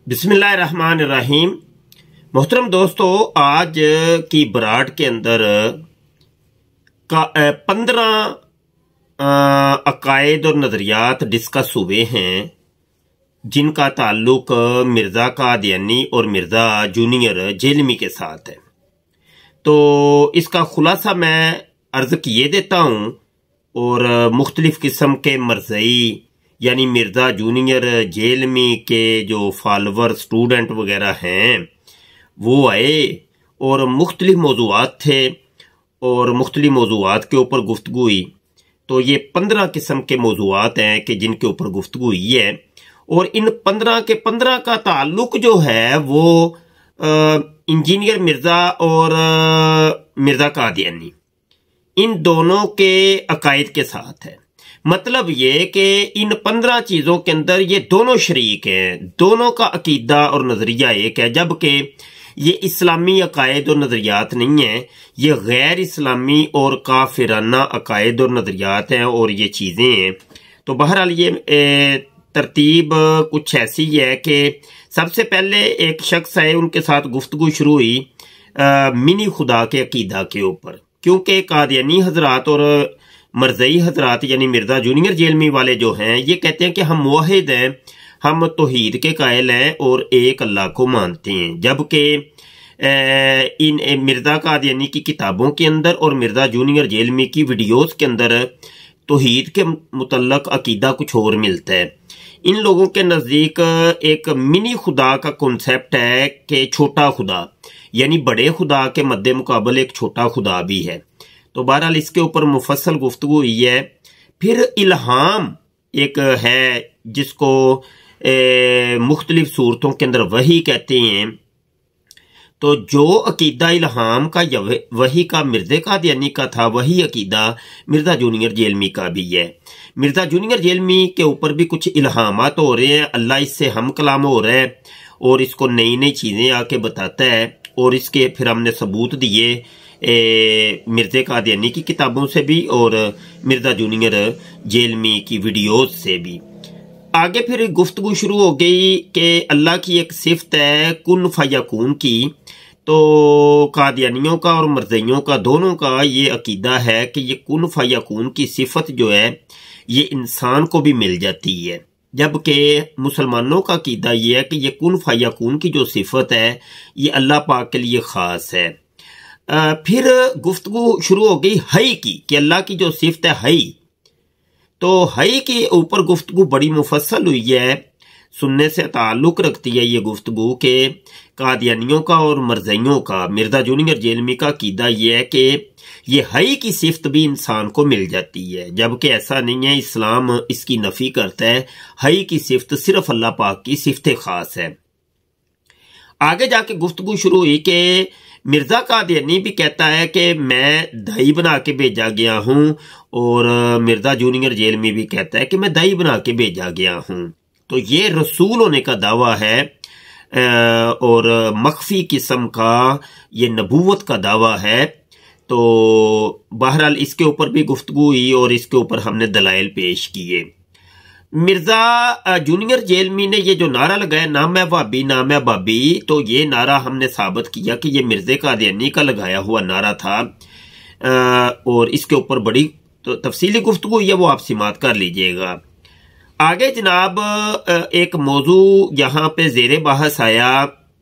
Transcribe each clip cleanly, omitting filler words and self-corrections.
बिस्मिल्लाहिर्रहमानिर्रहीम। मोहतरम दोस्तों, आज की बराड के अंदर 15 अकायद और नज़रियात डिस्कस हुए हैं जिनका ताल्लुक मिर्ज़ा कादियानी और मिर्ज़ा जूनियर जेलमी के साथ है। तो इसका खुलासा मैं अर्ज किए देता हूँ और मुख्तलिफ किस्म के मरज़ई यानी मिर्ज़ा जूनियर जेलमी के जो फॉलोवर स्टूडेंट वगैरह हैं वो आए और मुख्तलिफ मौज़ूआत थे और मुख्तलिफ मौज़ूआत के ऊपर गुफ्तगू हुई। तो ये 15 किस्म के मौज़ूआत हैं कि जिनके ऊपर गुफ्तगू हुई है और इन 15 के 15 का ताल्लुक जो है वो इंजीनियर मिर्ज़ा और मिर्ज़ा कादियानी इन दोनों के अकायद के साथ है। मतलब ये कि इन 15 चीजों के अंदर ये दोनों शरीक हैं, दोनों का अकीदा और नजरिया एक है, जबकि ये इस्लामी अकायद और नजरियात नहीं है, ये गैर इस्लामी और काफिराना अकायद और नजरियात हैं और ये चीजें हैं। तो बहरहाल ये तरतीब कुछ ऐसी है कि सबसे पहले एक शख्स है, उनके साथ गुफ्तगू शुरू हुई मिनी खुदा के अकीदा के ऊपर, क्योंकि कादियानी हजरात और मरज़ई हजरात यानी मिर्ज़ा जूनियर जेलमी वाले जो हैं ये कहते हैं कि हम मुवाहिद हैं, हम तौहीद के कायल हैं और एक अल्लाह को मानते हैं। जबकि इन मिर्ज़ा कादियानी की किताबों के अंदर और मिर्ज़ा जूनियर जेलमी की वीडियोस के अंदर तौहीद के मुतल्लक अकीदा कुछ और मिलता है। इन लोगों के नज़दीक एक मिनी खुदा का कॉन्सेप्ट है कि छोटा खुदा यानी बड़े खुदा के मद्दे मुकाबले एक छोटा खुदा भी है। तो बहरहाल इसके ऊपर मुफस्सल गुफ्तगू हुई है। फिर इल्हाम एक है जिसको मुख्तलिफ सूरतों के अंदर वही कहते हैं। तो जो अकीदा इल्हाम का या वही का मिर्ज़ा कादियानी का था, वही अकीदा मिर्ज़ा जूनियर जेलमी का भी है। मिर्ज़ा जूनियर जेलमी के ऊपर भी कुछ इल्हामात हो रहे हैं, अल्लाह इससे हम कलाम हो रहा है और इसको नई नई चीज़ें आके बताता है और इसके फिर हमने सबूत दिए मिर्ज़ा कादियानी की किताबों से भी और मिर्ज़ा जूनियर जेलमी की वीडियोस से भी। आगे फिर गुफ्तगू शुरू हो गई कि अल्लाह की एक सिफत है कुन फयकून की। तो कादियानियों का और मरज़इयों का दोनों का ये अकीदा है कि ये कुन फयकून की सिफत जो है ये इंसान को भी मिल जाती है, जबकि मुसलमानों का अकीदा ये है कि ये कुन फयकून की जो सिफत है ये अल्लाह पाक के लिए ख़ास है। फिर गुफ्तगू शुरू हो गई हई की कि अल्लाह की जो सिफत है हई। तो हई के ऊपर गुफ्तगू बड़ी मुफस्सल हुई है, सुनने से ताल्लुक रखती है ये गुफ्तगू के कादियानियों का और मरज़इयों का। मिर्ज़ा जूनियर जेलमी का अकीदा ये है कि ये हई की सिफत भी इंसान को मिल जाती है, जबकि ऐसा नहीं है, इस्लाम इसकी नफी करता है। हई की सिफत सिर्फ अल्लाह पाक की सिफत खास है। आगे जाके गुफ्तगू शुरू हुई कि मिर्ज़ा कादियानी भी कहता है कि मैं दही बना के भेजा गया हूँ और मिर्ज़ा जूनियर जेलमी भी कहता है कि मैं दही बना के भेजा गया हूँ। तो ये रसूल होने का दावा है और मख्फी किस्म का ये नबूवत का दावा है। तो बहरहाल इसके ऊपर भी गुफ्तगू हुई और इसके ऊपर हमने दलाइल पेश किए। मिर्ज़ा जूनियर जेलमी ने ये जो नारा लगाया नाम है वाबी नाम है बाबी, तो ये नारा हमने साबित किया कि ये मिर्ज़ा कादियानी का लगाया हुआ नारा था और इसके ऊपर बड़ी तफसीली गुफ्तगू है, वो आप समाअत कर लीजिएगा। आगे जनाब एक मौजू यहाँ पे ज़ेरे बहस आया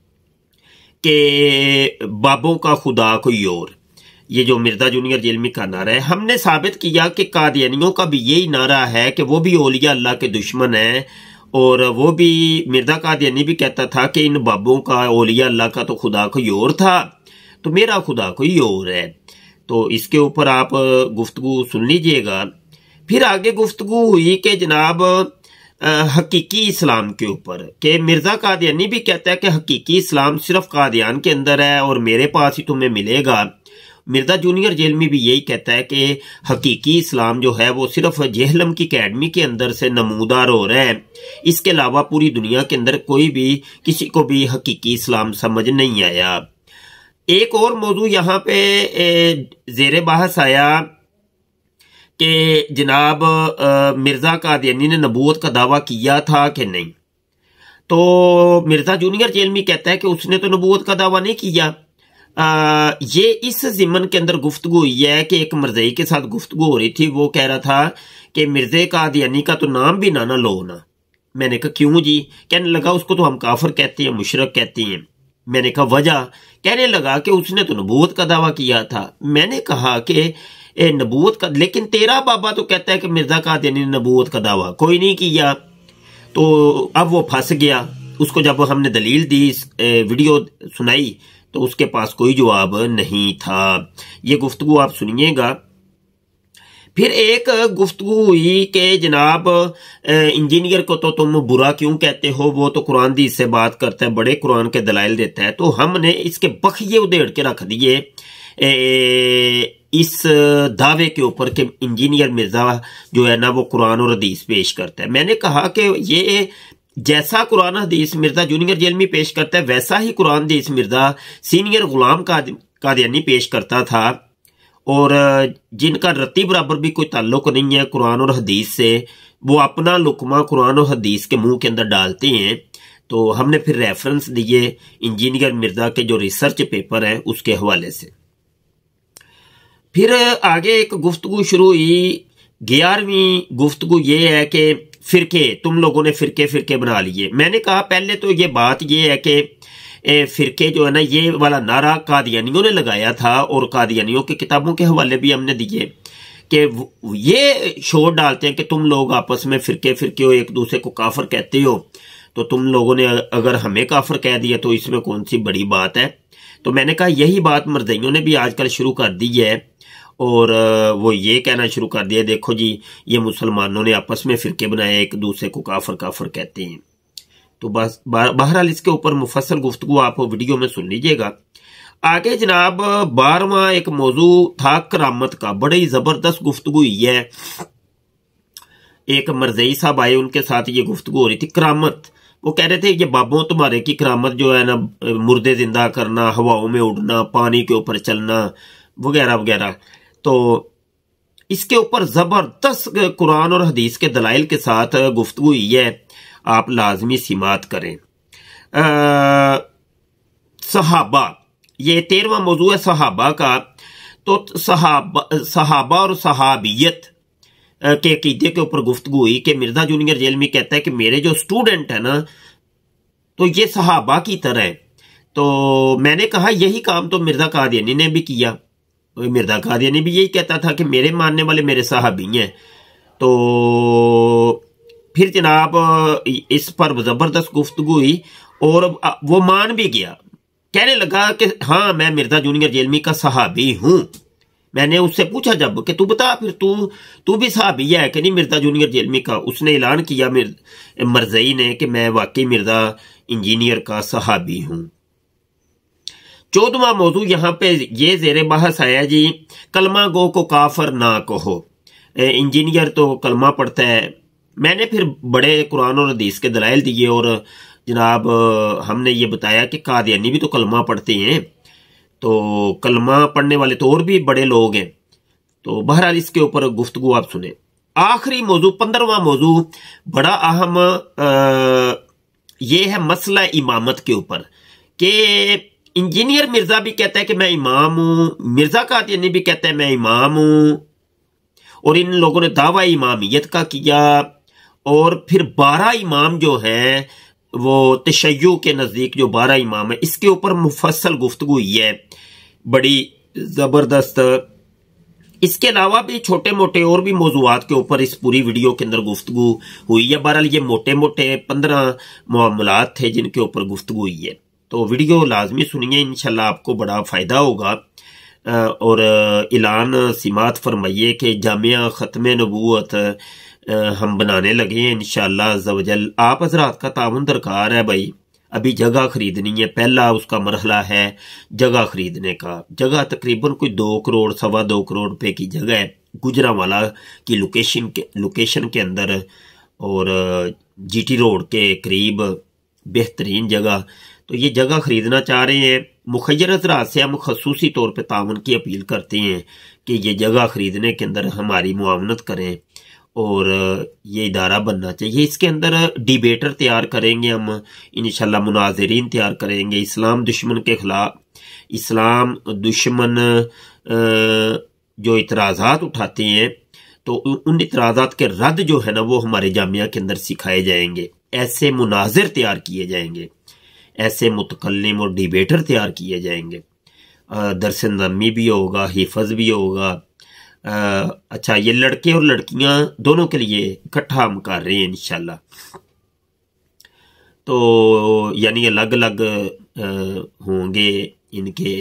कि बाबों का खुदा कोई और, ये जो मिर्ज़ा जूनियर जेलमी का नारा है। हमने साबित किया कि कादियानियों का भी यही नारा है कि वो भी औलिया अल्लाह के दुश्मन है और वो भी मिर्ज़ा कादियानी भी कहता था कि इन बाबों का औलिया अल्लाह का तो खुदा कोई और था, तो मेरा खुदा कोई और है। तो इसके ऊपर आप गुफ्तगू सुन लीजिएगा। फिर आगे गुफ्तगू हुई कि जनाब हकीकी इस्लाम के ऊपर कि मिर्ज़ा कादियानी भी कहता है कि हकीकी इस्लाम सिर्फ कादियान के अंदर है और मेरे पास ही तुम्हें मिलेगा। मिर्ज़ा जूनियर जेलमी भी यही कहता है कि हकीकी इस्लाम जो है वो सिर्फ जेहलम की अकेडमी के अंदर से नमूदार हो रहा है, इसके अलावा पूरी दुनिया के अंदर कोई भी किसी को भी हकीकी इस्लाम समझ नहीं आया। एक और मौजू यहाँ पे ज़ेरे बहस आया कि जनाब मिर्ज़ा कादियानी ने नबूवत का दावा किया था कि नहीं। तो मिर्जा जूनियर जेलमी कहता है कि उसने तो नबूवत का दावा नहीं किया। ये इस ज़िमन के अंदर गुफ्तगू हुई है कि एक मरज़ई के साथ गुफ्तगू हो रही थी, वो कह रहा था कि मिर्ज़े कादियानी का तो नाम भी ना लो ना। मैंने कहा क्यों जी? कहने लगा उसको तो हम काफिर कहते हैं, मुशरक कहते हैं। मैंने कहा वजह? कहने लगा कि उसने तो नबूवत का दावा किया था। मैंने कहा कि नबूवत का, लेकिन तेरा बाबा तो कहता है कि मिर्जा कादियानी ने नबूवत का दावा कोई नहीं किया। तो अब वो फंस गया। उसको जब हमने दलील दी, वीडियो सुनाई, तो उसके पास कोई जवाब नहीं था। ये गुफ्तगू आप सुनिएगा। फिर एक गुफ्तगू हुई कि जनाब इंजीनियर को तो तुम बुरा क्यों कहते हो, वो तो कुरान दी से बात करता है, बड़े कुरान के दलाइल देता है। तो हमने इसके बखिए उधेड़ के रख दिए इस दावे के ऊपर कि इंजीनियर मिर्जा जो है ना वो कुरान और हदीस पेश करता है। मैंने कहा कि ये जैसा कुरान हदीस मिर्जा जूनियर जेलमी पेश करता है, वैसा ही कुरान हदीस मिर्जा सीनियर गुलाम कादियानी पेश करता था, और जिनका रत्ती बराबर भी कोई ताल्लुक नहीं है कुरान और हदीस से, वो अपना लुकमा कुरान और हदीस के मुंह के अंदर डालते हैं। तो हमने फिर रेफरेंस दिए इंजीनियर मिर्जा के जो रिसर्च पेपर है उसके हवाले से। फिर आगे एक गुफ्तगू शुरू हुई। 11वीं गुफ्तगू ये है कि फिरके, तुम लोगों ने फिरके बना लिए। मैंने कहा पहले तो ये बात ये है कि फिरके जो है ना, ये वाला नारा कादियानियों ने लगाया था, और कादियानियों की किताबों के हवाले भी हमने दिए कि ये शोर डालते हैं कि तुम लोग आपस में फिरके हो, एक दूसरे को काफिर कहते हो, तो तुम लोगों ने अगर हमें काफिर कह दिया तो इसमें कौन सी बड़ी बात है। तो मैंने कहा यही बात मरज़इयों ने भी आजकल शुरू कर दी है, और वो ये कहना शुरू कर दिया, देखो जी ये मुसलमानों ने आपस में फिरके बनाए, एक दूसरे को काफिर कहते हैं। तो बस बहरहाल इसके ऊपर मुफस्सल गुफ्तगू आप वीडियो में सुन लीजिएगा। आगे जनाब 12वां एक मौजू था करामत का। बड़ी जबरदस्त गुफ्तगू हुई है। एक मरज़ई साहब आए, उनके साथ ये गुफ्तगू हो रही थी करामत। वो कह रहे थे ये बाबों तुम्हारे की करामत जो है ना, मुर्दे जिंदा करना, हवाओं में उड़ना, पानी के ऊपर चलना वगैरह वगैरह। तो इसके ऊपर जबरदस्त कुरान और हदीस के दलाइल के साथ गुफ्तगू हुई है, आप लाजमी सिमात करें। सहाबा, ये 13वां मौजू है सहाबा का। तो सहाबा और सहाबियत के अकीदे के ऊपर गुफ्तगू हुई कि मिर्जा जूनियर जेलमी कहता है कि मेरे जो स्टूडेंट है ना, तो ये सहाबा की तरह है। तो मैंने कहा यही काम तो मिर्जा कादियानी ने भी किया। मिर्जा कादियानी भी यही कहता था कि मेरे मानने वाले मेरे सहाबी हैं। तो फिर जनाब इस पर जबरदस्त गुफ्तगू हुई, और वो मान भी गया। कहने लगा कि हाँ मैं मिर्जा जूनियर जेलमी का सहाबी हूं। मैंने उससे पूछा जब कि तू बता फिर तू भी सहाबी है कि नहीं मिर्जा जूनियर जेलमी का। उसने ऐलान किया मरज़ई ने कि मैं वाकई मिर्जा इंजीनियर का सहाबी हूं। 14वां मौजू यहाँ पे ये ज़ेरे बहस आया जी, कलमा गो को काफर ना कहो। इंजीनियर तो कलमा पढ़ता है। मैंने फिर बड़े कुरान और हदीस के दलाइल दिए, और जनाब हमने ये बताया कि कादियानी भी तो कलमा पढ़ते हैं, तो कलमा पढ़ने वाले तो और भी बड़े लोग हैं। तो बहरहाल इसके ऊपर गुफ्तगू आप सुने। आखिरी मौजू 15वां मौजू बड़ा अहम ये है मसला इमामत के ऊपर, कि इंजीनियर मिर्जा भी कहता है कि मैं इमाम हूं, मिर्जा कादियानी भी कहता है मैं इमाम हूं, और इन लोगों ने दावा इमामियत का किया। और फिर 12 इमाम जो हैं वो तशय्युअ के नजदीक जो 12 इमाम है, इसके ऊपर मुफस्सल गुफ्तगू हुई है बड़ी जबरदस्त। इसके अलावा भी छोटे मोटे और भी मौजूआत के ऊपर इस पूरी वीडियो के अंदर गुफ्तगू हुई है। बहरहाल ये मोटे मोटे 15 मामलात थे जिनके ऊपर गुफ्तगू हुई है। तो वीडियो लाजमी सुनिए, इंशाल्लाह आपको बड़ा फायदा होगा। और ऐलान सिमात फरमाइए कि जामिया ख़त्म नबूवत हम बनाने लगे हैं इंशाअल्लाह अज़्ज़वजल। आप हजरात का ताउन दरकार है भाई। अभी जगह खरीदनी है, पहला उसका मरहला है जगह खरीदने का। जगह तकरीबन कोई 2 करोड़ 2.25 करोड़ रुपए की जगह है गुजरांवाला की लोकेशन के अंदर, और जीटी रोड के करीब बेहतरीन जगह। तो ये जगह खरीदना चाह रहे हैं। मुखय्यर हजरात से हम खसूसी तौर पर ताउन की अपील करते हैं कि ये जगह खरीदने के अंदर हमारी मुआवनत करें, اور یہ ادارہ بننا چاہیے. اس کے اندر ڈیبیٹر تیار کریں گے ہم انشاءاللہ، مناظرین تیار کریں گے اسلام دشمن کے خلاف. اسلام دشمن جو اعتراضات اٹھاتے ہیں تو ان اعتراضات کے رد جو ہے نا وہ ہمارے جامعہ کے اندر سکھائے جائیں گے. ایسے مناظر تیار کیے جائیں گے، ایسے متکلم اور ڈیبیٹر تیار کیے جائیں گے. درس نظمی بھی ہوگا، حفظ بھی ہوگا. اچھا، یہ لڑکے اور لڑکیاں دونوں کے لیے اکٹھا ہم کر رہے ہیں انشاءاللہ. تو یعنی الگ الگ ہوں گے ان کے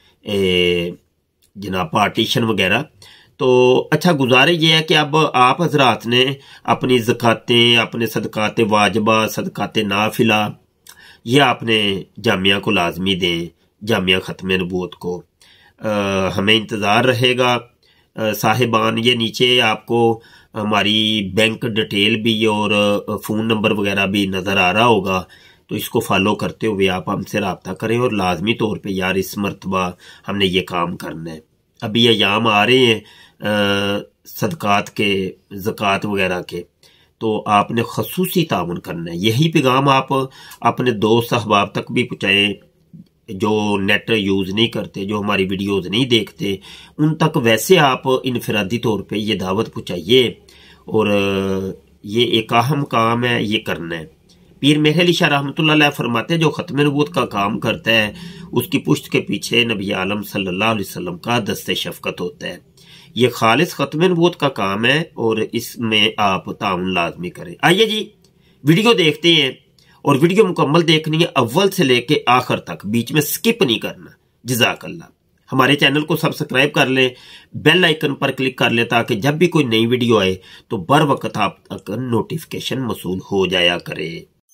جناب پارٹیشن وغیرہ. تو اچھا، گزارش یہ ہے کہ اب آپ حضرات نے اپنی زکاتیں، اپنے صدقات واجبہ، صدقات نافلہ، یہ آپ نے جامعہ کو لازمی دیں، جامعہ ختم نبوت کو. ہمیں انتظار رہے گا صاحبان. یہ نیچے آپ کو ہماری بینک ڈیٹیل بھی اور فون نمبر وغیرہ بھی نظر آ رہا ہوگا، تو اس کو فالو کرتے ہوئے آپ ہم سے رابطہ کریں. اور لازمی طور پہ یار اس مرتبہ ہم نے یہ کام کرنا ہے. ابھی ایام آ رہے ہیں صدقات کے، زکوٰۃ وغیرہ کے، تو آپ نے خصوصی تعاون کرنا ہے. یہی پیغام آپ اپنے دوست احباب تک بھی پہنچائیں جو نیٹ یوز نہیں کرتے، جو ہماری ویڈیوز نہیں دیکھتے، ان تک ویسے آپ انفرادی طور پہ یہ دعوت پہنچائیے. اور یہ ایک اہم کام ہے، یہ کرنا ہے. پیر میرے علی شاہ رحمۃ اللہ علیہ فرماتے ہیں جو ختم نبوت کا کام کرتا ہے اس کی پشت کے پیچھے نبی عالم صلی اللہ علیہ وسلم کا دست شفقت ہوتا ہے. یہ خالص ختم نبوت کا کام ہے اور اس میں آپ تعاون لازمی کریں. آئیے جی ویڈیو دیکھتے ہیں، اور ویڈیو مکمل دیکھنی ہے اول سے لے کے آخر تک، بیچ میں سکپ نہیں کرنا. جزاک اللہ. ہمارے چینل کو سبسکرائب کر لیں، بیل آئیکن پر کلک کر لیں تاکہ جب بھی کوئی نئی ویڈیو آئے تو بر وقت آپ تک نوٹیفیکیشن موصول ہو جایا کرے.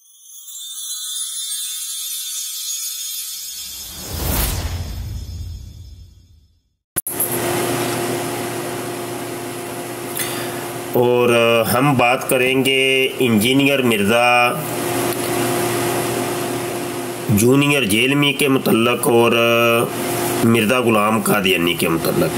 اور ہم بات کریں گے انجینئر مرزا جونیئر جیلمی کے متعلق اور مرزا غلام قادیانی کے متعلق.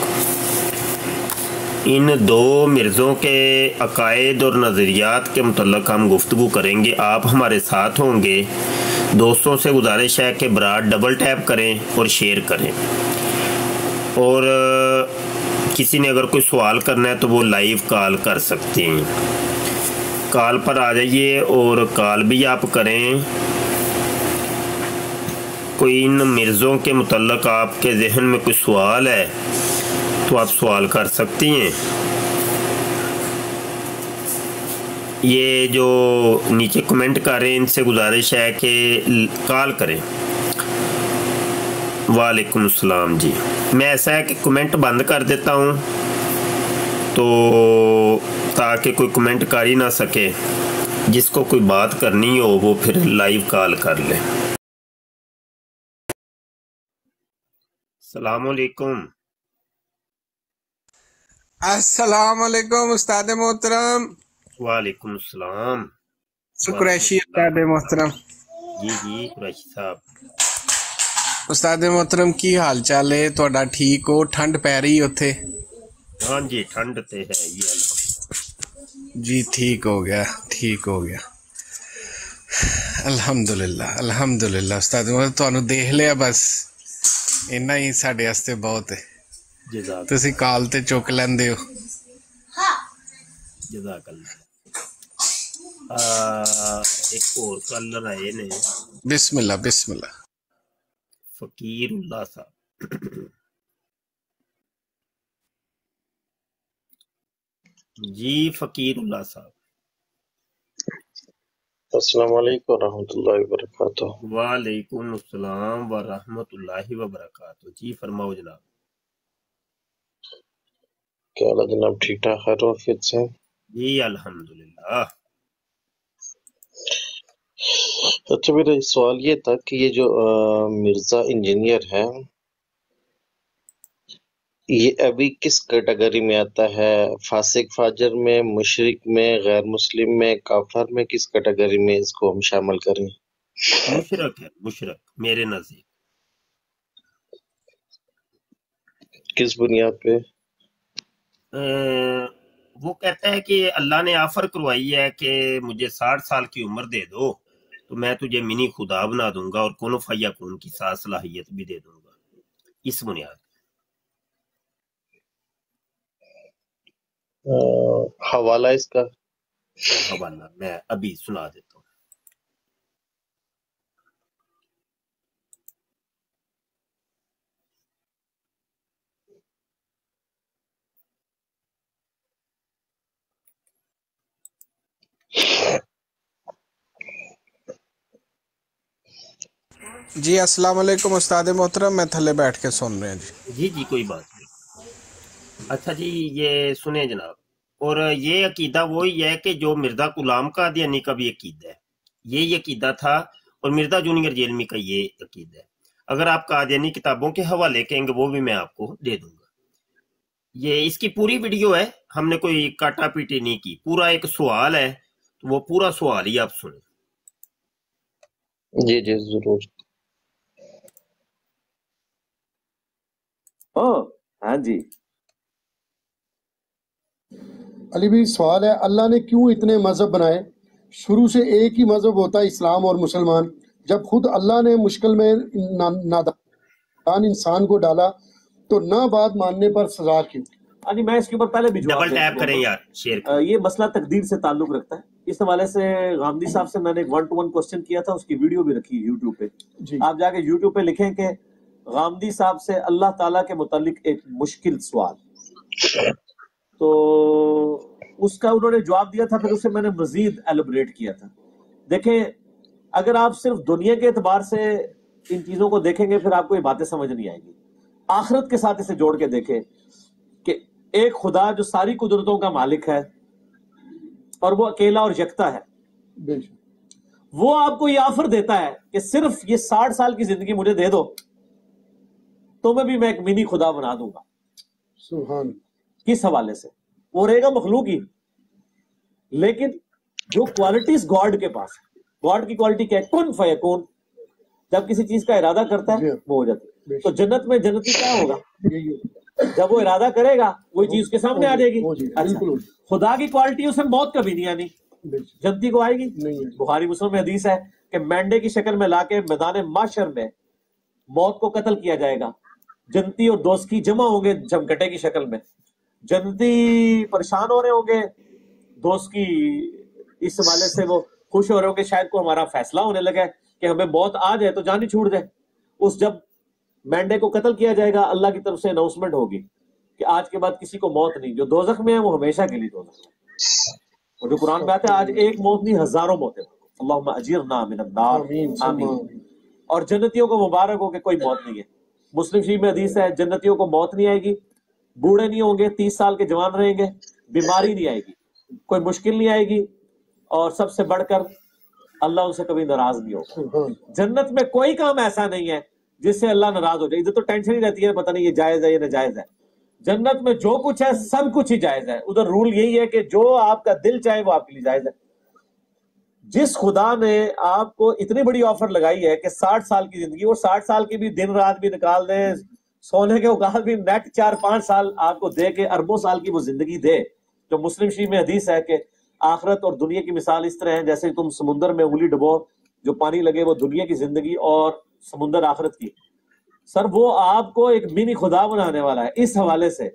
ان دو مرزوں کے عقائد اور نظریات کے متعلق ہم گفتگو کریں گے. آپ ہمارے ساتھ ہوں گے. دوستوں سے گزارش ہے کہ برات ڈبل ٹیپ کریں اور شیئر کریں. اور کسی نے اگر کوئی سوال کرنا ہے تو وہ لائیو کال کر سکتے ہیں. کال پر آ جائیے اور کال بھی آپ کریں. کوئی ان مرزوں کے متعلق آپ کے ذہن میں کوئی سوال ہے تو آپ سوال کر سکتی ہیں. یہ جو نیچے کمنٹ کر رہے ہیں ان سے گزارش ہے کہ کال کریں. وعلیکم السلام. جی میں ایسا ہے کہ کمنٹ بند کر دیتا ہوں تو تاکہ کوئی کمنٹ کر ہی نہ سکے. جس کو کوئی بات کرنی ہو وہ پھر لائیو کال کر لے. السلام علیکم. السلام علیکم استاد محترم. وعلیکم السلام. قریشی استاد محترم. جی قریشی صاحب. استاد محترم کی حال چال ہے تہاڈا؟ ٹھیک ہو؟ ٹھنڈ پی رہی اوتھے؟ ہاں جی ٹھنڈ تے ہے یہ. جی ٹھیک ہو گیا، ٹھیک ہو گیا الحمدللہ الحمدللہ. استاد محترم تہانوں دیکھ لیا بس اینا ہی ساڈے واسطے بہت ہے. تسی کال تے چک لیندے ہو. جزاک اللہ. ایک اور کالر آئے نے. بسم اللہ بسم اللہ. فقیر اللہ صاحب. جی فقیر اللہ صاحب. السلام علیکم ورحمۃ اللہ وبرکاتہ. وعلیکم السلام ورحمۃ اللہ وبرکاتہ. جی فرماؤ جناب. کیا حال ہے جناب؟ ٹھیک ٹھاک خیر و عافیت سے؟ جی الحمدللہ. اچھا میرا سوال یہ تھا کہ یہ جو مرزا انجینئر ہے یہ ابھی کس کیٹیگری میں آتا ہے؟ فاسق فاجر میں، مشرک میں، غیر مسلم میں، کافر میں؟ کس کیٹیگری میں اس کو ہم شامل کریں؟ مشرک ہے، مشرک میرے نزدیک. کس بنیاد پہ؟ وہ کہتا ہے کہ اللہ نے آفر کروائی ہے کہ مجھے 60 سال کی عمر دے دو تو میں تجھے منی خدا بنا دوں گا اور کون و فیکون کی ساتھ صلاحیت بھی دے دوں گا. اس بنیاد حوالہ اس کا حوالہ میں ابھی سنا دیتا ہوں. جی السلام علیکم استاد محترم، میں تھلے بیٹھ کے سن رہے ہیں. جی کوئی بات نہیں. اچھا جی یہ سنیں جناب، اور یہ عقیدہ وہی ہے کہ جو مرزا غلام قادیانی کا بھی عقیدہ ہے، یہ عقیدہ تھا، اور مرزا جونیئر جیلمی کا یہ عقیدہ ہے. اگر آپ قادیانی کتابوں کے حوالے کہیں گے وہ بھی میں آپ کو دے دوں گا. یہ اس کی پوری ویڈیو ہے، ہم نے کوئی کاٹا پیٹی نہیں کی، پورا ایک سوال ہے، تو وہ پورا سوال ہی آپ سنیں. جی ضرور. ہاں جی علی بھائی سوال ہے، اللہ نے کیوں اتنے مذہب بنائے؟ شروع سے ایک ہی مذہب ہوتا ہے، اسلام اور مسلمان. جب خود اللہ نے مشکل میں نادان انسان کو ڈالا تو نہ بات ماننے پر سزا کیوں؟ میں اس کے اوپر پہلے بھی ڈبل ٹیپ کریں یار، شیئر کریں. یہ مسئلہ تقدیر سے تعلق رکھتا ہے. اس حوالے سے غامدی صاحب سے میں نے ایک 1-to-1 کوسچن کیا تھا، اس کی ویڈیو بھی رکھی یوٹیوب پہ. آپ جا کے یوٹیوب پہ لکھیں کہ غامدی صاحب سے اللہ تعالیٰ کے متعلق ایک مشکل سوال، تو اس کا انہوں نے جواب دیا تھا، پھر اسے میں نے مزید ایلوبریٹ کیا تھا. دیکھیں اگر آپ صرف دنیا کے اعتبار سے ان چیزوں کو دیکھیں گے پھر آپ کو یہ باتیں سمجھ نہیں آئیں گی. آخرت کے ساتھ اسے جوڑ کے دیکھیں کہ ایک خدا جو ساری قدرتوں کا مالک ہے اور وہ اکیلا اور یکتا ہے، وہ آپ کو یہ آفر دیتا ہے کہ صرف یہ 60 سال کی زندگی مجھے دے دو تو میں ایک منی خدا بنا دوں گا. سبحان. کس حوالے سے؟ وہ رہے گا مخلوق ہی، لیکن جو کوالٹیز گاڈ کے پاس ہے، گاڈ کی کوالٹی کیا ہے؟ کن فیکون. جب کسی چیز کا ارادہ کرتا ہے وہ ہو جاتی ہے. تو جنت میں جنتی کیا ہوگا؟ جب وہ ارادہ کرے گا وہی چیز کے سامنے آ جائے گی. خدا کی کوالٹی اسے موت کبھی نہیں آنی، جنتی کو آئے گی. بخاری مسلم میں حدیث ہے کہ مینڈے کی شکل میں لا کے میدان محشر میں موت کو قتل کیا جائے گا. جنتی اور دوست کی جمع ہوں گے جمکٹے کی شکل میں. جنتی پریشان ہو رہے ہوں گے، دوست کی اس حوالے سے وہ خوش ہو رہے ہوں گے شاید کو ہمارا فیصلہ ہونے لگا ہے کہ ہمیں موت آ جائے تو جان ہی چھوٹ جائے. اس جب مینڈے کو قتل کیا جائے گا اللہ کی طرف سے اناؤنسمنٹ ہوگی کہ آج کے بعد کسی کو موت نہیں. جو دوزخ میں ہے وہ ہمیشہ کے لیے دوزخ میں. اور جو قرآن میں آتا ہے آج ایک موت نہیں ہزاروں موتیں. اللہم اجرنا من النار، آمین. اور جنتیوں کو مبارک ہو کہ کوئی موت نہیں ہے. مسلم شریف میں حدیث ہے جنتیوں کو موت نہیں آئے گی، بوڑھے نہیں ہوں گے، 30 سال کے جوان رہیں گے، بیماری نہیں آئے گی، کوئی مشکل نہیں آئے گی، اور سب سے بڑھ کر اللہ ان سے کبھی ناراض نہیں ہوگا. جنت میں کوئی کام ایسا نہیں ہے جس سے اللہ ناراض ہو جائے. ادھر تو ٹینشن ہی رہتی ہے پتہ نہیں یہ جائز ہے یہ ناجائز ہے. جنت میں جو کچھ ہے سب کچھ ہی جائز ہے. ادھر رول یہی ہے کہ جو آپ کا دل چاہے وہ آپ کے لیے جائز ہے. جس خدا نے آپ کو اتنی بڑی آفر لگائی ہے کہ 60 سال کی زندگی، اور 60 سال کی بھی دن رات بھی نکال دیں، سونے کے اوقات بھی نیٹ 4-5 سال آپ کو دے کے اربوں سال کی وہ زندگی دے. جو مسلم شریف میں حدیث ہے کہ آخرت اور دنیا کی مثال اس طرح ہے جیسے تم سمندر میں انگلی ڈبو، جو پانی لگے وہ دنیا کی زندگی اور سمندر آخرت کی. سر وہ آپ کو ایک منی خدا بنانے والا ہے اس حوالے سے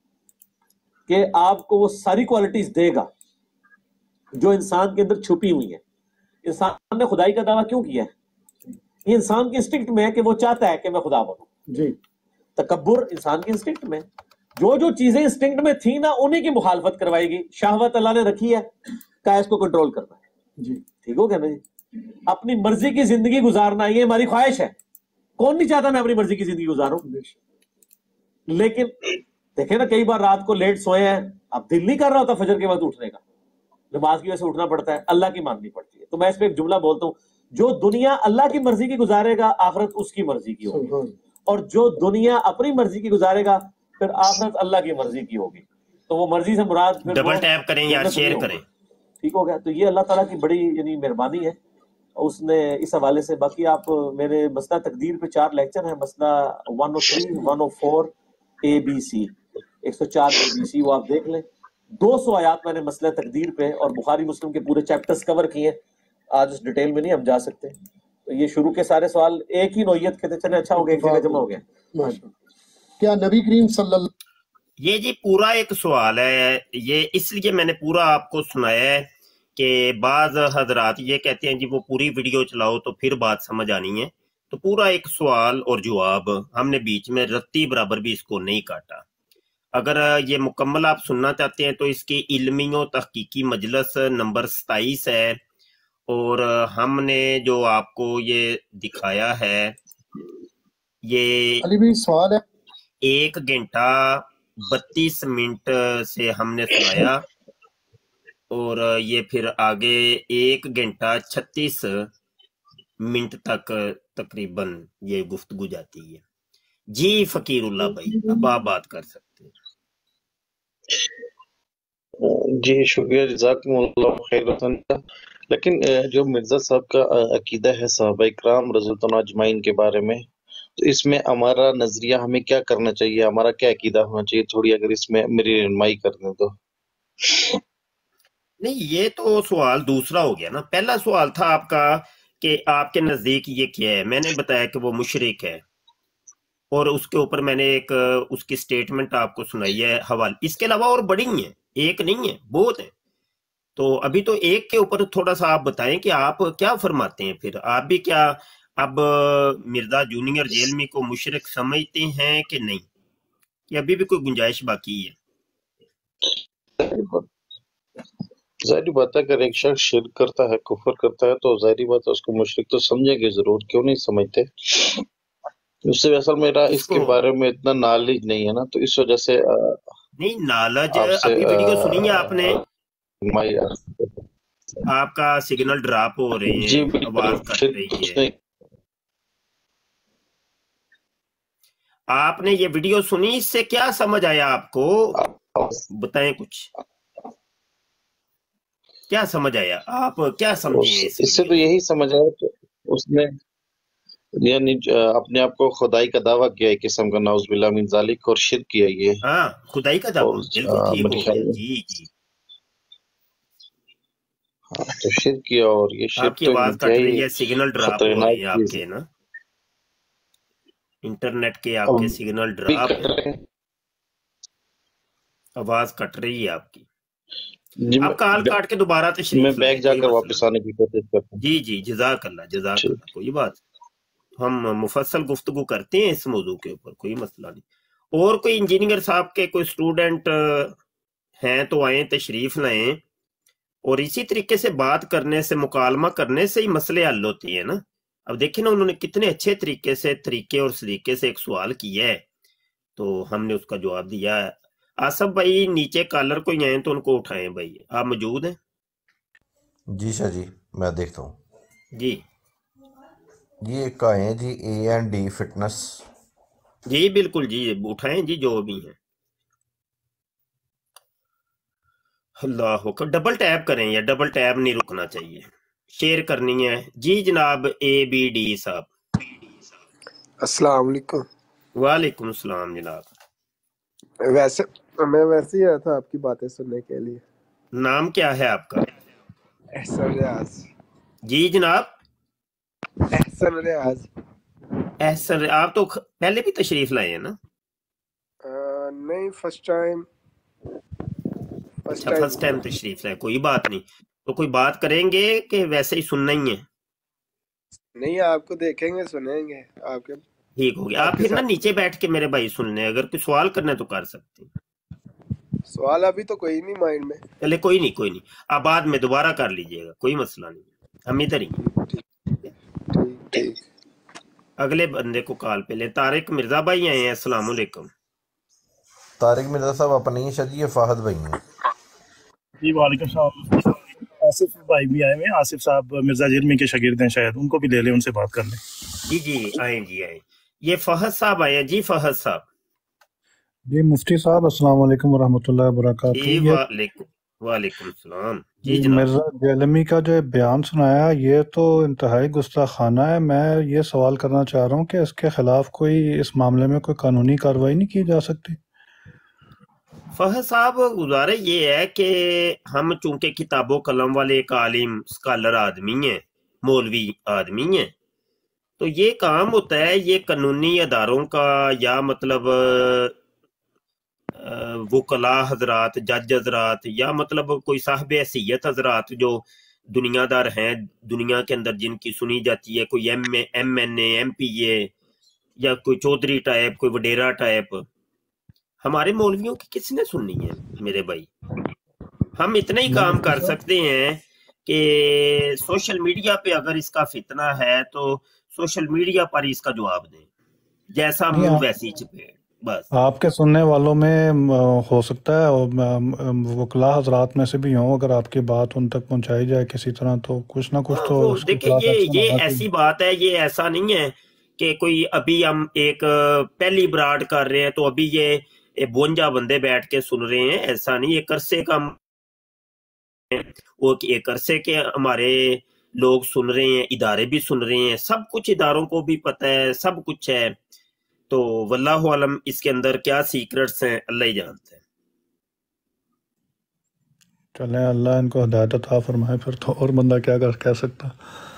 کہ آپ کو وہ ساری کوالٹیز دے گا جو انسان کے اندر چھپی ہوئی ہیں. انسان نے خدائی کا دعویٰ کیوں کیا ہے؟ یہ انسان کے انسٹنکٹ میں ہے کہ وہ چاہتا ہے کہ میں خدا بنوں. جی تکبر انسان کے انسٹنکٹ میں، جو چیزیں انسٹنکٹ میں تھیں نا انہی کی مخالفت کروائی گی. شہوت اللہ نے رکھی ہے کہ اس کو کنٹرول کرنا ہے. جی ٹھیک ہو گیا نا جی. اپنی مرضی کی زندگی گزارنا یہ ہماری خواہش ہے. کون نہیں چاہتا میں اپنی مرضی کی زندگی گزاروں؟ لیکن دیکھیں نا کئی بار رات کو لیٹ سوئے ہیں، اب دل نہیں کر رہا ہوتا فجر کے بعد اٹھنے کا، نماز کی وجہ سے اٹھنا پڑتا ہے، اللہ کی ماننی پڑتی ہے. تو میں اس پہ ایک جملہ بولتا ہوں، جو دنیا اللہ کی مرضی کی گزارے گا آخرت اس کی مرضی کی ہوگی، اور جو دنیا اپنی مرضی کی گزارے گا پھر آخرت اللہ کی مرضی کی ہوگی. تو وہ مرضی سے مراد ڈبل ٹیپ کریں یا شیئر کریں. ٹھیک ہو گیا. تو یہ اللہ تعالیٰ کی بڑی یعنی مہربانی ہے اس نے اس حوالے سے. باقی آپ میرے مسئلہ تقدیر پہ 4 لیکچر ہیں، مسئلہ 103 104 ABC 104 ABC وہ آپ دیکھ لیں. 200 आयात मैंने मसला तकदीर पे और बुखारी मुस्लिम के पूरे चैप्टर्स कवर किए। आज उस डिटेल में नहीं हम जा सकते। तो ये शुरू के सारे सवाल एक ही नोयत के थे, चले अच्छा हो गया, एक जगह जमा हो गया। क्या नबी करीम सल्लल्लाहु ये जी पूरा एक सवाल है, ये इसलिए मैंने पूरा आपको सुनाया है कि बाज हजरात ये कहते हैं जी वो पूरी वीडियो चलाओ तो फिर बात समझ आनी है। तो पूरा एक सवाल और जवाब हमने बीच में रत्ती बराबर भी इसको नहीं काटा। अगर ये मुकम्मल आप सुनना चाहते हैं तो इसकी इल्मी और तहकीकी मजलिस नंबर 27 है, और हमने जो आपको ये दिखाया है ये अली भी सवाल है 1 घंटा 32 मिनट से हमने सुनाया, और ये फिर आगे 1 घंटा 36 मिनट तक तकरीबन ये गुफ्तगू जाती है। जी फकीरुल्लाह भाई, अब आप बात कर सकते हैं। जी शुक्रिया, जज़ाकुमुल्लाह खैरतन। लेकिन जो मिर्जा साहब का अकीदा है सहाबा इकराम रज़ियल्लाहु अजमाइन के बारे में, तो इसमें हमारा नजरिया, हमें क्या करना चाहिए, हमारा क्या अकीदा होना चाहिए, थोड़ी अगर इसमें मेरी रहनुमाई कर दें तो। नहीं, ये तो सवाल दूसरा हो गया ना। पहला सवाल था आपका कि आपके नजदीक ये क्या है। मैंने बताया कि वो मुशरिक है, और उसके ऊपर मैंने एक उसकी स्टेटमेंट आपको सुनाई है हवाले। इसके अलावा और बड़ी हैं, एक नहीं है, बहुत है। तो अभी तो एक के ऊपर थोड़ा सा आप बताएं कि आप क्या फरमाते हैं। फिर आप भी क्या अब मिर्जा जूनियर जेलमी को मुशरिक समझते हैं कि नहीं, या अभी भी कोई गुंजाइश बाकी है? जाहिर बात है अगर एक शख्स शिर्क करता है, कुफर करता है, तो जाहिर बात है उसको मुशरिक तो समझेंगे जरूर, क्यों नहीं समझते। उससे असल मेरा इसके बारे में इतना नॉलेज नहीं है ना, तो इस वजह से नहीं नॉलेज। अभी वीडियो सुनी है आपने? आपका सिग्नल ड्रॉप हो रहे हैं, आवाज कट रही है। आपने ये वीडियो सुनी, इससे क्या समझ आया आपको, बताएं कुछ। क्या समझ आया, आप क्या समझे? इससे तो यही समझ आया कि उसने यानी अपने आप को खुदाई का दावा किया, एक किस्म का नाउज़ुबिल्लाह मिन ज़ालिक, और शिर्क किया ये। हाँ, खुदाई का दावा, बिल्कुल ठीक हो गया। जी जी, हाँ, तो शिर्क किया, और ये शिर्क आपकी आवाज कट रही है, सिग्नल ड्रॉप हो रहे हैं आपके ना, इंटरनेट के आपके सिग्नल ड्रॉप है, आवाज कट रही है आपकी। आप कॉल काट के दोबारा तशरीफ मैं बैक जाकर वापस आने की कोशिश करता हूं। जी जी, जज़ाकल्लाह जज़ाकल्लाह, कोई बात, हम मुफस्सल गुफ्तगू करते हैं इस मौजू के ऊपर, कोई मसला नहीं। और कोई इंजीनियर साहब के कोई स्टूडेंट हैं तो आए, तशरीफ लाएं। और इसी तरीके से बात करने से, मुकालमा करने से ही मसले हल होते हैं ना। अब देखिए ना, उन्होंने कितने अच्छे तरीके से, तरीके और सलीके से एक सवाल किया है, तो हमने उसका जवाब दिया है। आसफ भाई नीचे कॉलर कोई आए तो उनको उठाएं भाई, आप मौजूद हैं? जी शाह जी, मैं देखता हूँ जी। ये का है जी A&D फिटनेस। जी बिल्कुल जी, उठाएं जी जो भी हैं। अल्लाह को डबल टैप करें, या डबल टैप नहीं रुकना चाहिए, शेयर करनी है। जी जनाब ABD साहब। अस्सलाम वालेकुम। वालेकुम सलाम जनाब। मैं वैसे ही आया था आपकी बातें सुनने के लिए। नाम क्या है आपका? एहसन रियाज। जी जनाब, एहसन रियाज। एहसन, आप तो पहले भी तशरीफ लाए हैं ना? नहीं, फर्स्ट टाइम फर्स्ट टाइम तशरीफ लाए, कोई बात नहीं। तो कोई बात करेंगे कि वैसे ही सुनना ही है? नहीं, आपको देखेंगे, सुनेंगे आपके। ठीक हो गया। आप फिर ना नीचे बैठ के मेरे भाई सुन लें, अगर कोई सवाल करना है तो कर सकते हैं। सवाल अभी तो कोई नहीं माइंड में। चले कोई नहीं, कोई नहीं, आप बाद में दोबारा कर लीजिएगा, कोई मसला नहीं, हम इधर ही। ठीक। अगले बंदे को कॉल पे ले। तारिक मिर्जा भाई आए हैं, अस्सलाम वालेकुम। तारिक मिर्जा साहब अपने ही शायद, ये फाहद भाई हैं। जी वालेकुम सलाम। आसिफ भाई भी आए हुए हैं, आसिफ साहब मिर्जा जेलमी के शागिर्द हैं, शायद उनको भी ले लें, उनसे बात कर लें। जी जी, आए जी आए। ये फहद साहब आए। जी फहद साहब। जी मुफ्ती साहब, अस्सलाम वालेकुम वरहमतुल्लाहि वबरकातुहू। वालेकुम सलाम। जी मिर्जा जेलमी का जो बयान सुनाया, ये तो इंतहाई गुस्ताखाना है। मैं ये सवाल करना चाह रहा हूँ कि इसके खिलाफ कोई, इस मामले में कोई कानूनी कार्रवाई नहीं की जा सकती? फहद साहब गुजारे ये है कि हम चूंकि किताबों कलम वाले एक आलिम स्कॉलर आदमी हैं, मौलवी आदमी हैं, तो ये काम होता है ये कानूनी अदारों का या मतलब वकला हजरात, जज हजरात, या मतलब कोई साहब हैसियत हजरात जो दुनियादार हैं दुनिया के अंदर, जिनकी सुनी जाती है, कोई MNA MPA या कोई चौधरी टाइप, कोई वडेरा टाइप, हमारे मौलवियों की किसने सुननी है मेरे भाई? हम इतना ही काम कर सकते हैं कि सोशल मीडिया पे अगर इसका फितना है तो सोशल मीडिया पर ही इसका जवाब दें, जैसा मुंह वैसी चपेट, बस। आपके सुनने वालों में हो सकता है वकला हजरात में से भी हों, अगर आपकी बात उन तक पहुंचाई जाए किसी तरह तो कुछ ना कुछ तो देखिए ये ऐसी बात है, ये ऐसा नहीं है कि कोई अभी हम एक पहली बराड कर रहे हैं तो अभी ये 52 बंदे बैठ के सुन रहे हैं, ऐसा नहीं। एक अरसे का वो एक अरसे के हमारे लोग सुन रहे हैं, इदारे भी सुन रहे हैं, सब कुछ इदारों को भी पता है, सब कुछ है। तो वल्लाहु आलम इसके अंदर क्या सीक्रेट्स हैं अल्लाह ही जानते हैं। चले अल्लाह इनको हिदायत अता फरमाए, फिर तो और बंदा क्या कह सकता।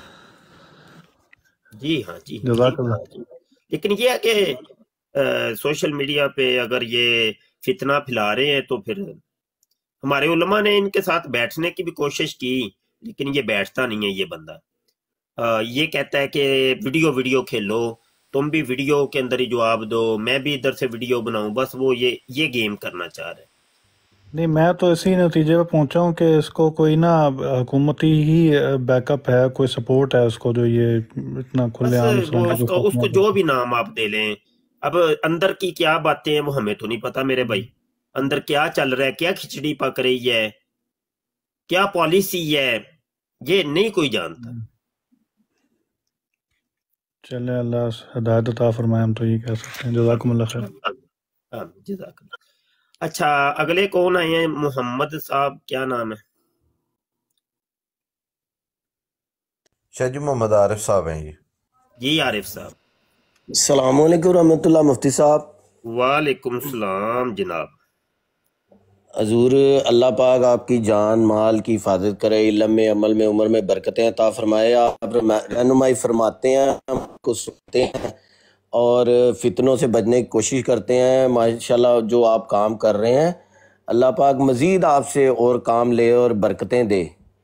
जी हाँ जी, जज़ाकल्लाह। लेकिन ये है कि सोशल मीडिया पे अगर ये फितना फैला रहे हैं तो फिर हमारे उलमा ने इनके साथ बैठने की भी कोशिश की, लेकिन ये बैठता नहीं है ये बंदा। ये कहता है कि वीडियो खेलो, तुम भी वीडियो के अंदर ही जवाब दो, मैं भी इधर से वीडियो बनाऊं, बस वो ये गेम करना चाह रहे हैं। नहीं, मैं तो इसी नतीजे पे पहुंचा हूँ कि इसको कोई ना हुकूमती ही बैकअप है, कोई सपोर्ट है उसको, जो ये इतना खुलेआम उसको जो भी नाम आप दे लें। अब अंदर की क्या बातें हैं वो हमें तो नहीं पता मेरे भाई, अंदर क्या चल रहा है, क्या खिचड़ी पक रही है, क्या पॉलिसी है, ये नहीं कोई जानता। चले अल्लाह हिदायत अता फरमाए, हम तो ये कह सकते हैं। जज़ाकुमुल्लाह खैर। जज़ाकुल्लाह। अच्छा, अगले कौन आए हैं? मोहम्मद साहब, क्या नाम है? शायद मोहम्मद आरिफ साहब हैं ये। जी आरिफ साहब। अस्सलाम वालेकुम रहमतुल्लाह मुफ्ती साहब। वालेकुम सलाम जनाब। हजूर अल्लाह पाक आपकी जान माल की हिफाजत करे, इल्म में अमल में उम्र में बरकतें अता फरमाए। आप रहनुमाई फरमाते हैं, हमको सुनते हैं और फितनों से बचने की कोशिश करते हैं। माशाल्लाह जो आप काम कर रहे हैं, अल्लाह पाक मज़ीद आपसे और काम ले और बरकतें दे।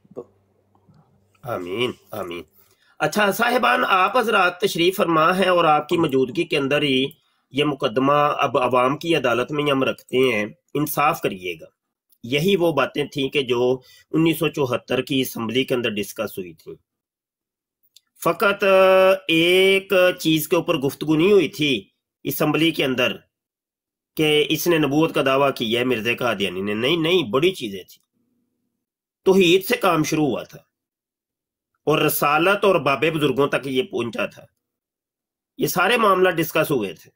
आमीन आमीन। अच्छा साहिबान, आप हजरात तशरीफ फरमा है और आपकी मौजूदगी के अंदर ही ये मुकदमा अब अवाम की अदालत में हम रखते हैं, इंसाफ करिएगा। यही वो बातें थी कि जो 1974 की असम्बली के अंदर डिस्कस हुई थी। फकत एक चीज के ऊपर गुफ्तगू नहीं हुई थी असम्बली के अंदर कि इसने नबूवत का दावा किया है मिर्ज़ा कादियानी ने, नहीं, बड़ी चीजें थी। तौहीद से काम शुरू हुआ था और रसालत और बाबे बुजुर्गों तक ये पहुंचा था। ये सारे मामला डिस्कस हुए थे।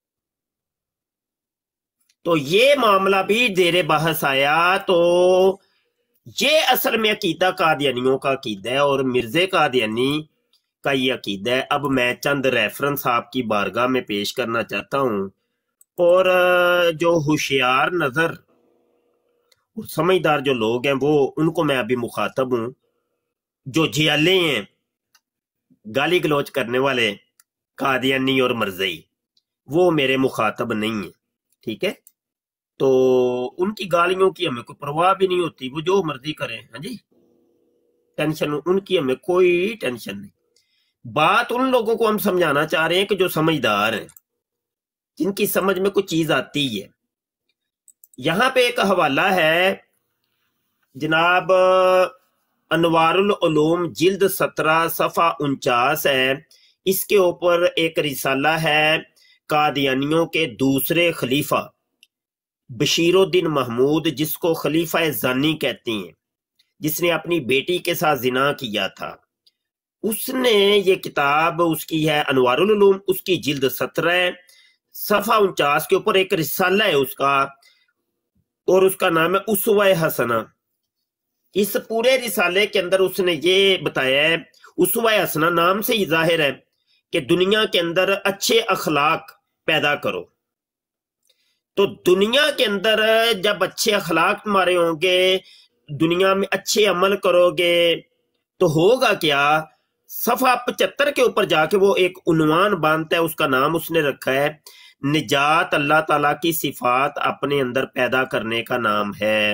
तो ये मामला भी जेरे बहस आया। तो ये असल में अकीदा कादियानियों का अकीदा है और मिर्ज़ा कादियानी का ये अकीदा है। अब मैं चंद रेफरेंस आपकी बारगाह में पेश करना चाहता हूं और जो होशियार नजर और समझदार जो लोग हैं वो उनको मैं अभी मुखातब हूं। जो जियाले हैं, गाली गलोच करने वाले कादियानी और मरज़ई, वो मेरे मुखातब नहीं है, ठीक है? तो उनकी गालियों की हमें कोई परवाह भी नहीं होती, वो जो मर्जी करें। हाँ जी, टेंशन उनकी हमें कोई टेंशन नहीं। बात उन लोगों को हम समझाना चाह रहे हैं कि जो समझदार हैं, जिनकी समझ में कुछ चीज आती है। यहां पे एक हवाला है जनाब, अनवारुल उलूम जिल्द 17 सफ़ा 49 है। इसके ऊपर एक रिसाला है कादियानियों के दूसरे खलीफा बशीरुद्दीन महमूद, जिसको खलीफा जानी कहती हैं, जिसने अपनी बेटी के साथ जिना किया था। उसने ये किताब, उसकी है अनवारुल उलूम, उसकी जिल्द 17 सफ़ा 49 के ऊपर एक रिसाला है उसका, और उसका नाम है उसवा हसना। इस पूरे रिसाले के अंदर उसने ये बताया है, उसवा हसना नाम से ही जाहिर है कि दुनिया के अंदर अच्छे अखलाक पैदा करो। تو دنیا کے اندر جب اچھے اخلاق تمہارے ہوں گے، دنیا میں اچھے عمل کرو گے تو ہوگا کیا؟ صفحہ 75 کے اوپر جا کے وہ ایک عنوان باندھتا ہے، اس کا نام اس نے رکھا ہے نجات اللہ تعالیٰ کی صفات اپنے اندر پیدا کرنے کا نام ہے۔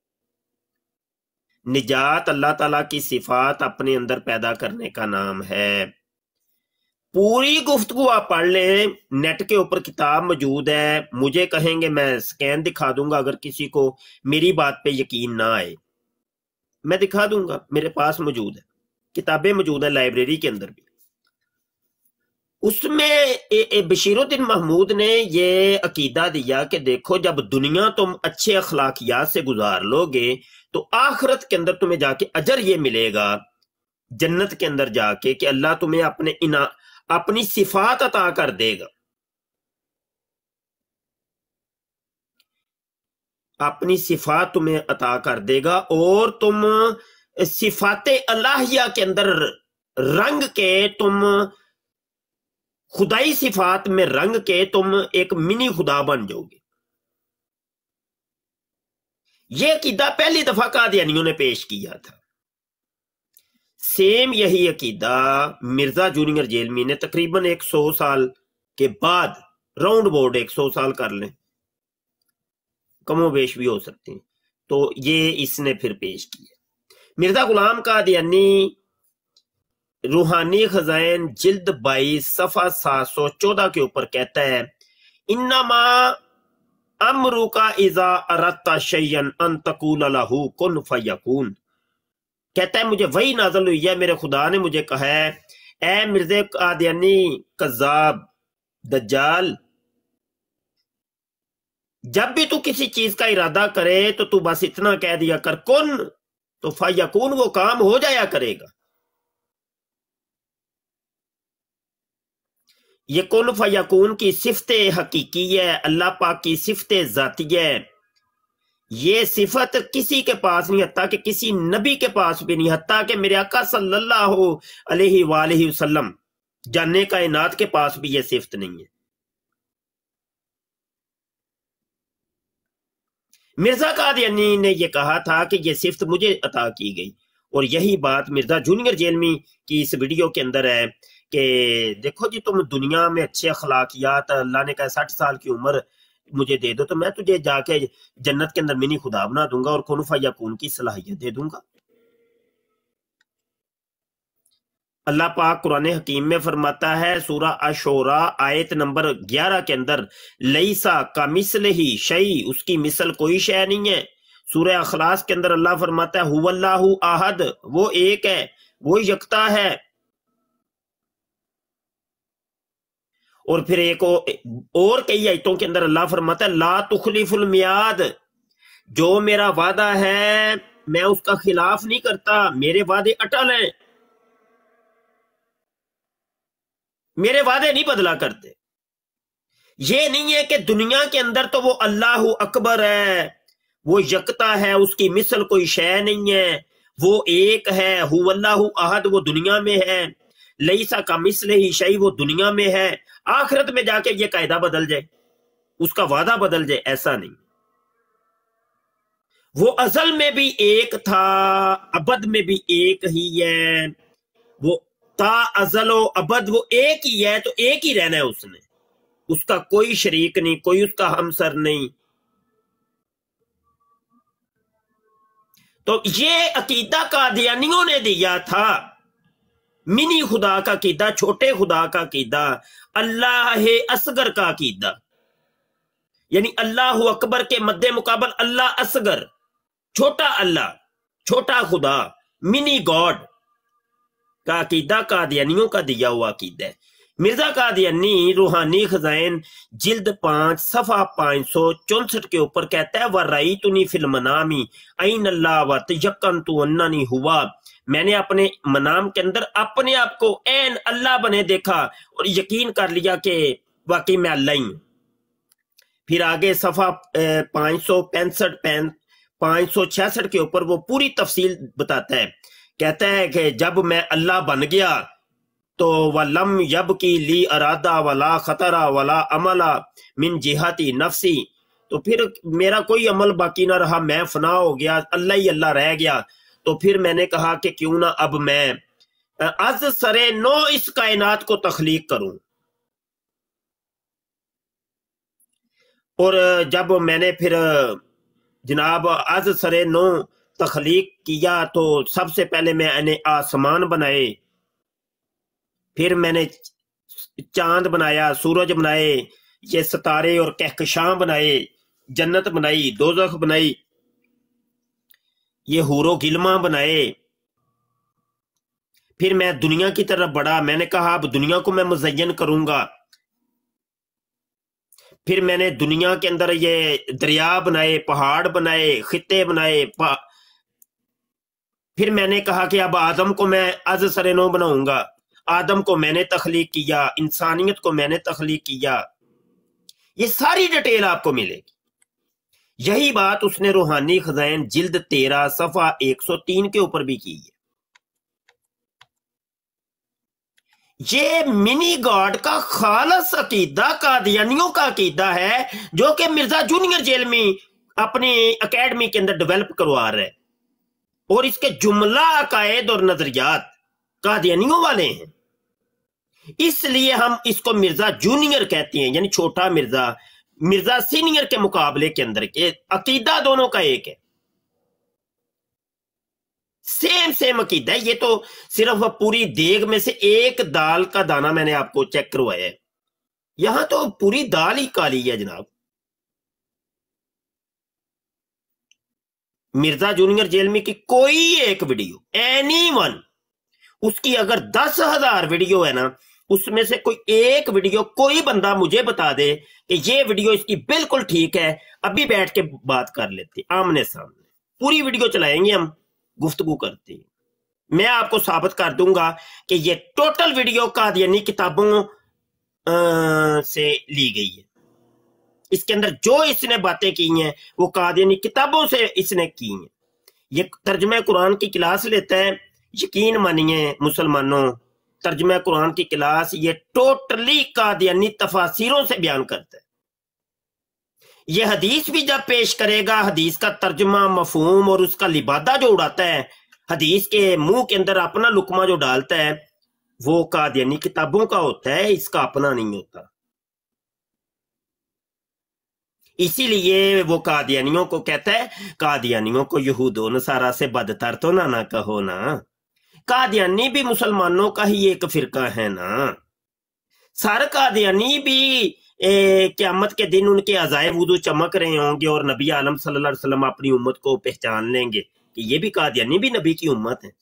نجات اللہ تعالیٰ کی صفات اپنے اندر پیدا کرنے کا نام ہے۔ پوری گفتگو آپ پڑھ لیں، نیٹ کے اوپر کتاب موجود ہے، مجھے کہیں گے میں سکین دکھا دوں گا، اگر کسی کو میری بات پہ یقین نہ آئے میں دکھا دوں گا، میرے پاس موجود ہے، کتابیں موجود ہیں لائبریری کے اندر بھی۔ اس میں بشیر الدین محمود نے یہ عقیدہ دیا کہ دیکھو جب دنیا تم اچھے اخلاقیات سے گزار لو گے تو آخرت کے اندر تمہیں جا کے اجر یہ ملے گا جنت کے اندر جا کے کہ اللہ تمہیں اپنی صفات عطا کر دے گا، اپنی صفات تمہیں عطا کر دے گا، اور تم صفات الہیہ کے اندر رنگ کے، تم خدائی صفات میں رنگ کے تم ایک منی خدا بن جاؤ گے۔ یہ عقیدہ پہلی دفعہ قادیانیوں نے پیش کیا تھا۔ سیم یہی عقیدہ مرزا جونیئر جیلمی نے تقریباً 100 سال کے بعد، راؤنڈ بورڈ 100 سال کر لیں، کم و بیش بھی ہو سکتے ہیں، تو یہ اس نے پھر پیش کیا۔ مرزا غلام قادیانی روحانی خزائن جلد 22 صفحہ 714 کے اوپر کہتا ہے انما امرک اذا اردت شیئا ان تقول لہ کن فیکون۔ کہتا ہے مجھے وہی نازل ہوئی ہے، میرے خدا نے مجھے کہا ہے اے مرزا قادیانی کذاب دجال، جب بھی تو کسی چیز کا ارادہ کرے تو تو بس اتنا کہہ دیا کر کن، تو فیکون، وہ کام ہو جایا کرے گا۔ یہ کن فیکون کی صفت حقیقی ہے، اللہ پاک کی صفت ذاتی ہے، یہ صفت کسی کے پاس نہیں، حتیٰ کہ کسی نبی کے پاس بھی نہیں، حتیٰ کہ میرے آقا صلی اللہ علیہ وآلہ وسلم جاننے کائنات کے پاس بھی یہ صفت نہیں ہے۔ مرزا قادیانی نے یہ کہا تھا کہ یہ صفت مجھے عطا کی گئی، اور یہی بات مرزا جونیئر جیلمی کی اس ویڈیو کے اندر ہے کہ دیکھو جی تم دنیا میں اچھے اخلاقیات، اللہ نے کہا 60 سال کی عمر مجھے دے دو تو میں تجھے جا کے جنت کے اندر منی خدا بنا دوں گا اور کن فیکون کی صلاحیت دے دوں گا۔ اللہ پاک قرآن حکیم میں فرماتا ہے سورہ الشورى آیت نمبر 11 کے اندر لیسا کمثلہ شیء، اس کی مثل کوئی شے نہیں ہے۔ سورہ اخلاص کے اندر اللہ فرماتا ہے هو اللہ احد، وہ ایک ہے، وہ یکتا ہے۔ اور پھر ایک اور کئی آیتوں کے اندر اللہ فرماتا ہے لا تخلف المیعاد، جو میرا وعدہ ہے میں اس کا خلاف نہیں کرتا، میرے وعدے اٹل ہیں، میرے وعدے نہیں بدلا کرتے۔ یہ نہیں ہے کہ دنیا کے اندر تو وہ اللہ اکبر ہے، وہ یکتا ہے، اس کی مثل کوئی شے نہیں ہے، وہ ایک ہے، هو اللہ احد وہ دنیا میں ہے، لیسا کمثلہ شیء وہ دنیا میں ہے، آخرت میں جا کے یہ قاعدہ بدل جائے، اس کا وعدہ بدل جائے، ایسا نہیں۔ وہ ازل میں بھی ایک تھا، ابد میں بھی ایک ہی ہے، وہ تا ازل و ابد وہ ایک ہی ہے، تو ایک ہی رہنا ہے اس نے، اس کا کوئی شریک نہیں، کوئی اس کا ہمسر نہیں۔ تو یہ عقیدہ قادیانیوں نے دیا تھا، منی خدا کا عقیدہ، چھوٹے خدا کا عقیدہ، اللہ اصغر کا عقیدہ، یعنی اللہ اکبر کے مد مقابل اللہ اصغر، چھوٹا اللہ، چھوٹا خدا، منی گاڈ کا عقیدہ قادیانیوں کا دیا ہوا عقیدہ ہے۔ مرزا قادیانی روحانی خزائن جلد 5 صفحہ 564 کے اوپر کہتا ہے وَرَأَيْتُنِي فِي الْمَنَامِ أَيْنَ اللَّهُ وَتَيَقَّنْتُ أَنَّنِي هُوَ، میں نے اپنے منام کے اندر اپنے آپ کو عین اللہ بنے دیکھا اور یقین کر لیا کہ واقعی میں اللہ ہی ہوں۔ پھر آگے صفحہ 565 566 کے اوپر وہ پوری تفصیل بتاتا ہے، کہتا ہے کہ جب میں اللہ بن گیا تو وَلَمْ يَبْقِ لِي أَرَادَ وَلَا خَطَرَ وَلَا عَمَلَ مِنْ جِهَةِ نَفْسِي، تو پھر میرا کوئی عمل باقی نہ رہا، میں فنا ہو گیا، اللہ ہی اللہ رہ گیا. تو پھر میں نے کہا کہ کیوں نہ اب میں از سر نو اس کائنات کو تخلیق کروں. اور جب میں نے پھر جناب از سر نو تخلیق کیا تو سب سے پہلے میں نے آسمان بنائے، پھر میں نے چاند بنایا، سورج بنائے، یہ ستارے اور کہکشاں بنائے، جنت بنائی، دوزخ بنائی، یہ حور و غلماں بنائے. پھر میں دنیا کی طرف بڑھا، میں نے کہا اب دنیا کو میں مزین کروں گا. پھر میں نے دنیا کے اندر یہ دریا بنائے، پہاڑ بنائے، خطے بنائے. پھر میں نے کہا کہ اب آدم کو میں از سر نو بناؤں گا. آدم کو میں نے تخلیق کیا، انسانیت کو میں نے تخلیق کیا. یہ ساری ڈیٹیل آپ کو ملے گی. یہی بات اس نے روحانی خزائن جلد 13 صفحہ 103 کے اوپر بھی کی ہے. یہ منی گاڈ کا خالص عقیدہ قادیانیوں کا عقیدہ ہے جو کہ مرزا جونیئر جیلمی اپنی اکیڈمی کے اندر ڈیولپ کروا رہے، اور اس کے جملہ عقائد اور نظریات قادیانیوں والے ہیں. اس لیے ہم اس کو مرزا جونیئر کہتے ہیں، یعنی چھوٹا مرزا، مرزا سینئر کے مقابلے کے اندر کے عقیدہ دونوں کا ایک ہے، سیم عقیدہ ہے. یہ تو صرف پوری دیگ میں سے ایک دال کا دانہ میں نے آپ کو چیک کروایا ہے، یہاں تو پوری دال ہی کالی ہے جناب. مرزا جونیئر جیلمی کی کوئی ایک ویڈیو، اینی ون، اس کی اگر 10,000 ویڈیو ہے نا، اس میں سے کوئی ایک ویڈیو کوئی بندہ مجھے بتا دے کہ یہ ویڈیو اس کی بالکل ٹھیک ہے، ابھی بیٹھ کے بات کر لیتے آمنے سامنے. پوری ویڈیو چلائیں گے، ہم گفتگو کرتے ہیں. میں آپ کو ثابت کر دوں گا کہ یہ ٹوٹل ویڈیو قادیانی کتابوں سے لی گئی ہے. اس کے اندر جو اس نے باتیں کی ہیں وہ قادیانی کتابوں سے اس نے کی ہیں. یہ ترجمہ قرآن کی کلاس لیتا ہے، یقین مانیے مسلمانوں، ترجمہ قرآن کی کلاس یہ ٹوٹلی قادیانی تفاسیروں سے بیان کرتا ہے. یہ حدیث بھی جب پیش کرے گا، حدیث کا ترجمہ، مفہوم اور اس کا لبادہ جو اڑاتا ہے، حدیث کے منہ کے اندر اپنا لقمہ جو ڈالتا ہے، وہ قادیانی کتابوں کا ہوتا ہے، اس کا اپنا نہیں ہوتا. اسی لیے وہ قادیانیوں کو کہتا ہے، قادیانیوں کو یہود و نصارہ سے بدتر تو نہ کہو نا. قادیانی بھی مسلمانوں کا ہی ایک فرقہ ہے نا. سارے قادیانی بھی قیامت کے دن ان کے عزائے وضو چمک رہے ہوں گے، اور نبی عالم صلی اللہ علیہ وسلم اپنی امت کو پہچان لیں گے کہ یہ بھی قادیانی بھی نبی کی امت ہے.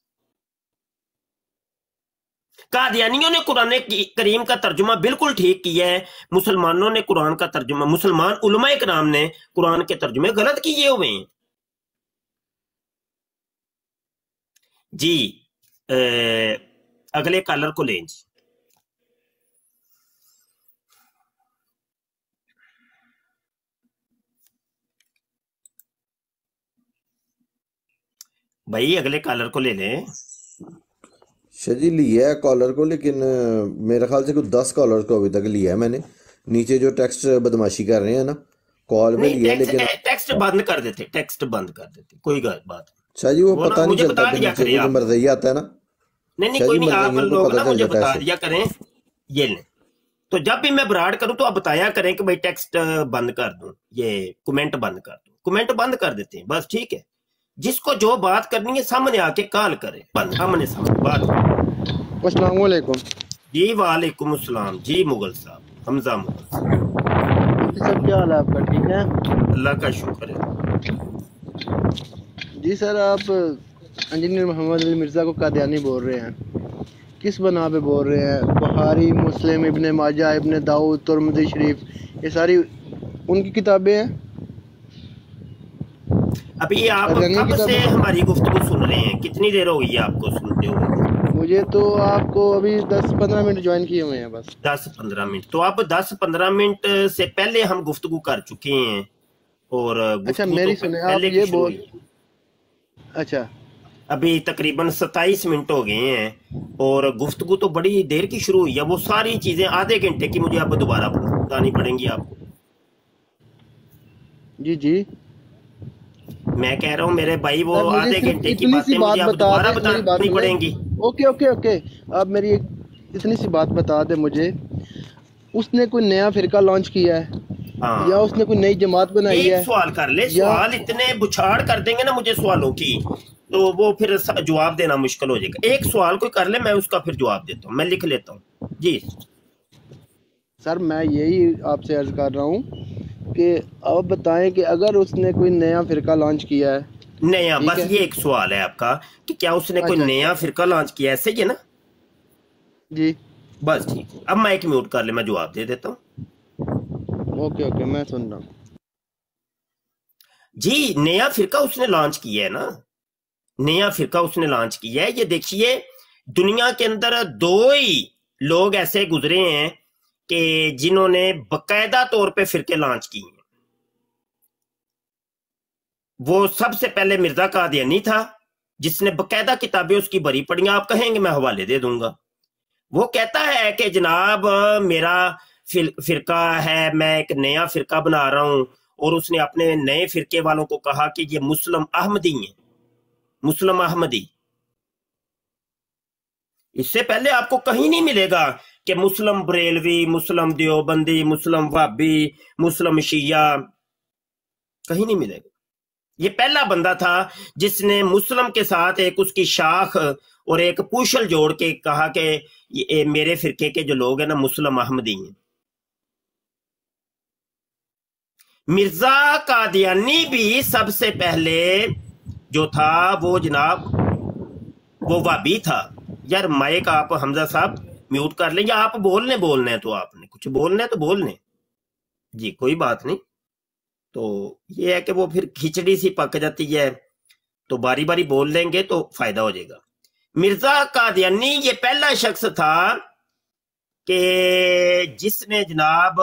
قادیانیوں نے قرآن کریم کا ترجمہ بالکل ٹھیک کیا ہے، مسلمانوں نے قرآن کا ترجمہ، مسلمان علماء کرام نے قرآن کے ترجمے غلط کیے ہوئے ہیں. جی اگلے کالر کو لیں جی. بھائی اگلے کالر کو لے لیں. جی لیا ہے کالر کو، لیکن میرے خیال سے کوئی 10 کالر کو ابھی تک لیا ہے میں نے. نیچے جو ٹیکسٹ بدماشی کر رہے ہیں نا، کال پہ لیا ہے، لیکن ٹیکسٹ بند کر دیتے، ٹیکسٹ بند کر دیتے، کوئی بات. شاہ جی وہ پتہ نہیں چلتا کہ نیچے جو مرضی آتا ہے نا. نہیں کوئی نہیں، آپ لوگ نا مجھے بتا دیا کریں. یہ لیں تو جب بھی میں براڈ کروں تو آپ بتایا کریں کہ بھائی ٹیکسٹ بند کر دوں، یہ کومنٹ بند کر دوں. کومنٹ بند کر دیتے ہیں بس، ٹھیک ہے. جس کو جو بات کرنی ہے سامنے آ کے کال کرے، سامنے بات. السلام علیکم. جی وعلیکم السلام. جی مغل صاحب، حمزہ مغل صاحب. سب کیا حال ہے آپ کا؟ ٹھیک ہے، اللہ کا شکر ہے. جی سر، آپ انجینئر محمد علی مرزا کو قادیانی بول رہے ہیں، کس بنا پہ بول رہے ہیں؟ بخاری، مسلم، ابن ماجہ، ابن داؤد، ترمذی شریف، یہ ساری ان کی کتابیں ہیں. ابھی آپ کب سے ہماری گفتگو سن رہے ہیں؟ کتنی دیر ہو گئی ہے آپ کو سنتے ہوئے؟ مجھے تو آپ کو ابھی 10-15 منٹ جوائن کیے ہوئے ہیں بس. 10-15 منٹ تو اب 10-15 منٹ سے پہلے ہم گفتگو کر چکے ہیں. اور اچھا میری سنیں، آپ یہ بول، اچھا ابھی تقریباً 27 منٹ ہو گئے ہیں اور گفتگو تو بڑی دیر کی شروع ہوئی ہے. وہ ساری چیزیں آدھے گھنٹے کی مجھے اب دوبارہ بتانی پڑیں گی آپ کو. جی جی میں کہہ رہا ہوں میرے بھائی وہ سر، مجھے آدھے صرف گھنٹے کی اتنی باتیں سی مجھے بات اب بتا دوبارہ دیں، میری بات بتانی سنیں۔ پڑیں گی۔ اوکے اوکے اوکے، آپ میری ایک اتنی سی بات بتا دیں مجھے، اس نے کوئی نیا فرقہ لانچ کیا ہے ہاں یا اس نے کوئی نئی جماعت بنائی ایک ہے سوال کر لے، یا سوال اتنے بچھاڑ کر دیں گے نا مجھے سوالوں کی تو وہ پھر جواب دینا مشکل ہو جائے گا۔ ایک سوال کوئی کر لے، میں اس کا پھر جواب دیتا ہوں، میں لکھ لیتا ہوں۔ جی سر میں یہی آپ سے عرض کر رہا ہوں کہ آپ بتائیں کہ اگر اس نے کوئی نیا فرقہ لانچ کیا ہے، نیا، ٹھیک بس ہے؟ یہ ایک سوال ہے آپ کا کہ کیا اس نے کوئی اچھا نیا اچھا فرقہ لانچ کیا ہے، صحیح ہے نا؟ جی بس ٹھیک ہے، اب مائک میوٹ کر لے، میں جواب دے دیتا ہوں۔ اوکے اوکے، میں سن رہا ہوں۔ جی نیا فرقہ اس نے لانچ کیا ہے نا، نیا فرقہ اس نے لانچ کیا ہے۔ یہ دیکھیے دنیا کے اندر دو ہی لوگ ایسے گزرے ہیں کہ جنہوں نے باقاعدہ طور پہ فرقے لانچ کیے ہیں۔ وہ سب سے پہلے مرزا قادیانی تھا، جس نے باقاعدہ کتابیں اس کی بھری پڑھی، آپ کہیں گے میں حوالے دے دوں گا۔ وہ کہتا ہے کہ جناب میرا فرقہ ہے، میں ایک نیا فرقہ بنا رہا ہوں، اور اس نے اپنے نئے فرقے والوں کو کہا کہ یہ مسلم احمدی ہیں، مسلم احمدی۔ اس سے پہلے آپ کو کہیں نہیں ملے گا کہ مسلم بریلوی، مسلم دیوبندی، مسلم وہابی، مسلم شیعہ، کہیں نہیں ملے گا۔ یہ پہلا بندہ تھا جس نے مسلم کے ساتھ ایک اس کی شاخ اور ایک پوشل جوڑ کے کہا کہ یہ میرے فرقے کے جو لوگ ہیں نا مسلم احمدی ہیں۔ مرزا قادیانی بھی سب سے پہلے جو تھا وہ جناب وہ وہابی تھا۔ یار مائک آپ حمزہ صاحب میوٹ کر لیں، یا آپ بولنے ہیں تو آپ نے کچھ بولنا ہے تو بولنے، جی کوئی بات نہیں۔ تو یہ ہے کہ وہ پھر کھچڑی سی پک جاتی ہے، تو باری باری بول لیں گے تو فائدہ ہو جائے گا۔ مرزا قادیانی یہ پہلا شخص تھا کہ جس نے جناب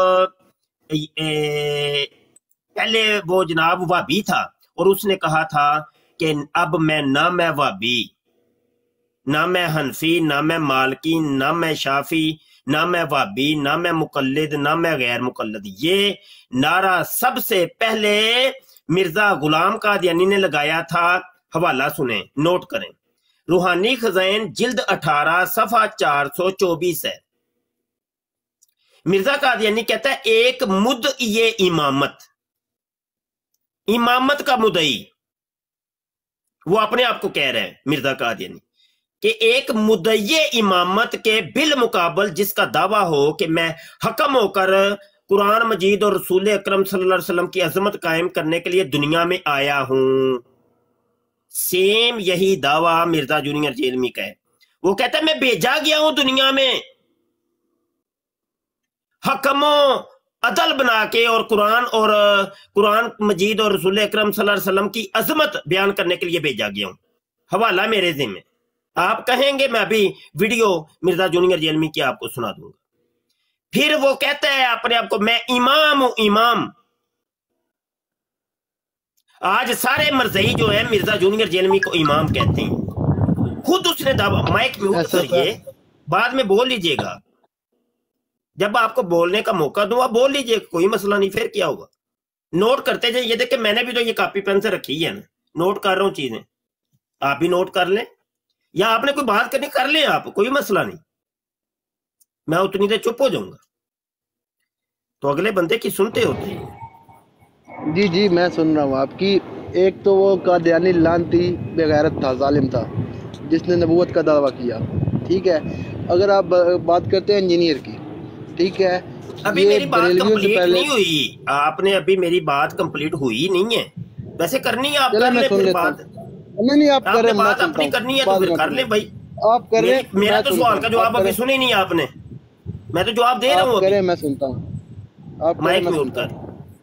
پہلے وہ جناب وہابی تھا، اور اس نے کہا تھا کہ اب نہ میں وہابی، نہ میں حنفی، نہ میں مالکی، نہ میں شافی، نہ میں وہابی، نہ میں مقلد، نہ میں غیر مقلد۔ یہ نعرہ سب سے پہلے مرزا غلام قادیانی نے لگایا تھا۔ حوالہ سنیں، نوٹ کریں، روحانی خزائن جلد 18 صفحہ 424 ہے۔ مرزا قادیانی کہتا ہے ایک مدعی امامت، امامت کا مدعی، وہ اپنے آپ کو کہہ رہے ہیں مرزا قادیانی کہ ایک مدعی امامت کے بالمقابل جس کا دعویٰ ہو کہ میں حکم ہو کر قرآن مجید اور رسول اکرم صلی اللہ علیہ وسلم کی عظمت قائم کرنے کے لیے دنیا میں آیا ہوں۔ سیم یہی دعویٰ مرزا جونیئر جیلمی کا ہے۔ وہ کہتا ہے میں بھیجا گیا ہوں دنیا میں حکم و عدل بنا کے، اور قرآن مجید اور رسول اکرم صلی اللہ علیہ وسلم کی عظمت بیان کرنے کے لیے بھیجا گیا ہوں۔ حوالہ میرے ذمہ، آپ کہیں گے میں ابھی ویڈیو مرزا جونیئر جیلمی کی آپ کو سنا دوں گا۔ پھر وہ کہتا ہے اپنے آپ کو میں امام ہوں، امام۔ آج سارے مرزئی جو ہے مرزا جونیئر جیلمی کو امام کہتے ہیں، خود اس نے دعویٰ، مائک میوٹ کریے، بعد میں بول لیجئے گا، جب آپ کو بولنے کا موقع دوں آپ بول لیجئے، کوئی مسئلہ نہیں، پھر کیا ہوگا۔ نوٹ کرتے جائیں، یہ دیکھیں میں نے بھی تو یہ کاپی پین سے رکھی ہے نا، نوٹ کر رہا ہوں چیزیں، آپ بھی نوٹ کر لیں، یا آپ نے کوئی بات کرنی کر لیں، آپ کوئی مسئلہ نہیں، میں اتنی دیر چپ ہو جاؤں گا، تو اگلے بندے کی سنتے ہوتے ہیں۔ جی جی میں سن رہا ہوں آپ کی۔ ایک تو وہ قادیانی لعنتی بغیرت تھا، ظالم تھا، جس نے نبوت کا دعویٰ کیا، ٹھیک ہے۔ اگر آپ بات کرتے ہیں انجینئر کی، ٹھیک ہے، ابھی میری بات کمپلیٹ نہیں ہوئی، آپ نے ابھی میری بات کمپلیٹ ہوئی نہیں ہے، ویسے کرنی ہے آپ کر لیں پھر بات، نہیں آپ کر رہے ہیں، بات اپنی کرنی ہے تو پھر کر لیں بھائی، آپ کر رہے ہیں، میرا تو سوال کا جواب ابھی سنی نہیں آپ نے، میں تو جواب دے رہا ہوں ابھی، میں سنتا ہوں، مائک میوٹ کر۔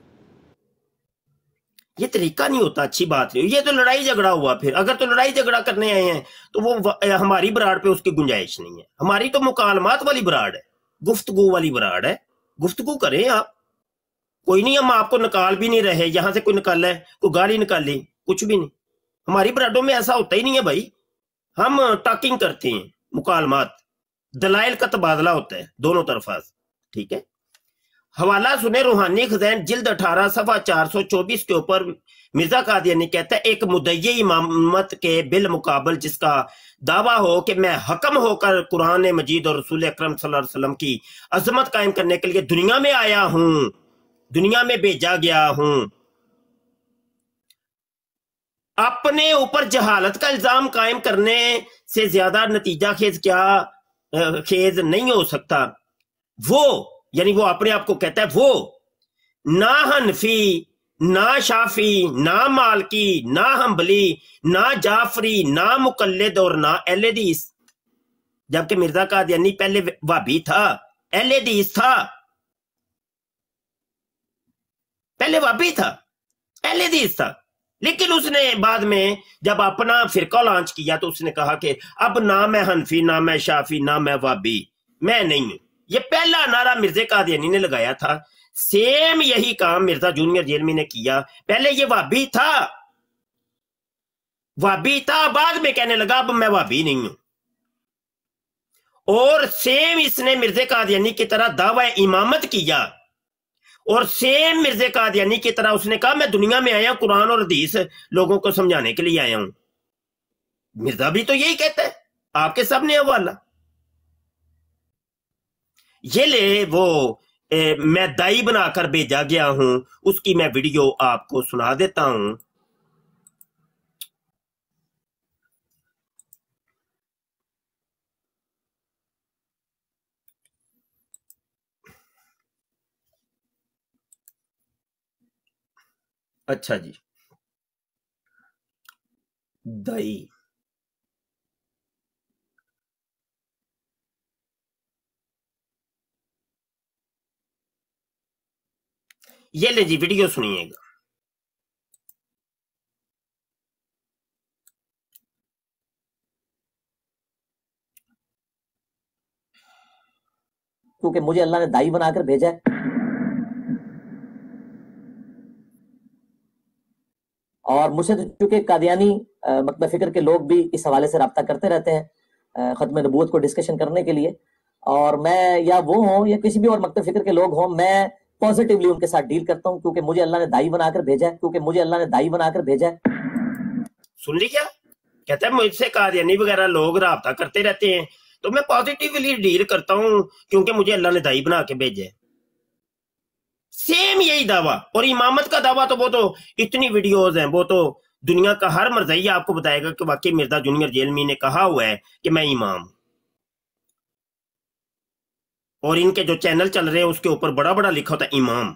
یہ طریقہ نہیں ہوتا، اچھی بات نہیں، یہ تو لڑائی جھگڑا ہوا، پھر اگر تو لڑائی جھگڑا کرنے آئے ہیں تو وہ ہماری براڑ پہ اس کی گنجائش نہیں ہے، ہماری تو مکالمات والی براڑ ہے، گفتگو والی براڑ ہے، گفتگو کریں آپ، کوئی نہیں، ہم آپ کو نکال بھی نہیں رہے، یہاں سے کوئی نکالا ہے، کوئی گاڑی نکالی، کچھ بھی نہیں، ہماری براڈوں میں ایسا ہوتا ہی نہیں ہے بھائی، ہم ٹاکنگ کرتے ہیں، مکالمات، دلائل کا تبادلہ ہوتا ہے دونوں طرف، ٹھیک ہے۔ حوالہ سنے روحانی خزین جلد 18 صفحہ 424 کے اوپر مرزا قادیانی کہتا ہے ایک مدعی امامت کے بالمقابل جس کا دعویٰ ہو کہ میں حکم ہو کر قرآن مجید اور رسول اکرم صلی اللہ علیہ وسلم کی عظمت قائم کرنے کے لیے دنیا میں آیا ہوں، دنیا میں بھیجا گیا ہوں، اپنے اوپر جہالت کا الزام قائم کرنے سے زیادہ نتیجہ خیز نہیں ہو سکتا۔ وہ یعنی وہ اپنے آپ کو کہتا ہے وہ نہ حنفی، نہ شافی، نہ مالکی، نہ حنبلی، نہ جعفری، نہ مقلد اور نہ اہل حدیث، جبکہ مرزا قادیانی پہلے وہابی تھا، اہل حدیث تھا، پہلے وہابی تھا، اہل حدیث تھا، لیکن اس نے بعد میں جب اپنا فرقہ لانچ کیا تو اس نے کہا کہ اب نہ میں حنفی، نہ میں شافی، نہ میں وہابی، میں نہیں ہوں۔ یہ پہلا نعرہ مرزا قادیانی نے لگایا تھا۔ سیم یہی کام مرزا جونیئر جیلمی نے کیا۔ پہلے یہ وہابی تھا، بعد میں کہنے لگا اب میں وہابی نہیں ہوں، اور سیم اس نے مرزا قادیانی کی طرح دعوی امامت کیا، اور سیم مرزا قادیانی کی طرح اس نے کہا میں دنیا میں آیا ہوں، قرآن اور حدیث لوگوں کو سمجھانے کے لیے آیا ہوں۔ مرزا بھی تو یہی کہتا ہے، آپ کے سامنے حوالہ یہ لے، وہ میں دائی بنا کر بھیجا گیا ہوں، اس کی میں ویڈیو آپ کو سنا دیتا ہوں۔ اچھا جی، دائی یہ لے جی، ویڈیو سنیے گا۔ کیونکہ مجھے اللہ نے دائی بنا کر بھیجا ہے، اور مجھ سے چونکہ قادیانی مکتب فکر کے لوگ بھی اس حوالے سے رابطہ کرتے رہتے ہیں ختم نبوت کو ڈسکشن کرنے کے لیے، اور میں یا وہ ہوں یا کسی بھی اور مکتب فکر کے لوگ ہوں، میں پازیٹیولی ان کے ساتھ ڈیل کرتا ہوں، کیونکہ مجھے اللہ نے دائی بنا کر بھیجا ہے، سن لی کیا کہتا ہے؟ مجھ سے قادیانی وغیرہ لوگ رابطہ کرتے رہتے ہیں تو میں پازیٹیولی ڈیل کرتا ہوں کیونکہ مجھے اللہ نے دائی بنا کے بھیجا ہے۔ سیم یہی دعویٰ، اور امامت کا دعویٰ تو وہ تو اتنی ویڈیوز ہیں، وہ تو دنیا کا ہر مرزائی آپ کو بتائے گا کہ واقعی مرزا جونیئر جیلمی نے کہا ہوا ہے کہ میں امام، اور ان کے جو چینل چل رہے ہیں اس کے اوپر بڑا بڑا لکھا ہوتا ہے امام،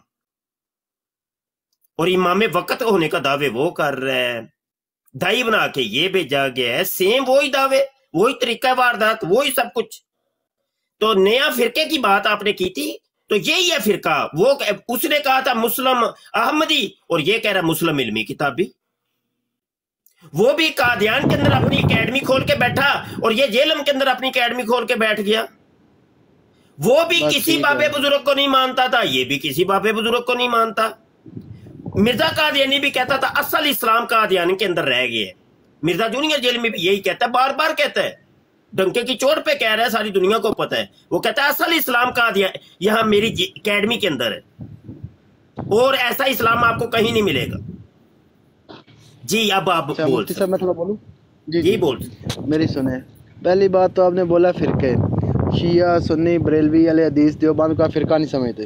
اور امام وقت ہونے کا دعوے وہ کر رہا ہے، دائی بنا کے یہ بھیجا گیا ہے، سیم وہی دعوے، وہی طریقہ واردات، وہی سب کچھ۔ تو نیا فرقے کی بات آپ نے کی تھی، تو یہی ہے فرقہ، وہ اس نے کہا تھا مسلم احمدی، اور یہ کہہ رہا مسلم علمی کتابی، وہ بھی قادیان کے اندر اپنی اکیڈمی کھول کے بیٹھا، اور یہ جیلم کے اندر اپنی اکیڈمی کھول کے بیٹھ گیا۔ وہ بھی کسی بابے بزرگ کو نہیں مانتا تھا، یہ بھی کسی بابے بزرگ کو نہیں مانتا۔ مرزا قادیانی بھی کہتا تھا اصل اسلام قادیانی کے اندر رہ گیا ہے، مرزا جونیئر جیلمی بھی یہی کہتا ہے، بار بار کہتا ہے، ڈنکے کی چوٹ پہ کہہ رہا ہے، ساری دنیا کو پتہ ہے، وہ کہتا ہے اصل اسلام قادیانی یہاں میری اکیڈمی کے اندر ہے، اور ایسا اسلام آپ کو کہیں نہیں ملے گا۔ جی اب آپ بول سکتے ہیں۔ میں تھوڑا بولوں؟ جی بول۔ میری سنیں، پہلی بات تو آپ نے بولا فرقے، شیعہ، سنی، بریلوی، اہل حدیث، دیوبند کا فرقہ نہیں سمجھتے،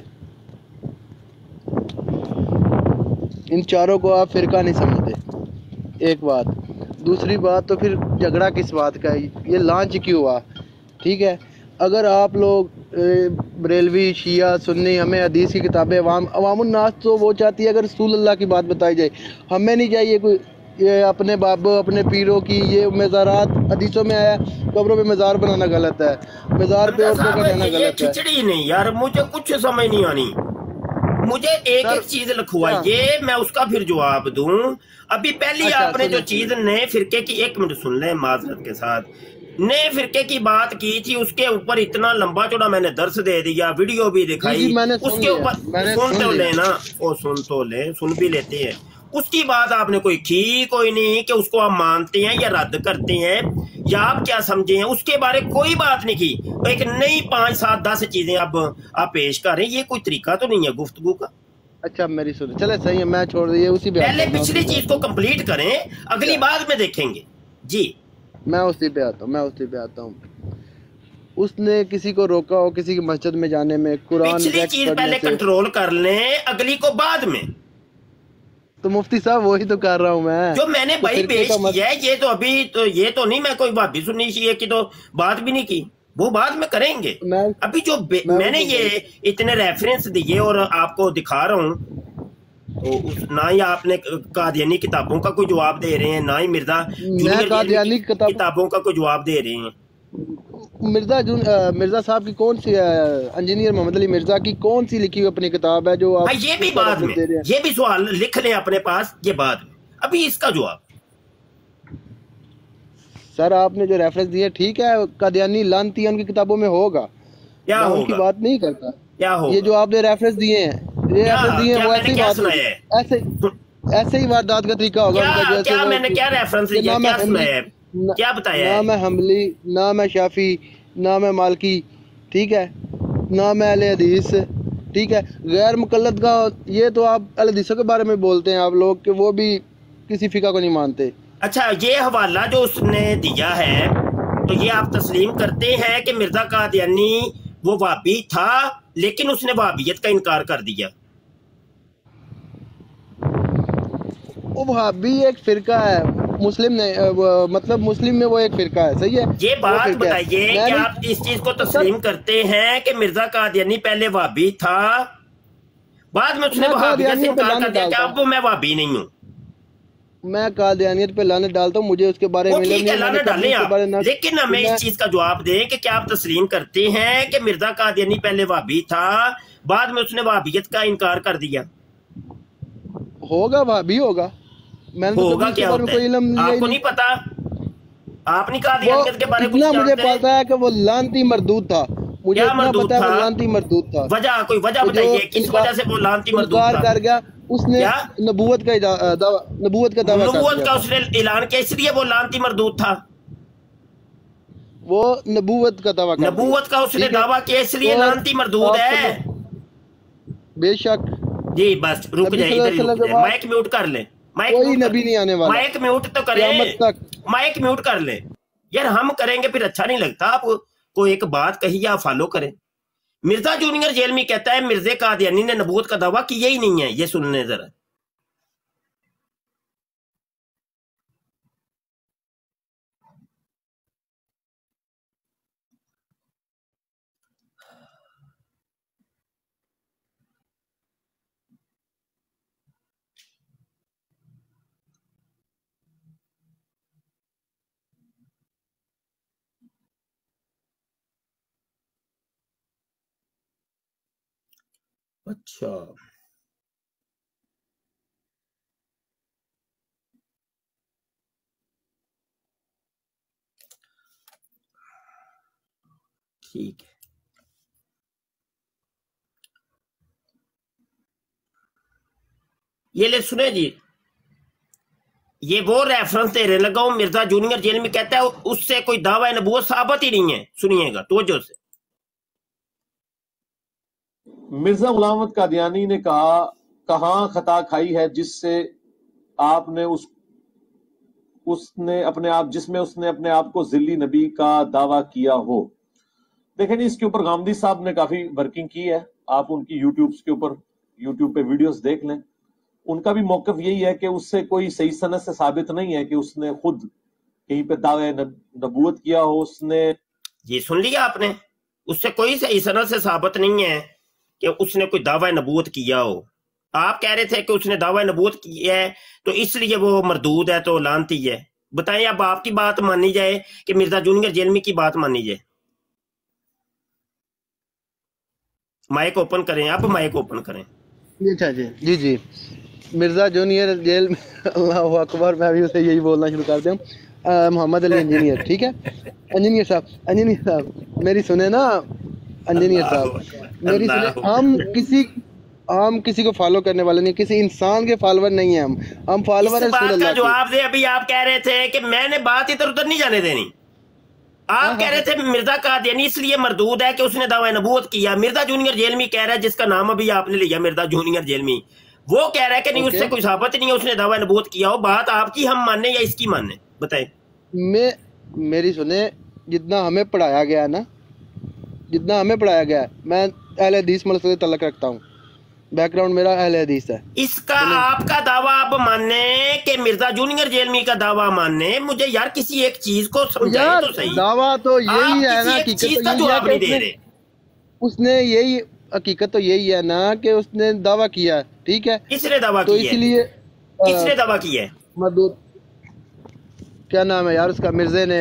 ان چاروں کو آپ فرقہ نہیں سمجھتے، ایک بات۔ دوسری بات، تو پھر جھگڑا کس بات کا ہے؟ یہ لانچ کیوں ہوا؟ ٹھیک ہے، اگر آپ لوگ بریلوی، شیعہ، سنی، ہمیں حدیث کی کتابیں، عوام الناس تو وہ چاہتی ہے اگر رسول اللہ کی بات بتائی جائے، ہمیں نہیں چاہیے کوئی یہ اپنے بابوں، اپنے پیروں کی یہ مزارات، حدیثوں میں آیا قبروں پہ مزار بنانا غلط ہے، مزار پہ عورتوں کا رہنا غلط ہے۔ کھچڑی نہیں یار، مجھے کچھ سمجھ نہیں آنی، مجھے ایک چیز لکھوا یہ میں اس کا پھر جواب دوں۔ ابھی پہلی آپ نے جو چیز نئے فرقے کی، ایک منٹ سن لیں معذرت کے ساتھ، نئے فرقے کی بات کی تھی، اس کے اوپر اتنا لمبا چوڑا میں نے درس دے دیا، ویڈیو بھی دکھائی، اس کے اوپر سن تو لینا، وہ سن تو لیں، سن بھی لیتے ہیں، اس کی بات آپ نے کوئی نہیں کہ اس کو آپ مانتے ہیں یا رد کرتے ہیں یا آپ کیا سمجھے ہیں، اس کے بارے کوئی بات نہیں کی، ایک نئی 5 7 10 چیزیں اب آپ پیش کر رہے ہیں، یہ کوئی طریقہ تو نہیں ہے گفتگو کا۔ اچھا میری سن، چلے صحیح ہے، میں چھوڑ دیے اسی پہ، پہلے پچھلی چیز کو کمپلیٹ کریں، اگلی بات میں دیکھیں گے۔ جی میں اسی پہ آتا ہوں، اس نے کسی کو روکا ہو کسی کی مسجد میں جانے میں، قرآن پچھلی چیز پہلے کنٹرول کر لیں، اگلی کو بعد میں۔ تو مفتی صاحب وہی تو کر رہا ہوں میں، جو میں نے بھائی پیش کیا ہے، یہ تو ابھی تو یہ تو نہیں میں کوئی بھابی سنی شیعہ کی تو بات بھی نہیں کی، وہ بعد میں کریں گے۔ ابھی جو میں نے یہ اتنے ریفرنس دیے اور آپ کو دکھا رہا ہوں، تو نہ ہی آپ نے قادیانی کتابوں کا کوئی جواب دے رہے ہیں، نہ ہی مرزا جونیئر کتابوں کا کوئی جواب دے رہے ہیں۔ مرزا صاحب کی کون سی انجینئر محمد علی مرزا کی کون سی لکھی ہوئی اپنی کتاب ہے جو آپ یہ بھی بعد میں، یہ بھی سوال لکھ لیں اپنے پاس، یہ بعد میں، ابھی اس کا جواب۔ سر آپ نے جو ریفرنس دیے ٹھیک ہے، قادیانی لانتی ہے ان کی کتابوں میں ہوگا، کیا میں ہوگا؟ ان کی بات نہیں کرتا، کیا ہوگا؟ یہ جو آپ نے ریفرنس دیے ہیں، وہ ایسے ہی واردات کا طریقہ ہوگا۔ کیا میں نے کیا ریفرنس دیا، کیا سنایا ہے، کیا بتایا ہے؟ نہ میں حنبلی، نہ میں شافعی، نہ میں مالکی، ٹھیک ہے، نہ میں اہل حدیث، ٹھیک ہے، غیر مقلد کا یہ تو آپ اہل حدیثوں کے بارے میں بولتے ہیں آپ لوگ کہ وہ بھی کسی فقہ کو نہیں مانتے۔ اچھا یہ حوالہ جو اس نے دیا ہے تو یہ آپ تسلیم کرتے ہیں کہ مرزا قادیانی وہ وہابی تھا لیکن اس نے وہابیت کا انکار کر دیا؟ وہ وہابی ایک فرقہ ہے، مسلم نے مطلب مسلم میں وہ ایک فرقہ ہے، صحیح ہے۔ یہ بات بتائیے کہ آپ اس چیز کو تسلیم کرتے ہیں کہ مرزا قادیانی پہلے وہابی تھا، بعد میں اس نے وہابیت سے انکار کر دیا کہ اب میں وہابی نہیں ہوں؟ میں قادیانیت پہ لعنت ڈالتا ہوں، مجھے اس کے بارے میں ٹھیک ہے لعنت ڈالیں آپ، لیکن ہمیں اس چیز کا جواب دیں کہ کیا آپ تسلیم کرتے ہیں کہ مرزا قادیانی پہلے وہابی تھا، بعد میں اس نے وہابیت کا انکار کر دیا؟ ہوگا وہابی ہوگا، میں نے ہوگا کیا ہوتا ہے آپ کو نہیں پتا؟ آپ نہیں قادیانیت کے بارے میں اتنا مجھے پتا ہے کہ وہ لعنتی مردود تھا، مجھے اتنا پتا ہے وہ لعنتی مردود تھا۔ وجہ کوئی وجہ بتائیے کس وجہ سے وہ لعنتی مردود تھا؟ کر گیا اس نے نبوت کا دعویٰ، نبوت کا اس نے اعلان کیا، اس لیے وہ لعنتی مردود تھا؟ وہ نبوت کا دعویٰ، نبوت کا اس نے دعویٰ کیا اس لیے لعنتی مردود ہے؟ بے شک۔ جی بس رک جائے، ادھر ہی رک جائے، مائک میوٹ کر لیں، کوئی نبی نہیں آنے والا، مائک میوٹ تو کریں، مائک میوٹ کر لیں یار، ہم کریں گے پھر اچھا نہیں لگتا، آپ کو ایک بات کہی یا فالو کریں۔ مرزا جونیئر جیلمی کہتا ہے مرزا قادیانی نے نبوت کا دعویٰ کیا ہی نہیں ہے، یہ سن لیں ذرا۔ اچھا ٹھیک ہے، یہ لے سنیں جی، یہ وہ ریفرنس دے رہے لگا ہوں، مرزا جونیئر جیل میں کہتا ہے اس سے کوئی دعویٰ نبوت ثابت ہی نہیں ہے، سنیے گا توجہ سے۔ مرزا غلام احمد قادیانی نے کہا کہاں خطا کھائی ہے جس سے آپ نے جس میں اس نے اپنے آپ کو ذلی نبی کا دعویٰ کیا ہو۔ دیکھیں اس کے اوپر غامدی صاحب نے کافی ورکنگ کی ہے، آپ ان کی یوٹیوب پہ ویڈیوز دیکھ لیں، ان کا بھی موقف یہی ہے کہ اس سے کوئی صحیح سند سے ثابت نہیں ہے کہ اس نے خود کہیں پہ دعوی نبوت کیا ہو۔ اس نے یہ سن لیا آپ نے، اس سے کوئی صحیح سند سے ثابت نہیں ہے کہ اس نے کوئی دعوی نبوت کیا ہو۔ آپ کہہ رہے تھے کہ اس نے دعوی نبوت کیا ہے تو اس لیے وہ مردود ہے تو لعنتی ہے۔ بتائیں اب آپ کی بات مانی جائے کہ مرزا جونیئر جیلمی کی بات مانی جائے؟ مائک اوپن کریں، آپ مائک اوپن کریں۔ اچھا جی جی مرزا جونیئر جیل میں، اللہ اکبر، میں بھی اسے یہی بولنا شروع کر دوں، محمد علی انجینئر، ٹھیک ہے، انجینئر صاحب میری سنیں نا، انجینئر صاحب میری سنیں، ہم ہم کسی کو فالو کرنے والے نہیں، کسی انسان کے فالوور نہیں ہیں ہم فالوور ہیں رسول بات کا اللہ جواب دے. ابھی آپ کہہ رہے تھے کہ میں نے بات ادھر ادھر نہیں جانے دینی. آپ کہہ رہے تھے مرزا قادیانی اس لیے مردود ہے کہ اس نے دعوی نبوت کیا. مرزا جونیئر جیلمی کہہ رہا ہے، جس کا نام ابھی آپ نے لیا مرزا جونیئر جیلمی، وہ کہہ رہا ہے کہ نہیں اس سے کوئی ثابت نہیں ہے اس نے دعوی نبوت کیا ہو. بات آپ کی ہم ماننے یا اس کی ماننے؟ بتائیں. میری سنیں، جتنا ہمیں پڑھایا گیا ہے نا، جتنا ہمیں پڑھایا گیا ہے، میں اہل حدیث مدرسے سے تعلق رکھتا ہوں، بیک گراؤنڈ میرا اہل حدیث ہے. اس کا آپ کا دعویٰ آپ ماننے کہ مرزا جونیئر جیلمی کا دعویٰ ماننے، مجھے یار کسی ایک چیز کو سمجھائیں تو صحیح. دعویٰ تو یہی ہے نا، حقیقت چیز کا جواب نہیں دے رہے. اس نے یہی حقیقت تو یہی ہے نا کہ اس نے دعویٰ کیا ہے. ٹھیک ہے، کس نے دعویٰ تو کیا اسی لیے کس نے دعویٰ کیا ہے؟ مردود کیا نام ہے یار اس کا، مرزے نے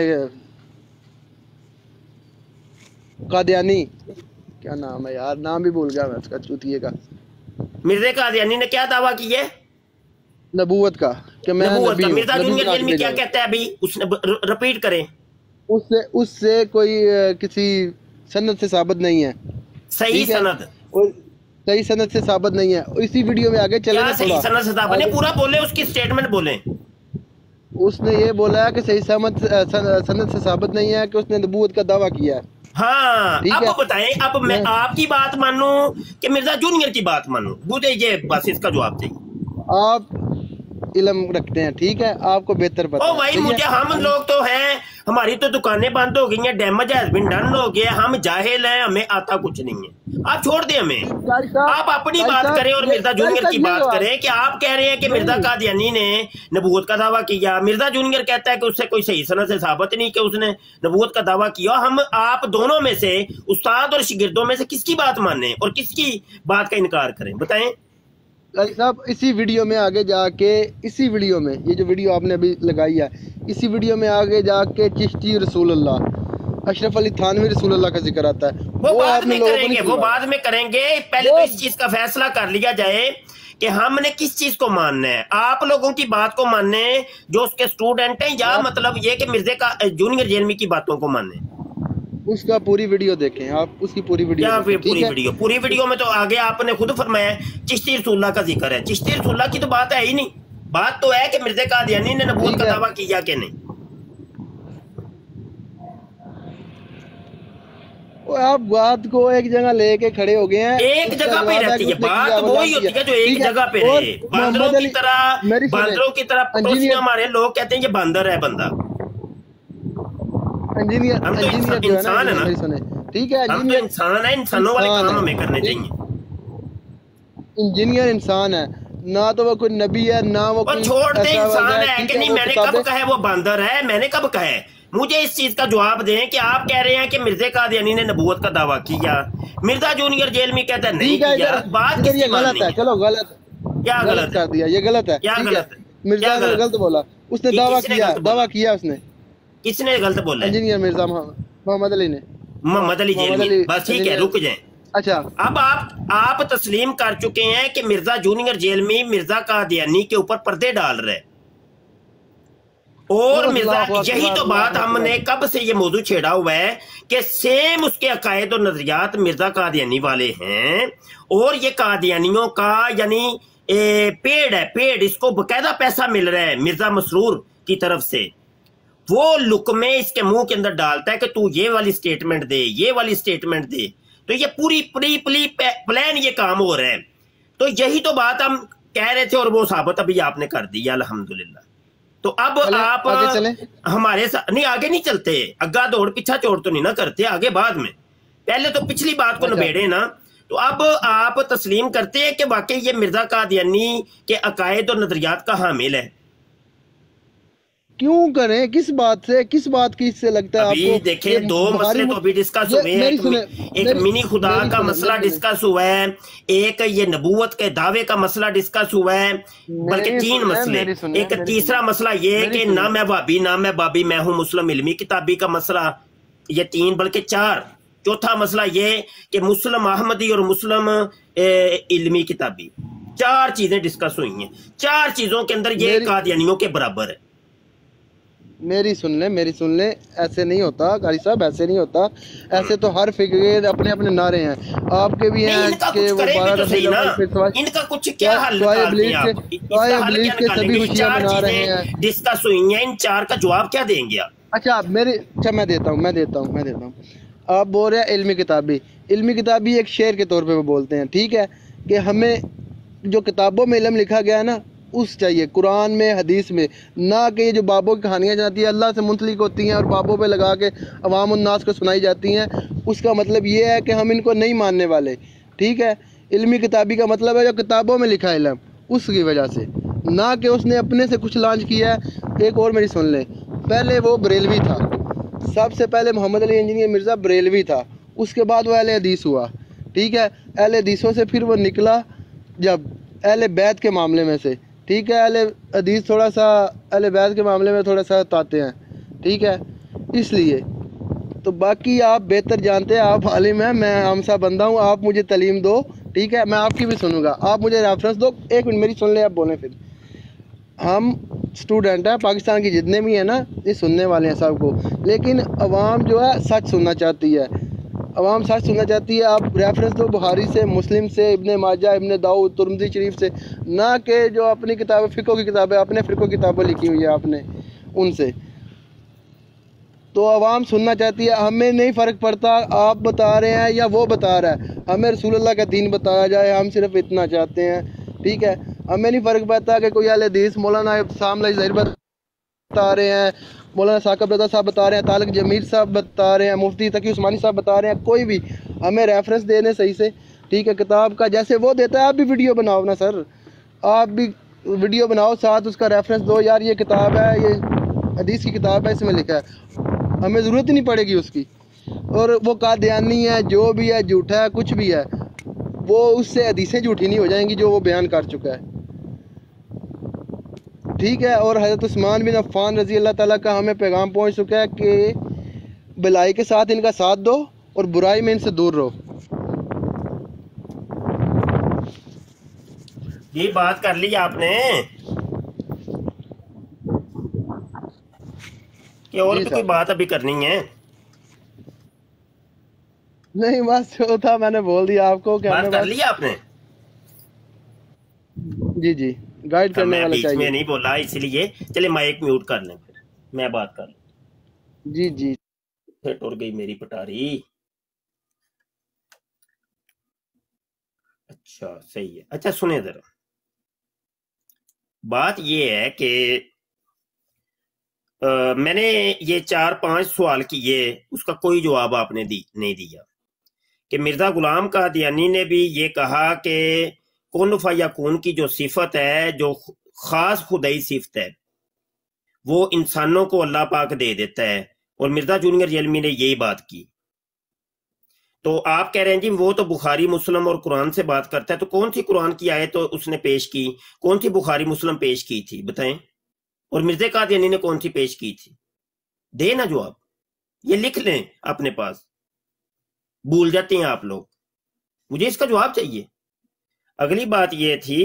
قادیانی، کیا نام ہے یار، نام بھی بھول گیا میں اس کا، چوتیے کا. مرزا قادیانی نے کیا دعویٰ کیا ہے؟ نبوت کا، کہ میں نبوت کا. نبی مرزا ہوں، جونیئر نبی جیلمی کیا کہتا ہے ابھی؟ اس نے رپیٹ کریں. اس سے کوئی کسی سند سے ثابت نہیں ہے. صحیح سند، صحیح سند سے ثابت نہیں ہے. اسی ویڈیو میں آگے چلے کیا صحیح سند سے ثابت نہیں؟ پورا بولے، اس کی سٹیٹمنٹ بولیں. اس نے یہ بولا ہے کہ صحیح سند سے ثابت نہیں ہے کہ اس نے نبوت کا دعویٰ کیا ہے. ہاں اب بتائیں، اب میں آپ کی بات مانوں کہ مرزا جونیئر کی بات مانوں؟ مجھے یہ بس اس کا جواب چاہیے. آپ علم رکھتے ہیں، ٹھیک ہے، آپ کو بہتر پتا ہے. بھائی مجھے، ہم لوگ تو ہیں، ہماری تو دکانیں بند ہو گئی ہیں، ڈیمیج ہیز بین ڈن ہو گیا، ہم جاہل ہیں، ہمیں آتا کچھ نہیں ہے. آپ چھوڑ دیں ہمیں، آپ اپنی بات کریں اور مرزا جونیئر کی بات کریں. کہ آپ کہہ رہے ہیں کہ مرزا قادیانی نے نبوت کا دعویٰ کیا، مرزا جونیئر کہتا ہے کہ اس سے کوئی صحیح سند سے ثابت نہیں کہ اس نے نبوت کا دعویٰ کیا. ہم آپ دونوں میں سے، استاد اور شاگردوں میں سے کس کی بات مانیں اور کس کی بات کا انکار کریں؟ بتائیں. صاحب اسی ویڈیو میں آگے جا کے، اسی ویڈیو میں، یہ جو ویڈیو آپ نے ابھی لگائی ہے، اسی ویڈیو میں آگے جا کے چشتی رسول اللہ، اشرف علی تھانوی رسول اللہ کا ذکر آتا ہے. وہ بعد میں کریں گے، وہ بعد میں کریں گے. پہلے تو اس چیز کا فیصلہ کر لیا جائے کہ ہم نے کس چیز کو ماننا ہے. آپ لوگوں کی بات کو ماننے جو اس کے سٹوڈنٹ ہیں، یا مطلب یہ کہ مرزا کا جونیئر جیلمی کی باتوں کو ماننے؟ اس کا پوری ویڈیو دیکھیں آپ، اس کی پوری ویڈیو. پوری ویڈیو میں تو آگے آپ نے خود فرمایا چشتی رسول اللہ کا ذکر ہے. چشتی رسول اللہ کی تو بات ہے ہی نہیں. بات تو ہے کہ مرزا قادیانی نے نبوت کا دعویٰ کیا کہ نہیں. آپ بات کو ایک جگہ لے کے کھڑے ہو گئے ہیں. ایک جگہ پہ رہتی ہے بات، وہی ہوتی ہے جو ایک جگہ پہ رہے. باندروں کی طرح پڑوسیاں ہمارے لوگ کہتے ہیں یہ باندر ہے بندہ. انجینئر انسان ہے نا، ٹھیک ہے، ہم تو انسان ہیں، انسانوں والے کام ہمیں کرنے چاہیے. انجینئر انسان ہے، نہ تو وہ کوئی نبی ہے، نہ وہ کوئی. چھوڑ دیں انسان ہے کہ نہیں. میں نے کب کہا ہے وہ باندر ہے؟ میں نے کب کہا ہے؟ مجھے اس چیز کا جواب دیں کہ آپ کہہ رہے ہیں کہ مرزا قادیانی نے نبوت کا دعویٰ کیا، مرزا جونیئر جیلمی کہتا ہے نہیں کیا. بات کس کی غلط ہے؟ چلو غلط، کیا غلط کر دیا، یہ غلط ہے. کیا غلط ہے؟ مرزا نے غلط بولا، اس نے دعویٰ کیا. اس نے کس نے غلط بولا؟ انجینئر مرزا محمد علی نے. محمد علی جیلمی. بس ٹھیک ہے، رک جائیں. اچھا، اب آپ تسلیم کر چکے ہیں کہ مرزا جونیئر جیلمی مرزا قادیانی کے اوپر پردے ڈال رہے، اور مرزا، یہی تو بات ہم نے کب سے یہ موضوع چھیڑا ہوا ہے کہ سیم اس کے عقائد و نظریات مرزا قادیانی والے ہیں، اور یہ قادیانیوں کا یعنی پیڑ ہے، پیڑ، اس کو باقاعدہ پیسہ مل رہا ہے مرزا مسرور کی طرف سے. وہ لقمے اس کے منہ کے اندر ڈالتا ہے کہ تو یہ والی سٹیٹمنٹ دے، یہ والی سٹیٹمنٹ دے. تو یہ پوری پلان یہ کام ہو رہا ہے. تو یہی تو بات ہم کہہ رہے تھے، اور وہ ثابت ابھی آپ نے کر دی الحمدللہ. تو اب آپ ہمارے ساتھ نہیں، آگے نہیں چلتے، اگا دوڑ پیچھا چوڑ تو نہیں نہ کرتے، آگے بعد میں. پہلے تو پچھلی بات کو نبیڑے نا. تو اب آپ تسلیم کرتے ہیں کہ واقعی یہ مرزا قادیانی کے عقائد اور نظریات کا حامل ہے؟ کیوں کریں؟ کس بات سے، کس بات کی اس سے لگتا ہے آپ کو؟ دیکھیں، دو مسئلے تو ابھی ڈسکس ہوئے ہیں. ایک منی خدا کا مسئلہ ڈسکس ہوا ہے، ایک یہ نبوت کے دعوے کا مسئلہ ڈسکس ہوا ہے، بلکہ 3 مسئلے. ایک تیسرا مسئلہ یہ کہ نہ میں وہابی، نہ میں بابی، میں ہوں مسلم علمی کتابی کا مسئلہ. یہ 3 بلکہ 4. چوتھا مسئلہ یہ کہ مسلم احمدی اور مسلم علمی کتابی. 4 چیزیں ڈسکس ہوئی ہیں. 4 چیزوں کے اندر یہ قادیانیوں کے برابر ہے. मेरी सुन ले, ऐसे नहीं होता कारी साहब, ऐसे नहीं होता। ऐसे तो हर फिक्र अपने अपने नारे हैं, आपके भी हैं कि वो 12 रबीउल अव्वल पे इनका कुछ क्या हल निकालते हैं आप? इसका हल क्या के सभी निकालेंगे? खुशियां चार मना रहे हैं। चीजें डिस्कस हुई हैं, इन चार का जवाब क्या देंगे आप? अच्छा मैं देता हूँ। आप बोल रहे हैं इल्मी किताबी एक शेर के तौर पे वो बोलते हैं, ठीक है, कि हमें जो किताबों में इल्म लिखा गया है ना उस चाहिए, कुरान में हदीस में, ना कि ये जो बाबों की कहानियाँ जाती है अल्लाह से मुंसलिक होती हैं और बाबों पे लगा के अवाम उन्नास को सुनाई जाती हैं। उसका मतलब ये है कि हम इनको नहीं मानने वाले, ठीक है। इल्मी किताबी का मतलब है जो किताबों में लिखा है इल्म, उसकी वजह से, ना कि उसने अपने से कुछ लॉन्च किया है। एक और मेरी सुन लें, पहले वो बरेलवी था, सबसे पहले मोहम्मद अली इंजीनियर मिर्ज़ा बरेलवी था, उसके बाद वो अहले हदीस हुआ, ठीक है। अहले हदीसों से फिर वो निकला जब अहले बैत के मामले में से, ठीक है। अहले हदीस थोड़ा सा अहले बैत के मामले में थोड़ा सा ताते हैं, ठीक है। इसलिए तो बाकी आप बेहतर जानते हैं, आप आलिम हैं, मैं आम सा बंदा हूँ, आप मुझे तालीम दो, ठीक है, मैं आपकी भी सुनूंगा, आप मुझे रेफरेंस दो। एक मिनट मेरी सुन ले, आप बोलें फिर। हम स्टूडेंट हैं पाकिस्तान की, जितने भी हैं ना ये सुनने वाले हैं सबको, लेकिन अवाम जो है सच सुनना चाहती है, अवाम सच सुनना चाहती है। आप रेफरेंस दो बुखारी से, मुस्लिम से, इब्ने माजा, इब्ने दाऊद, तुर्मज़ी शरीफ से, ना कि जो अपनी किताबें फ़िक़्ह की किताबें, अपने फ़िक़्ह की किताबें लिखी हुई है आपने उनसे, तो अवाम सुनना चाहती है। हमें नहीं फ़र्क पड़ता आप बता रहे हैं या वो बता रहा है, हमें रसूलुल्लाह का दीन बताया जाए, हम सिर्फ इतना चाहते हैं, ठीक है। हमें नहीं फ़र्क पड़ता कि कोई अहले हदीस मौलाना सामला ज़हीर बता रहे हैं, मौलाना साकिब रज़ा साहब बता रहे हैं, तालिक जमीर साहब बता रहे हैं, मुफ्ती तकी उस्मानी साहब बता रहे हैं, कोई भी हमें रेफरेंस देने सही से, ठीक है, किताब का जैसे वो देता है। आप भी वीडियो बनाओ ना सर, आप भी वीडियो बनाओ, साथ उसका रेफरेंस दो, यार ये किताब है, ये हदीस की किताब है, इसमें लिखा है, हमें ज़रूरत ही नहीं पड़ेगी उसकी। और वो कादियानी है, जो भी है, झूठा है, कुछ भी है, वो उससे हदीसें झूठी नहीं हो जाएंगी जो वो बयान कर चुका है, ठीक है। और हज़रत उस्मान बिन अफ़्फ़ान रज़ी अल्लाह ताला का हमें पैगाम पहुंच चुका है कि भलाई के साथ इनका साथ दो और बुराई में इनसे दूर रहो। ये बात कर ली आपने कि और भी कोई बात अभी करनी है? नहीं, बस जो था मैंने बोल दिया आपको। बात कर ली आपने? जी गाइड करने वाला चाहिए। मैं नहीं बोला इसलिए, चले माइक म्यूट कर लें, फिर मैं बात कर लूं। जी फिर टूट गई मेरी पटारी। अच्छा सही है। अच्छा सुने जरा, बात ये है कि मैंने ये 4-5 सवाल किए, उसका कोई जवाब आपने नहीं दिया। कि मिर्जा गुलाम कादियानी ने भी ये कहा कि कुन फयकून की जो सिफत है, जो खास खुदाई सिफत है, वो इंसानों को अल्लाह पाक दे देता है, और मिर्जा जूनियर जेलमी ने यही बात की। तो आप कह रहे हैं जी वो तो बुखारी मुस्लिम और कुरान से बात करता है, तो कौन सी कुरान की आयत तो उसने पेश की, कौन सी बुखारी मुस्लिम पेश की थी बताएं? और मिर्जा कादियानी ने कौन सी पेश की थी? दे ना जवाब, ये लिख लें अपने पास, भूल जाते हैं आप लोग, मुझे इसका जवाब चाहिए। अगली बात ये थी,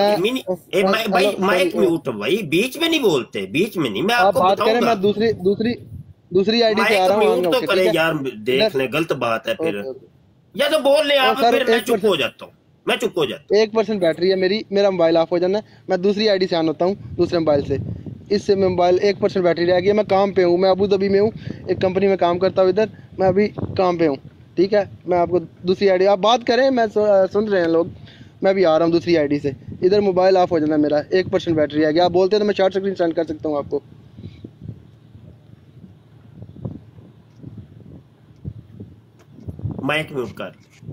माइक म्यूट भाई, बीच में नहीं बोलते, बीच में नहीं, मैं आपको बताऊंगा। मैं दूसरी आईडी से आ रहा हूं। म्यूट तो करें यार, देख ले गलत बात है फिर, या तो बोल ले आप, फिर मैं चुप हो जाता हूँ, 1% बैटरी है मेरी, मेरा मोबाइल ऑफ हो जाना है, मैं दूसरी आईडी से आना होता हूँ दूसरे मोबाइल से, इससे मैं मोबाइल 1% बैटरी रह गई है। मैं काम पे हूँ, मैं अबू धाबी में हूँ, एक कंपनी में काम करता हूँ इधर, मैं अभी काम पे हूँ, ठीक है। मैं आपको दूसरी आईडी, आप बात करें, मैं सुन रहे हैं लोग, मैं भी आ रहा हूँ दूसरी आईडी से, इधर मोबाइल ऑफ हो जाना मेरा, 1% बैटरी आ गया। आप बोलते हैं तो मैं शॉर्ट स्क्रीन सेंड कर सकता हूँ आपको। माइक म्यूट कर।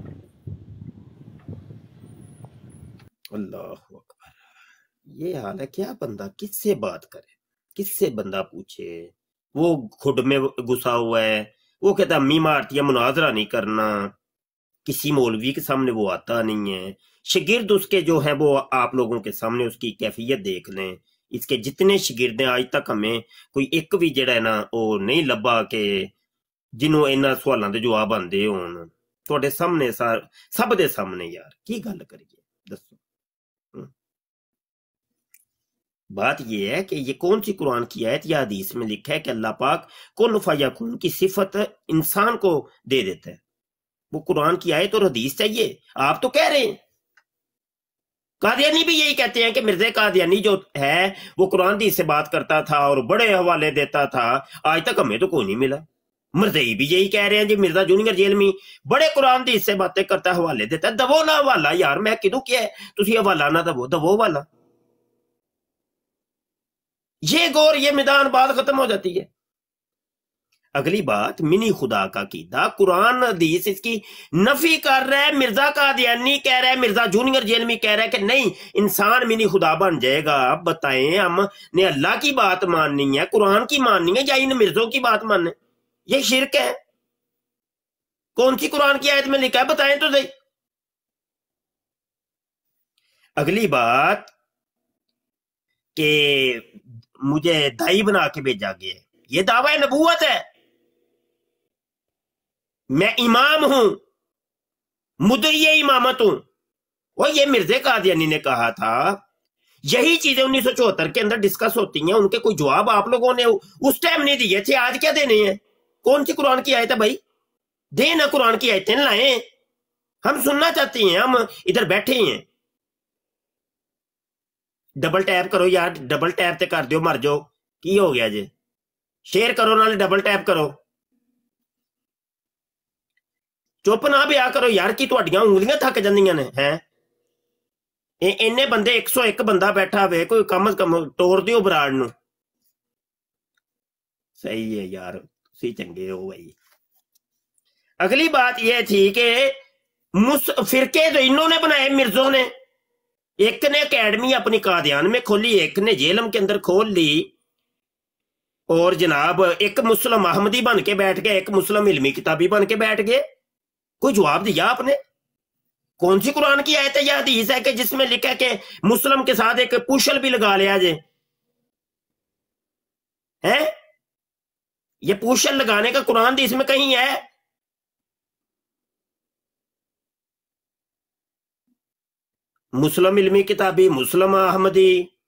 अल्लाह अकबर, ये हाल है क्या? बंदा किससे बात करे, किससे बंदा पूछे? वो खुद में घुसा हुआ है, वो कहता अम्मी मारती है, मुनाजरा नहीं करना, किसी मौलवी के सामने वो आता नहीं है। शागिर्द उसके जो है वो आप लोगों के सामने उसकी कैफियत देख लें। इसके जितने शागिर्द हैं आज तक हमें कोई एक भी जड़ा है ना वो नहीं लभा के जिन्हों इन्हां सवालों के जवाब आंदे होण। तुहाडे सामने सब दे सामने यार की गल करिए दसो। بات یہ ہے کہ یہ کون سی قرآن کی آیت یا حدیث میں لکھا ہے کہ اللہ پاک کن فیکون کی صفت انسان کو دے دیتا ہے؟ وہ قرآن کی آیت اور حدیث چاہیے. آپ تو کہہ رہے ہیں، قادیانی بھی یہی کہتے ہیں کہ مرزا قادیانی جو ہے وہ قرآن حدیث سے بات کرتا تھا اور بڑے حوالے دیتا تھا. آج تک ہمیں تو کوئی نہیں ملا. مرزائی بھی یہی کہہ رہے ہیں جی مرزا جونیئر جیل میں بڑے قرآن حدیث سے باتیں کرتا ہے، حوالے دیتا ہے. دبو نہ حوالہ یار، میں کدوں کیا ہے تسی حوالہ نہ دبو والا. یہ گور یہ میدان بات ختم ہو جاتی ہے. اگلی بات منی خدا کا عقیدہ، قرآن حدیث اس کی نفی کر رہا ہے. مرزا قادیانی کہہ رہا ہے، مرزا جونیئر جیل میں کہہ رہا ہے کہ نہیں انسان منی خدا بن جائے گا. اب بتائیں ہم نے اللہ کی بات ماننی ہے، قرآن کی ماننی ہے، یا ان مرزوں کی بات ماننی ہے؟ یہ شرک ہے. کون سی قرآن کی آیت میں لکھا ہے بتائیں تو صحیح. اگلی بات کہ مجھے دائی بنا کے بھیجا گیا ہے، یہ دعویٰ نبوت ہے. میں امام ہوں، مدعی امامت ہوں. وہ یہ مرزا قادیانی نے کہا تھا. یہی چیزیں 1974 کے اندر ڈسکس ہوتی ہیں، ان کے کوئی جواب آپ لوگوں نے اس ٹائم نہیں دیے تھے، آج کیا دینے ہیں؟ کون سی قرآن کی آیت ہے بھائی؟ دیں نا قرآن کی آیتیں لائیں، ہم سننا چاہتے ہیں. ہم ادھر بیٹھے ہیں. ڈبل ٹیپ کرو یار، ڈبل ٹیپ تے کر دیو مر جاؤ. کی ہو گیا جی؟ شیئر کرو نال ڈبل ٹیپ کرو. چپ نہ بیا کرو یار، کی تہاڈیاں انگلیاں تھک جاندیاں نے ہیں. اینے بندے 101 بندہ بیٹھا ہوئے، کوئی کم از کم توڑ دیو براڑ نو. صحیح ہے یار، تسی چنگے ہو بھائی. اگلی بات یہ تھی کہ فرقے جو انہوں نے بنائے مرزوں نے، ایک نے اکیڈمی اپنی قادیان میں کھولی، ایک نے جیلم کے اندر کھول لی، اور جناب ایک مسلم احمدی بن کے بیٹھ گئے، ایک مسلم علمی کتابی بن کے بیٹھ گئے. کوئی جواب دیا آپ نے؟ کون سی قرآن کی آیت ہے یا حدیث ہے کہ جس میں لکھا ہے کہ مسلم کے ساتھ ایک پوشل بھی لگا لیا جائے؟ یہ پوشل لگانے کا قرآن حدیث میں کہیں ہے؟ مسلم علمی کتابی، مسلم احمدی،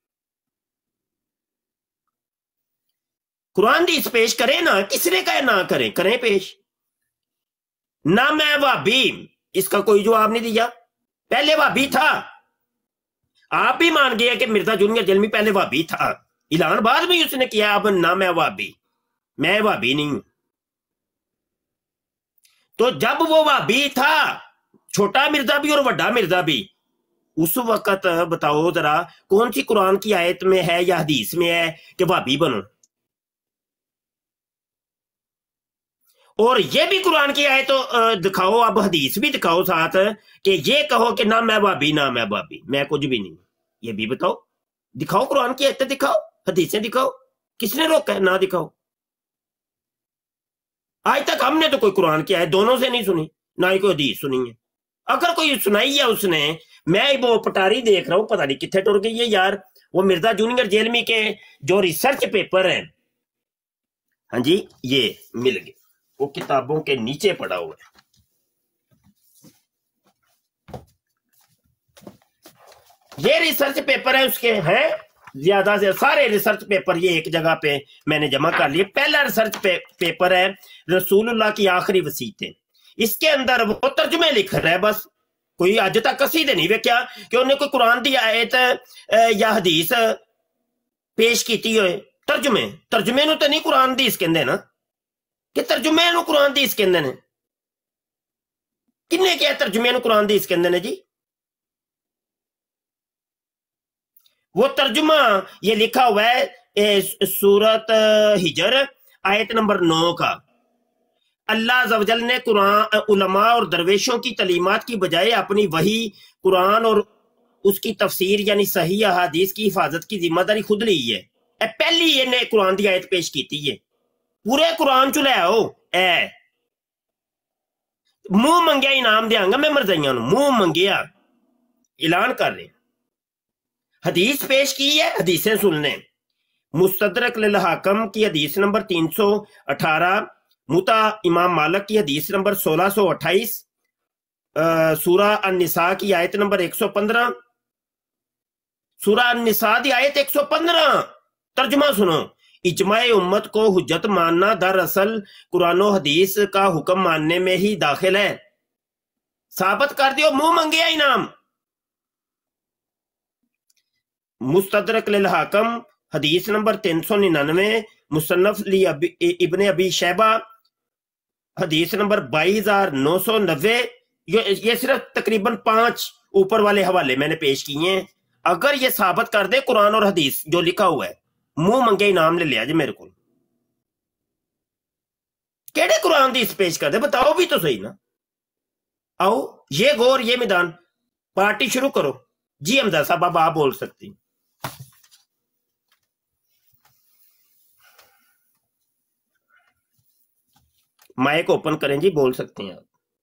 قرآن حدیث پیش کریں نا. کس نے کہا نہ کریں؟ کریں پیش. نہ میں وہابی، اس کا کوئی جواب نہیں دیا. پہلے وہابی تھا، آپ بھی مان گئے کہ مرزا جونیئر جلمی پہلے وہابی تھا. اعلان بعد میں اس نے کیا اب نہ میں وہابی، میں وہابی نہیں ہوں. تو جب وہ وہابی تھا، چھوٹا مرزا بھی اور بڑا مرزا بھی، اس وقت بتاؤ ذرا کون سی قرآن کی آیت میں ہے یا حدیث میں ہے کہ وہابی بنو؟ اور یہ بھی قرآن کی آیت دکھاؤ، اب حدیث بھی دکھاؤ ساتھ، کہ یہ کہو کہ نہ میں وہابی نہ میں وہابی، میں کچھ بھی نہیں. یہ بھی بتاؤ، دکھاؤ قرآن کی آیتیں دکھاؤ، حدیثیں دکھاؤ. کس نے روکا ہے؟ نہ دکھاؤ. آج تک ہم نے تو کوئی قرآن کی آیت دونوں سے نہیں سنی، نہ ہی کوئی حدیث سنی ہے. اگر کوئی سنائی ہے اس نے، میں وہ پٹاری دیکھ رہا ہوں پتہ نہیں کتنے ٹر گئی ہے یار. وہ مرزا جونیئر جیلمی کے جو ریسرچ پیپر ہیں، ہاں جی یہ مل گئے، وہ کتابوں کے نیچے پڑا ہوا ہے. یہ ریسرچ پیپر ہے اس کے، ہیں زیادہ سے سارے ریسرچ پیپر یہ ایک جگہ پہ میں نے جمع کر لیے. پہلا ریسرچ پیپر ہے رسول اللہ کی آخری وصیتیں. اس کے اندر وہ ترجمے لکھ رہا ہے، بس کوئی اج تک قصیدے نہیں ویکھیا کہ انہیں کوئی قرآن دی آیت یا حدیث پیش کیتی ہوئے. ترجمے نو تو نہیں قرآن حدیث کہندے نا، کہ ترجمے نو قرآن حدیث کہندے نے؟ کنے کیا ترجمے نو قرآن حدیث کہندے نے جی؟ وہ ترجمہ یہ لکھا ہوا ہے سورت ہجر آیت نمبر 9 کا. اللہ عز و جل نے قرآن علماء اور درویشوں کی تعلیمات کی بجائے اپنی وحی قرآن اور اس کی تفسیر یعنی صحیح احادیث کی حفاظت کی ذمہ داری خود لی ہے. پہلی یہ نے قرآن دی آیت پیش کیتی ہے. پورے قرآن چ لے آؤ، منہ منگیا انعام دیاں گا میں مرزائیاں نو، منہ منگیا اعلان کر رہے. حدیث پیش کی ہے، حدیثیں سننے. مستدرک للحاکم کی حدیث نمبر 318، متا امام مالک کی حدیث نمبر 1628، سورہ النساء کی آیت نمبر 115، सूरह निसा दी आयत 115 तर्जुमा सुनो। इजमाए उम्मत को हुज्जत मानना दरअसल कुरान और हदीस का हुक्म मानने में ही दाखिल है। साबित कर दियो, मुंह मंगिया इनाम। मुस्तदरक लिल हाकम हदीस नंबर 399, मुसन्नफ ली इब्ने अबी शैबा हदीस नंबर 22,990। ये सिर्फ तकरीबन 5 ऊपर वाले हवाले मैंने पेश किए हैं। अगर ये साबित कर दे कुरान और हदीस जो लिखा हुआ है, मुंह मंगे इनाम ले लिया जी मेरे को। केड़े कुरान दी पेश कर दे, बताओ भी तो सही ना। आओ ये गौर ये मैदान, पार्टी शुरू करो जी। हमजा साहब अब आप बोल सकती। माइक ओपन करें जी, बोल सकते हैं आप।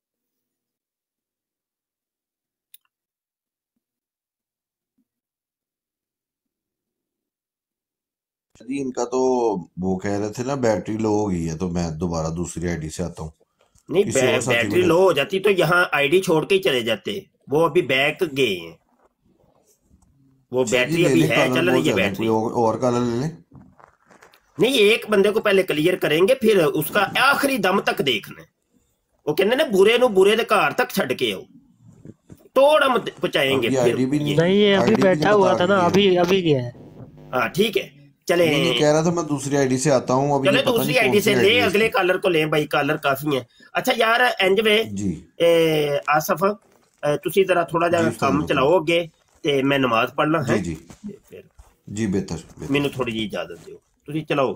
जी इनका तो वो कह रहे थे ना बैटरी लो हो गई है, तो मैं दोबारा दूसरी आईडी से आता हूँ। नहीं बैटरी लो हो जाती तो यहाँ आईडी छोड़ के ही चले जाते। वो अभी बैक गए हैं, वो बैटरी अभी है, चल रही है बैटरी। और कलर ले लें। नहीं एक बंदे को पहले क्लियर करेंगे, फिर उसका आखिरी दम तक देखना। वो कहने ना बुरे नु बुरे दे घर तक छड़ के आओ, तोड़ हम पहुंचाएंगे। नहीं ये अभी बैठा हुआ था ना, अभी गया है। हाँ ठीक है चले। कह रहा था मैं दूसरी आईडी से आता हूँ। अभी चले दूसरी आईडी से ले, अगले कॉलर को ले भाई, कॉलर काफी है। अच्छा यार एंजवे आसफ तुसी जरा थोड़ा जा काम चलाओ अगे ते मैं नमाज पढ़ना है। जी फिर जी बेहतर मैनू थोड़ी जी इजाजत दो, तुसी चलाओ।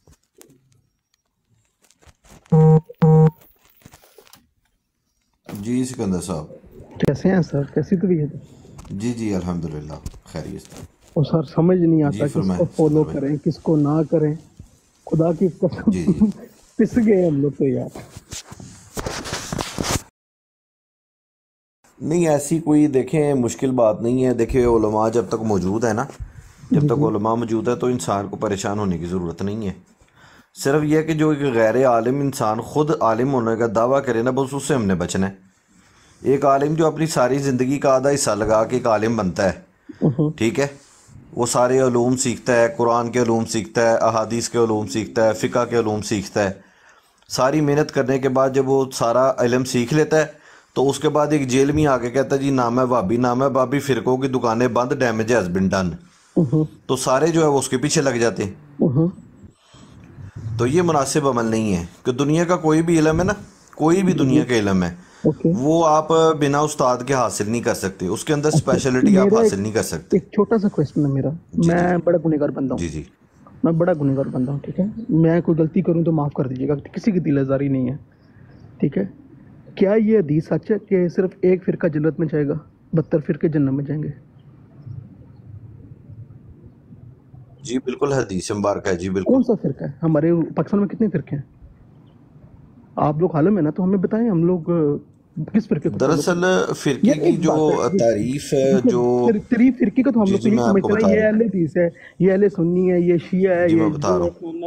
जी सिकंदर साहब कैसे हैं सर, कैसी तबीयत? जी जी अल्हम्दुलिल्लाह खैरियत। और सर समझ नहीं आता किसको फॉलो करें किसको ना करें, खुदा की कसम पिस गए हम लोग तो यार। नहीं ऐसी कोई देखें मुश्किल बात नहीं है। देखिए उलमा जब तक मौजूद है ना, जब तक उलमा मौजूद है तो इंसान को परेशान होने की ज़रूरत नहीं है। सिर्फ यह कि जो एक गैर आलिम इंसान खुद आलिम होने का दावा करे ना, बस उससे हमने बचना है। एक आलिम जो अपनी सारी ज़िंदगी का आधा हिस्सा लगा के एक आलिम बनता है, ठीक है, वो सारे उलूम सीखता है, कुरान के उलूम सीखता है, अहादीस के उलूम सीखता है, फ़िक़्ह के उलूम सीखता है। सारी मेहनत करने के बाद जब वो सारा इल्म सीख लेता है तो उसके बाद एक जेल में आके कहता है जी नाम है वाबी, नाम है वाबी, फ़िरक़ों की दुकानें बंद, डैमेज हैज़ बीन डन। तो सारे जो है वो उसके पीछे लग जाते हैं। तो ये मुनासिब अमल नहीं है कि दुनिया का कोई भी इल्म है ना, कोई भी दुनिया का इल्म है, वो आप बिना उस्ताद के हासिल नहीं कर सकते। उसके अंदर स्पेशलिटी आप हासिल नहीं कर सकते। एक छोटा सा क्वेश्चन है मेरा। मैं बड़ा गुनहगार बंदा हूँ। जी जी मैं बड़ा गुनहगार बंदा हूँ, ठीक है। मैं कोई गलती करूँ तो माफ़ कर दीजिएगा, किसी की दिल आज़ारी नहीं है, ठीक है। क्या ये हदीस सच है कि सिर्फ एक फ़िरका जन्नत में जाएगा, 72 फ़िरके जन्नत में जाएंगे? जी बिल्कुल हदीस मुबारक है जी बिल्कुल। कौन सा फ़िरका है? हमारे पाकिस्तान में कितने फ़िरके हैं? आप लोग हालम है ना, तो हमें बताएं हम लोग किस फ़िरके को? दरअसल फ़िरके की जो तारीफ है, जो तारीफ फ़िरके का तो हम लोग तो ये समझते हैं, ये अहले हदीस है, ये अहले सुन्नी है, ये शिया है, ये मैं बता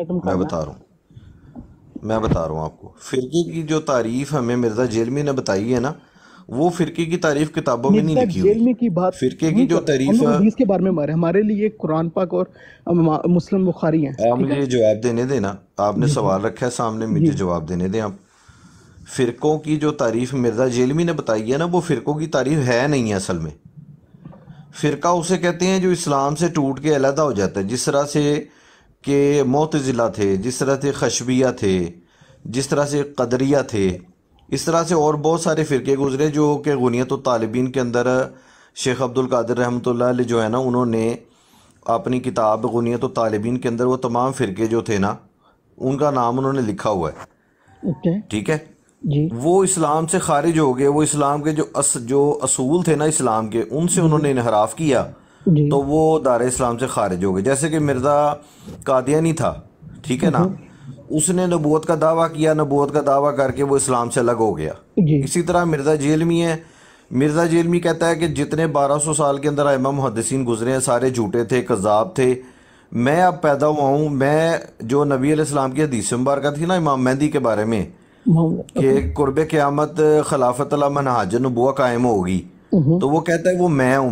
रहा हूँ आपको। फ़िरके की जो तारीफ हमें मिर्ज़ा जेलमी ने बताई है ना, वो फ़िरके की तारीफ किताबों में नहीं लिखी हुई। की बात फ़िरके की जो तारीफ हदीस के बारे में हमारे लिए कुरान पाक और मुस्लिम बुखारी हैं। आप मुझे जवाब देने देना, आपने सवाल रखा है सामने, मुझे जवाब देने दें आप। फ़िरक़ों की जो तारीफ़ मिर्ज़ा जेलमी ने बताई है ना, वो फ़िरक़ों की तारीफ़ है नहीं है असल में। फ़िरक़ा उसे कहते हैं जो इस्लाम से टूट के अलहदा हो जाता है, जिस तरह से कि मुअतज़िला थे, जिस तरह से खशबिया थे, जिस तरह से क़दरिया थे, इस तरह से और बहुत सारे फ़िरके गुजरे जो कि गुनियत तालिबीन के अंदर शेख अब्दुल कादिर रहमतुल्लाह अलैह जो है ना, उन्होंने अपनी किताब गुनियत तालिबीन के अंदर वो तमाम फ़िरके जो थे ना, उनका नाम उन्होंने लिखा हुआ है, ठीक है जी। वो इस्लाम से खारिज हो गए। वो इस्लाम के जो असूल थे ना इस्लाम के, उनसे उन्होंने इनहराफ किया, तो वो दार इस्लाम से खारिज हो गए। जैसे कि मिर्ज़ा कादियानी था, ठीक है ना, उसने नबूवत का दावा किया, नबूवत का दावा करके वो इस्लाम से अलग हो गया। इसी तरह मिर्ज़ा जेलमी है। मिर्ज़ा जेलमी कहता है कि जितने 1200 साल के अंदर इमाम मुहद्दिसीन गुजरे हैं सारे झूठे थे, कज़ाब थे। मैं अब पैदा हुआ हूँ, मैं जो नबी अलैहिस्सलाम की हदीस मुबारक थी ना इमाम मेहदी के बारे में कि कुर्ब क़यामत खिलाफत अला मनहाज नबुव्वत कायम होगी, तो वो कहता है वो मैं हूँ। मैं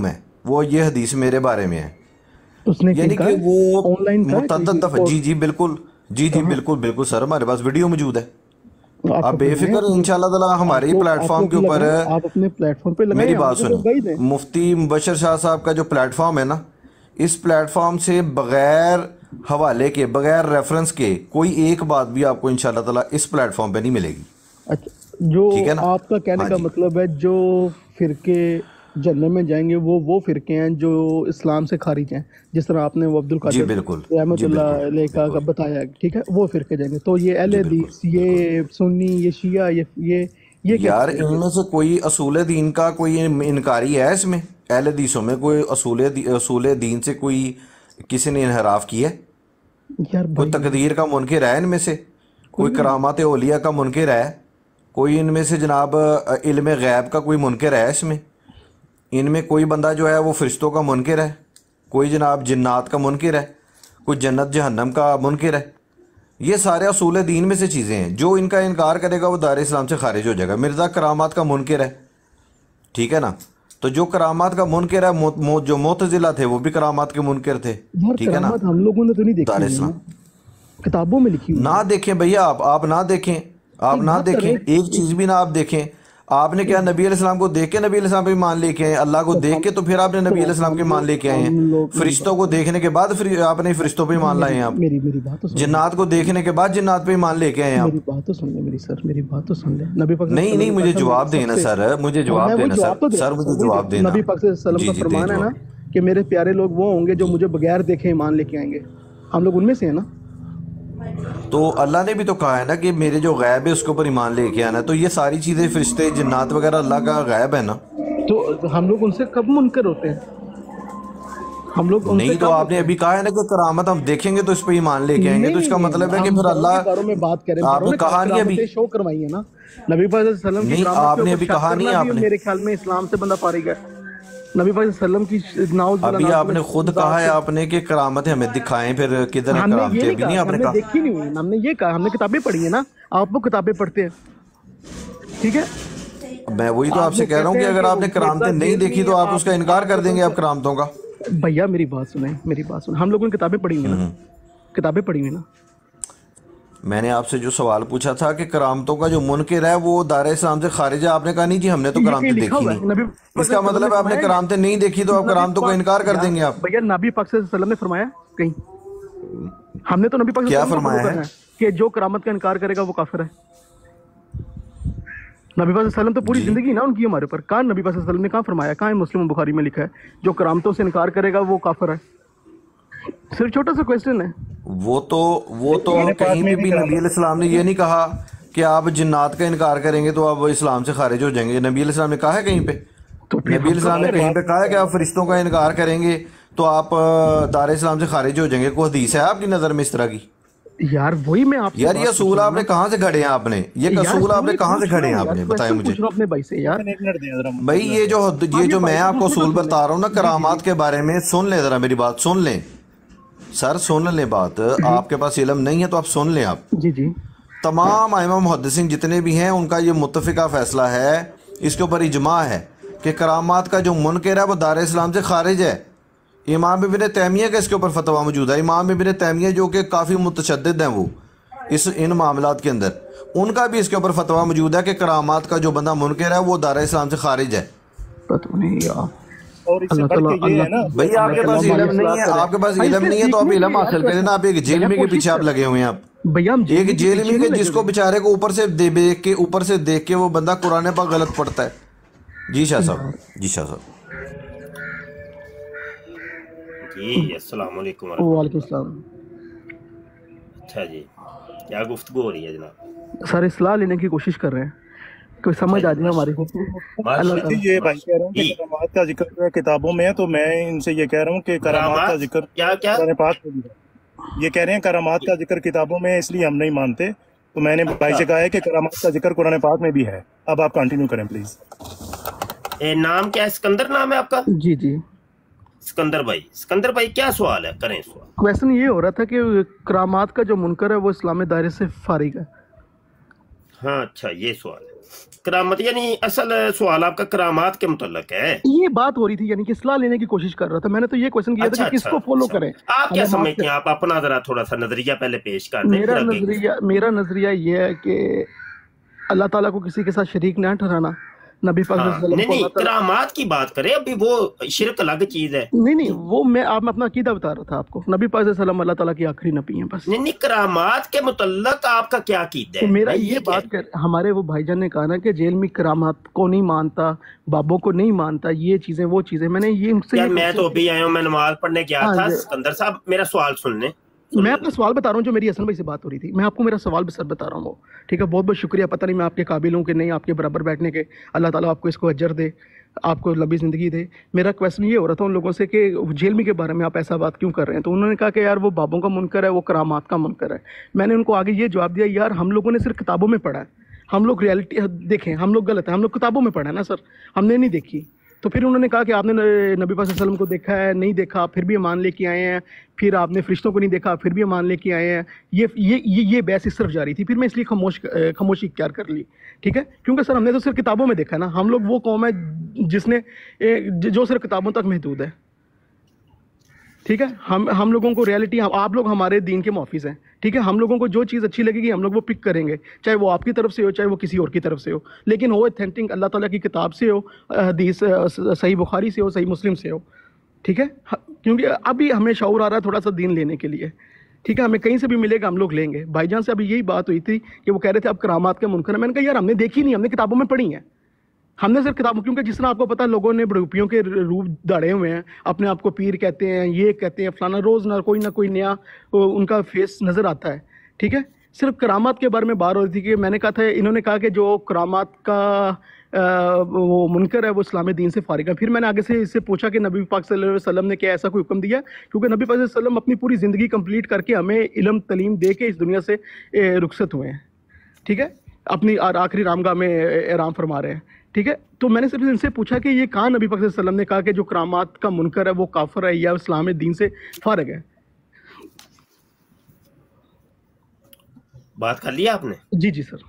وہ یہ حدیث میرے بارے میں ہے، اس نے یعنی کہ وہ آن لائن متعدد دفعہ جی بالکل بالکل سر، ہمارے پاس ویڈیو موجود ہے، آپ بے فکر انشاءاللہ تعالی ہمارے پلیٹ فارم کے اوپر آپ اپنے پلیٹ فارم پہ لگائیں. میری بات سنیں، مفتی مبشر شاہ صاحب کا جو پلیٹ فارم ہے نا، اس پلیٹ فارم سے بغیر حوالے کے، بغیر ریفرنس کے کوئی ایک بات بھی آپ کو انشاءاللہ تعالی اس پلیٹ فارم پہ نہیں ملے گی. اچھا، جو آپ کا کہنے کا مطلب ہے جو فرقے جنت میں جائیں گے وہ فرقے ہیں جو اسلام سے خارج ہیں، جس طرح آپ نے وہ عبد القادر رحمۃ اللہ علیہ کا بتایا، ٹھیک ہے، وہ فرقے جائیں گے. تو یہ اہل حدیث، یہ سنی، یہ شیعہ، یہ یار ان میں سے کوئی اصول دین کا کوئی انکاری ہے؟ اس میں اہل حدیثوں میں کوئی اصول دین سے کوئی کسی نے انحراف کیا ہے؟ کوئی تقدیر کا منکر ہے ان میں سے؟ کوئی کرامات اولیاء کا منکر ہے؟ کوئی ان میں سے جناب علم غیب کا کوئی منکر ہے؟ اس میں ان میں کوئی بندہ جو ہے وہ فرشتوں کا منکر ہے؟ کوئی جناب جنات کا منکر ہے؟ کوئی جنت جہنم کا منکر ہے؟ یہ سارے اصول دین میں سے چیزیں ہیں، جو ان کا انکار کرے گا وہ دار اسلام سے خارج ہو جائے گا. مرزا کرامات کا منکر ہے، ٹھیک ہے نا، تو جو کرامات کا منکر ہے، جو معتزلہ تھے وہ بھی کرامات کے منکر تھے، ٹھیک ہے نا. ہم لوگوں نے تو نہیں دار دیکھی، اسلام کتابوں میں لکھی، نہ دیکھیں بھیا، آپ نہ دیکھیں، ایک چیز بھی نہ آپ دیکھیں. آپ نے کیا نبی علیہ السلام کو دیکھ کے نبی علیہ السلام پہ ایمان لے کے آئے؟ اللہ کو دیکھ کے تو پھر آپ نے نبی علیہ السلام کے ایمان لے کے آئے ہیں. فرشتوں کو دیکھنے کے بعد پھر آپ نے فرشتوں پہ ایمان لائے ہیں. آپ جنات کو دیکھنے کے بعد جنات پہ ایمان لے کے آئے ہیں. آپ میری بات تو سن لیں میری سر، میری بات تو سن لیں. نبی پاک نہیں مجھے جواب دینا سر، مجھے جواب دینا سر، مجھے جواب دینا. نبی پاک صلی اللہ علیہ وسلم کا فرمان ہے نا کہ میرے پیارے لوگ وہ ہوں گے جو مجھے بغیر دیکھے ایمان لے کے آئیں گے. ہم لوگ ان میں سے ہیں نا. تو اللہ نے بھی تو کہا ہے نا کہ میرے جو غیب ہے اس کے اوپر ایمان لے کے آنا. تو یہ ساری چیزیں فرشتے جنات وغیرہ اللہ کا غیب ہے نا. تو ہم لوگ ان سے کب منکر ہوتے ہیں؟ ہم لوگ نہیں، تو آپ نے ابھی کہا ہے نا کہ کرامت ہم دیکھیں گے تو اس پہ ایمان لے کے آئیں گے، تو اس کا مطلب ہے کہ پھر اللہ، آپ نے کہا نہیں ابھی، شو کروائی ہے نا نبی پاک صلی اللہ علیہ وسلم کی. نہیں آپ نے ابھی کہا نہیں، آپ نے میرے خیال میں اسلام سے بندہ فارغ ہے. نبی پاک صلی اللہ علیہ وسلم کی ناؤز ابھی آپ نے خود کہا ہے آپ نے کہ کرامتیں ہمیں دکھائیں، پھر کدھر ہے کرامتیں؟ ابھی نہیں آپ نے کہا. دیکھی نہیں ہوئی، ہم نے یہ کہا، ہم نے کتابیں پڑھی ہیں نا، آپ وہ کتابیں پڑھتے ہیں، ٹھیک ہے. میں وہی تو آپ سے کہہ رہا ہوں کہ اگر آپ نے کرامتیں نہیں دیکھی تو آپ اس کا انکار کر دیں گے آپ کرامتوں کا. بھیا میری بات سنیں، میری بات سنیں، ہم لوگوں نے کتابیں پڑھی ہوئی نا، کتابیں پڑھی ہوئی نا. میں نے آپ سے جو سوال پوچھا تھا کہ کرامتوں کا جو منکر ہے وہ دار اسلام سے خارج ہے، آپ نے کہا نہیں جی ہم نے تو کرامتیں دیکھی نہیں. اس کا مطلب ہے آپ نے کرامتیں نہیں دیکھی تو آپ کرامتوں کا انکار کر دیں گے آپ. بھیا نبی پاک صلی اللہ علیہ وسلم نے فرمایا کہیں؟ ہم نے تو نبی پاک کیا فرمایا ہے کہ جو کرامت کا انکار کرے گا وہ کافر ہے. نبی پاک صلی اللہ علیہ وسلم تو پوری زندگی نا ان کی ہمارے اوپر. کہاں نبی پاک صلی اللہ علیہ وسلم نے کہاں فرمایا؟ کہاں مسلم بخاری میں لکھا ہے جو کرامتوں سے انکار کرے گا وہ کافر ہے؟ صرف چھوٹا سا کویسچن ہے. وہ تو کہیں پہ بھی نبی علیہ السلام نے یہ نہیں کہا کہ آپ جنات کا انکار کریں گے تو آپ اسلام سے خارج ہو جائیں گے. نبی علیہ السلام نے کہا ہے کہیں پہ؟ نبی علیہ السلام نے کہیں پہ کہا ہے کہ آپ فرشتوں کا انکار کریں گے تو آپ دار اسلام سے خارج ہو جائیں گے؟ کوئی حدیث ہے آپ کی نظر میں اس طرح کی؟ یار وہی میں آپ یار یہ اصول آپ نے کہاں سے گھڑے ہیں؟ آپ نے یہ اصول آپ نے کہاں سے گھڑے ہیں؟ آپ نے بتائیں مجھے اپنے بھائی سے. یار بھائی یہ جو میں آپ کو اصول بتا رہا ہوں نا کرامات کے بارے میں، سن لیں ذرا میری بات، سن لیں سر، سن لیں بات. آپ کے پاس علم نہیں ہے تو آپ سن لیں. آپ جی تمام ائمہ محدثین جتنے بھی ہیں ان کا یہ متفقہ فیصلہ ہے، اس کے اوپر اجماع ہے کہ کرامات کا جو منکر ہے وہ دار اسلام سے خارج ہے. امام ابن تیمیہ کا اس کے اوپر فتویٰ موجود ہے. امام ابن تیمیہ جو کہ کافی متشدد ہیں وہ ان معاملات کے اندر، ان کا بھی اس کے اوپر فتویٰ موجود ہے کہ کرامات کا جو بندہ منکر ہے وہ دار اسلام سے خارج ہے. بھائی آپ کے پاس علم نہیں ہے، آپ کے پاس علم نہیں ہے تو آپ علم حاصل کریں نا. آپ ایک جیلمی کے پیچھے آپ لگے ہوئے ہیں. آپ ایک جیلمی کے جس کو بیچارے کو اوپر سے دیکھ کے وہ بندہ قرآن پاک غلط پڑھتا ہے. جی شاہ صاحب، جی شاہ صاحب. جی السلام علیکم. وعلیکم السلام. اچھا جی، کیا گفتگو ہو رہی ہے جناب؟ سر اصلاح لینے کی کوشش کر رہے ہیں، کوئی سمجھ آ جائے ہماری. یہ بھائی کہہ رہا ہوں کہ کرامات کا ذکر کتابوں میں ہے، تو میں ان سے یہ کہہ رہا ہوں کہ کرامات کا ذکر قرآن پاک میں بھی ہے. یہ کہہ رہے ہیں کرامات کا ذکر کتابوں میں ہے اس لیے ہم نہیں مانتے. تو میں نے بھائی سے کہا ہے کہ کرامات کا ذکر قرآن پاک میں بھی ہے. اب آپ کنٹینیو کریں پلیز. نام کیا ہے؟ اسکندر نام ہے آپ کا؟ جی اسکندر بھائی کیا سوال ہے؟ کریں سوال. کویسچن یہ ہو رہا تھا کہ کرامات کا جو منکر ہے وہ اسلام دائرے سے فارغ ہے. ہاں اچھا، یہ سوال ہے. करामत यानी असल सवाल आपका करामात के मुतल्लक है। ये बात हो रही थी, यानी कि इस्लाह लेने की कोशिश कर रहा था। मैंने तो ये क्वेश्चन किया था कि किसको फॉलो करें। आप क्या समझते हैं? आप अपना जरा थोड़ा सा नजरिया पहले पेश कर दें। मेरा नजरिया ये है कि अल्लाह ताला को किसी के साथ शरीक ना ठहराना, नबी पाक नहीं करामात की बात करें, अभी वो शिरक अलग चीज है। नहीं वो मैं अपना अकीदा बता रहा था आपको। नबी पाक सल्लल्लाहु अल्लाह ताला की आखिरी नबी है बस। नहीं करामात के मुतल्लक आपका क्या अकीदा है? तो मेरा ये बात कर, हमारे वो भाईजान ने कहा ना कि जेल में करामात को नहीं मानता, बाबों को नहीं मानता, ये चीजें वो चीजें। मैंने ये उनसे मैं तो अभी आया हूँ, मैं नमाज पढ़ने गया था। सिकंदर साहब मेरा सवाल सुन लें। मैं अपना सवाल बता रहा हूँ जो मेरी हसन भाई से बात हो रही थी। मैं आपको मेरा सवाल सर बता रहा हूँ वो, ठीक है। बहुत बहुत शुक्रिया। पता नहीं मैं आपके काबिल हूँ कि नहीं आपके बराबर बैठने के। अल्लाह ताला आपको इसको अजर दे, आपको लंबी ज़िंदगी दे। मेरा क्वेश्चन ये हो रहा था उन लोगों से कि जेल में के बारे में आप ऐसा बात क्यों कर रहे हैं। तो उन्होंने कहा कि यार वो बाबों का मुनकर है, वो करामात का मुनकर है। मैंने उनको आगे ये जवाब दिया, यार हम लोगों ने सिर्फ किताबों में पढ़ा है, हम लोग रियलिटी देखें, हम लोग गलत है, हम लोग किताबों में पढ़ा है ना सर, हमने नहीं देखी। तो फिर उन्होंने कहा कि आपने नबी पाक वसल्लम को देखा है, नहीं देखा, फिर भी ईमान लेके आए हैं। फिर आपने फरिश्तों को नहीं देखा, फिर भी ईमान लेके आए हैं। ये बहस इस तरफ जा रही थी। फिर मैं इसलिए खामोशी इख्तियार कर ली, ठीक है। क्योंकि सर हमने तो सिर्फ किताबों में देखा ना। हम लोग वो कौम है जिसने जो सिर्फ किताबों तक महदूद है, ठीक है। हम लोगों को रियलिटी, आप लोग हमारे दीन के मुहाफिज हैं, ठीक है। हम लोगों को जो चीज़ अच्छी लगेगी हम लोग वो पिक करेंगे, चाहे वो आपकी तरफ से हो चाहे वो किसी और की तरफ से हो, लेकिन हो ऑथेंटिक अल्लाह ताला की किताब से हो, हदीस सही बुखारी से हो, सही मुस्लिम से हो, ठीक है। क्योंकि अभी हमें शऊर आ रहा है थोड़ा सा दीन लेने के लिए, ठीक है। हमें कहीं से भी मिलेगा हम लोग लेंगे। भाईजान से अभी यही बात हुई थी कि वो कह रहे थे आप करामात के मुनकर है। मैंने कहा यार हमने देखी नहीं, हमने किताबों में पढ़ी है, हमने सिर्फ किताबों, क्योंकि जिस तरह आपको पता है लोगों ने बड़ूपियों के रूप दाड़े हुए हैं, अपने आप को पीर कहते हैं, ये कहते हैं फलाना, रोज़ ना कोई नया उनका फेस नज़र आता है, ठीक है। सिर्फ करामात के बारे में बात हो रही थी कि मैंने कहा था, इन्होंने कहा कि जो करामात का वो मुनकर है वो इस्लामी दीन से फारिग है। फिर मैंने आगे से इससे पूछा कि नबी पाक सल्लल्लाहु अलैहि वसल्लम ने क्या ऐसा कोई हुक्म दिया, क्योंकि नबी पाक सल्लल्लाहु अलैहि वसल्लम अपनी पूरी ज़िंदगी कंप्लीट करके हमें इल्म तलीम दे के इस दुनिया से रुखसत हुए हैं, ठीक है। अपनी आखिरी रामगाह में आराम फरमा रहे हैं, ठीक है। तो मैंने सिर्फ इनसे पूछा कि ये कहाँ नबी पाक सल्लल्लाहु अलैहि वसल्लम ने कहा कि जो करामात का मुनकर है वो काफिर है या इस्लामी दीन से फारिग है। बात कर लिया आपने? जी जी सर।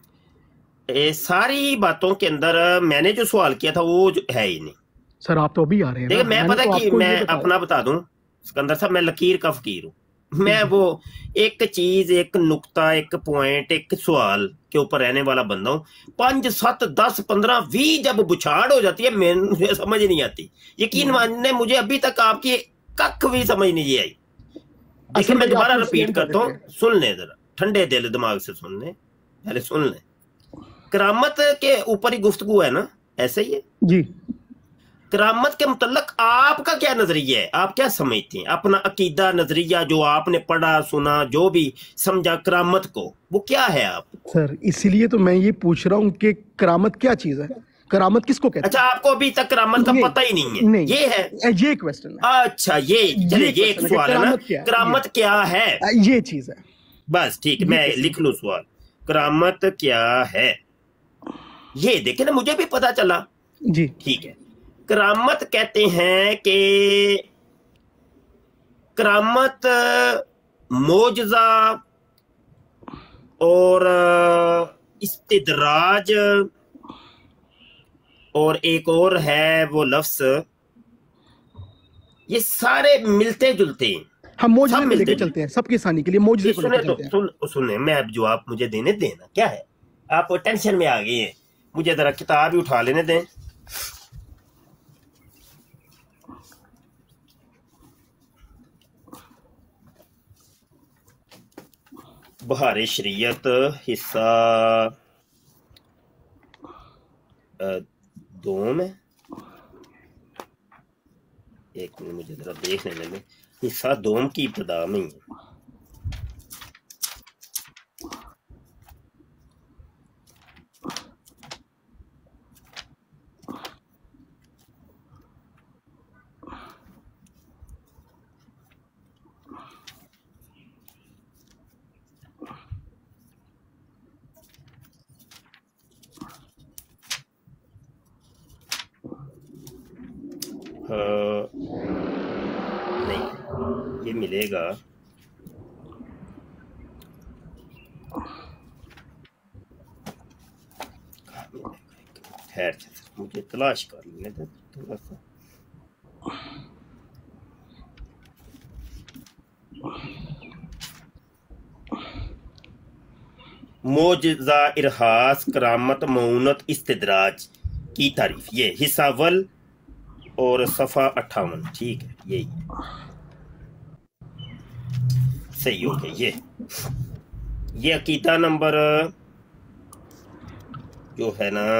सारी बातों के अंदर मैंने जो सवाल किया था वो है ही नहीं सर। आप तो अभी आ रहे हैं। देखिए मैं पता कि मैं अपना बता दूं सिकंदर साहब, मैं लकीर का फकीर हूँ। मैं वो एक चीज, एक नुक्ता, एक पॉइंट, एक सवाल के ऊपर रहने वाला बंदा हूँ। 5, 7, 10, 15, 20 जब बुछाड़ हो जाती है मुझे समझ नहीं आती। यकीन मानने मुझे अभी तक आपकी कख भी समझ नहीं आई। देखिए मैं दोबारा रिपीट करता हूँ, सुन लें जरा, ठंडे दिल दिमाग से सुन लें, पहले सुन लें। करामत के ऊपर ही गुफ्तगू है ना, ऐसे ही है जी। करामत के मुतल्लक आपका क्या नजरिया है? आप क्या समझते हैं? अपना अकीदा, नजरिया, जो आपने पढ़ा सुना, जो भी समझा करामत को, वो क्या है आप? सर इसीलिए तो मैं ये पूछ रहा हूँ कि करामत क्या चीज है, करामत किसको कहते हैं? अच्छा, आपको अभी तक करामत का पता ही नहीं है? नहीं, ये है, ये क्वेश्चन है। अच्छा ये एक सवाल है ना, करामत क्या है? ये चीज है बस, ठीक है, मैं लिख लूं सवाल, करामत क्या है? ये देखे ना, मुझे भी पता चला जी, ठीक है। करामत कहते हैं कि करामत मोजज़ा और इस्तिदराज और एक और है वो लफ्ज, ये सारे मिलते जुलते हैं। हम मोजज़े में लेके चलते हैं, सबकी आसानी के लिए मोजज़े को लेके चलते हैं। सुने, मैं अब जवाब मुझे देना क्या है, आप टेंशन में आ गए हैं, मुझे जरा किताब ही उठा लेने दें। बहार शरीयत हिस्सा 2 में, एक मिनट मुझे जरा देख लेने में, हिस्सा 2 की इब्तिदा में ही है। नहीं, ये मिलेगा ٹھہر جا مجھے تلاش کر لینے دے تھوڑا سا. معجزہ، ارہاس، کرامت، معونت، استدراج کی تعریف. یہ حصہ اول اور صفحہ 58. ٹھیک ہے، یہی صحیح ہو گیا. یہ عقیدہ نمبر جو ہے نا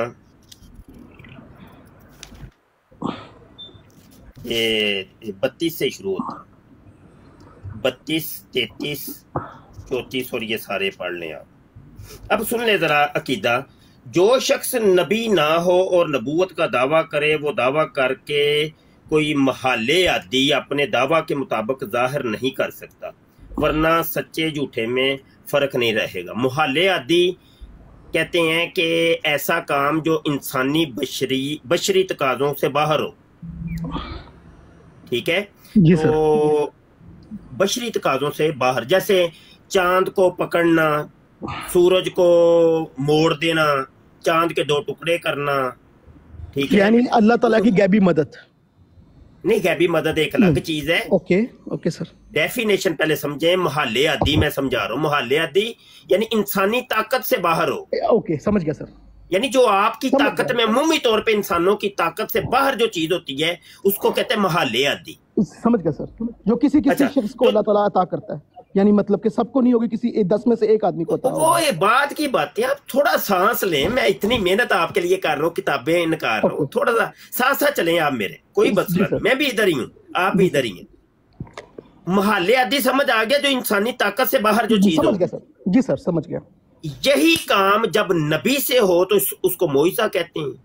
یہ 32 سے شروع ہوتا ہے. 32، 33، 34 اور یہ سارے پڑھ لیں آپ. اب سن لیں ذرا عقیدہ. جو شخص نبی نہ ہو اور نبوت کا دعویٰ کرے وہ دعویٰ کر کے کوئی محال عادی اپنے دعویٰ کے مطابق ظاہر نہیں کر سکتا، ورنہ سچے جھوٹے میں فرق نہیں رہے گا. محال عادی کہتے ہیں کہ ایسا کام جو انسانی بشری تقاضوں سے باہر ہو. ٹھیک ہے، تو بشری تقاضوں سے باہر، جیسے چاند کو پکڑنا، سورج کو موڑ دینا، چاند کے 2 ٹکڑے کرنا. ٹھیک ہے، یعنی اللہ تعالیٰ کی غیبی مدد نہیں. غیبی مدد ایک الگ چیز ہے. اوکے سر، ڈیفینیشن پہلے سمجھیں. محال عادی میں سمجھا رہا ہوں. محال عادی یعنی انسانی طاقت سے باہر ہو. اوکے سمجھ گیا سر. یعنی جو آپ کی طاقت میں عمومی طور پہ انسانوں کی طاقت سے باہر جو چیز ہوتی ہے اس کو کہتے ہیں محال عادی. سمجھ گیا سر. جو کسی شخص کو اللہ تعالیٰ عطا کرتا ہے، یعنی مطلب کہ سب کو نہیں ہوگی، کسی 10 میں سے ایک آدمی کو عطا ہوگا. وہ بعد کی بات ہے. آپ تھوڑا سانس لیں. میں اتنی محنت آپ کے لیے کر رہا ہوں، کتابیں نکال رہا ہوں. تھوڑا سا ساتھ ساتھ چلیں آپ میرے. کوئی مسئلہ نہیں، میں بھی ادھر ہی ہوں، آپ بھی ادھر ہی ہیں. محال عادی سمجھ آ گیا؟ جو انسانی طاقت سے باہر جو چیز ہو. جی سر سمجھ گیا. یہی کام جب نبی سے ہو تو اس کو معجزہ کہتے ہیں.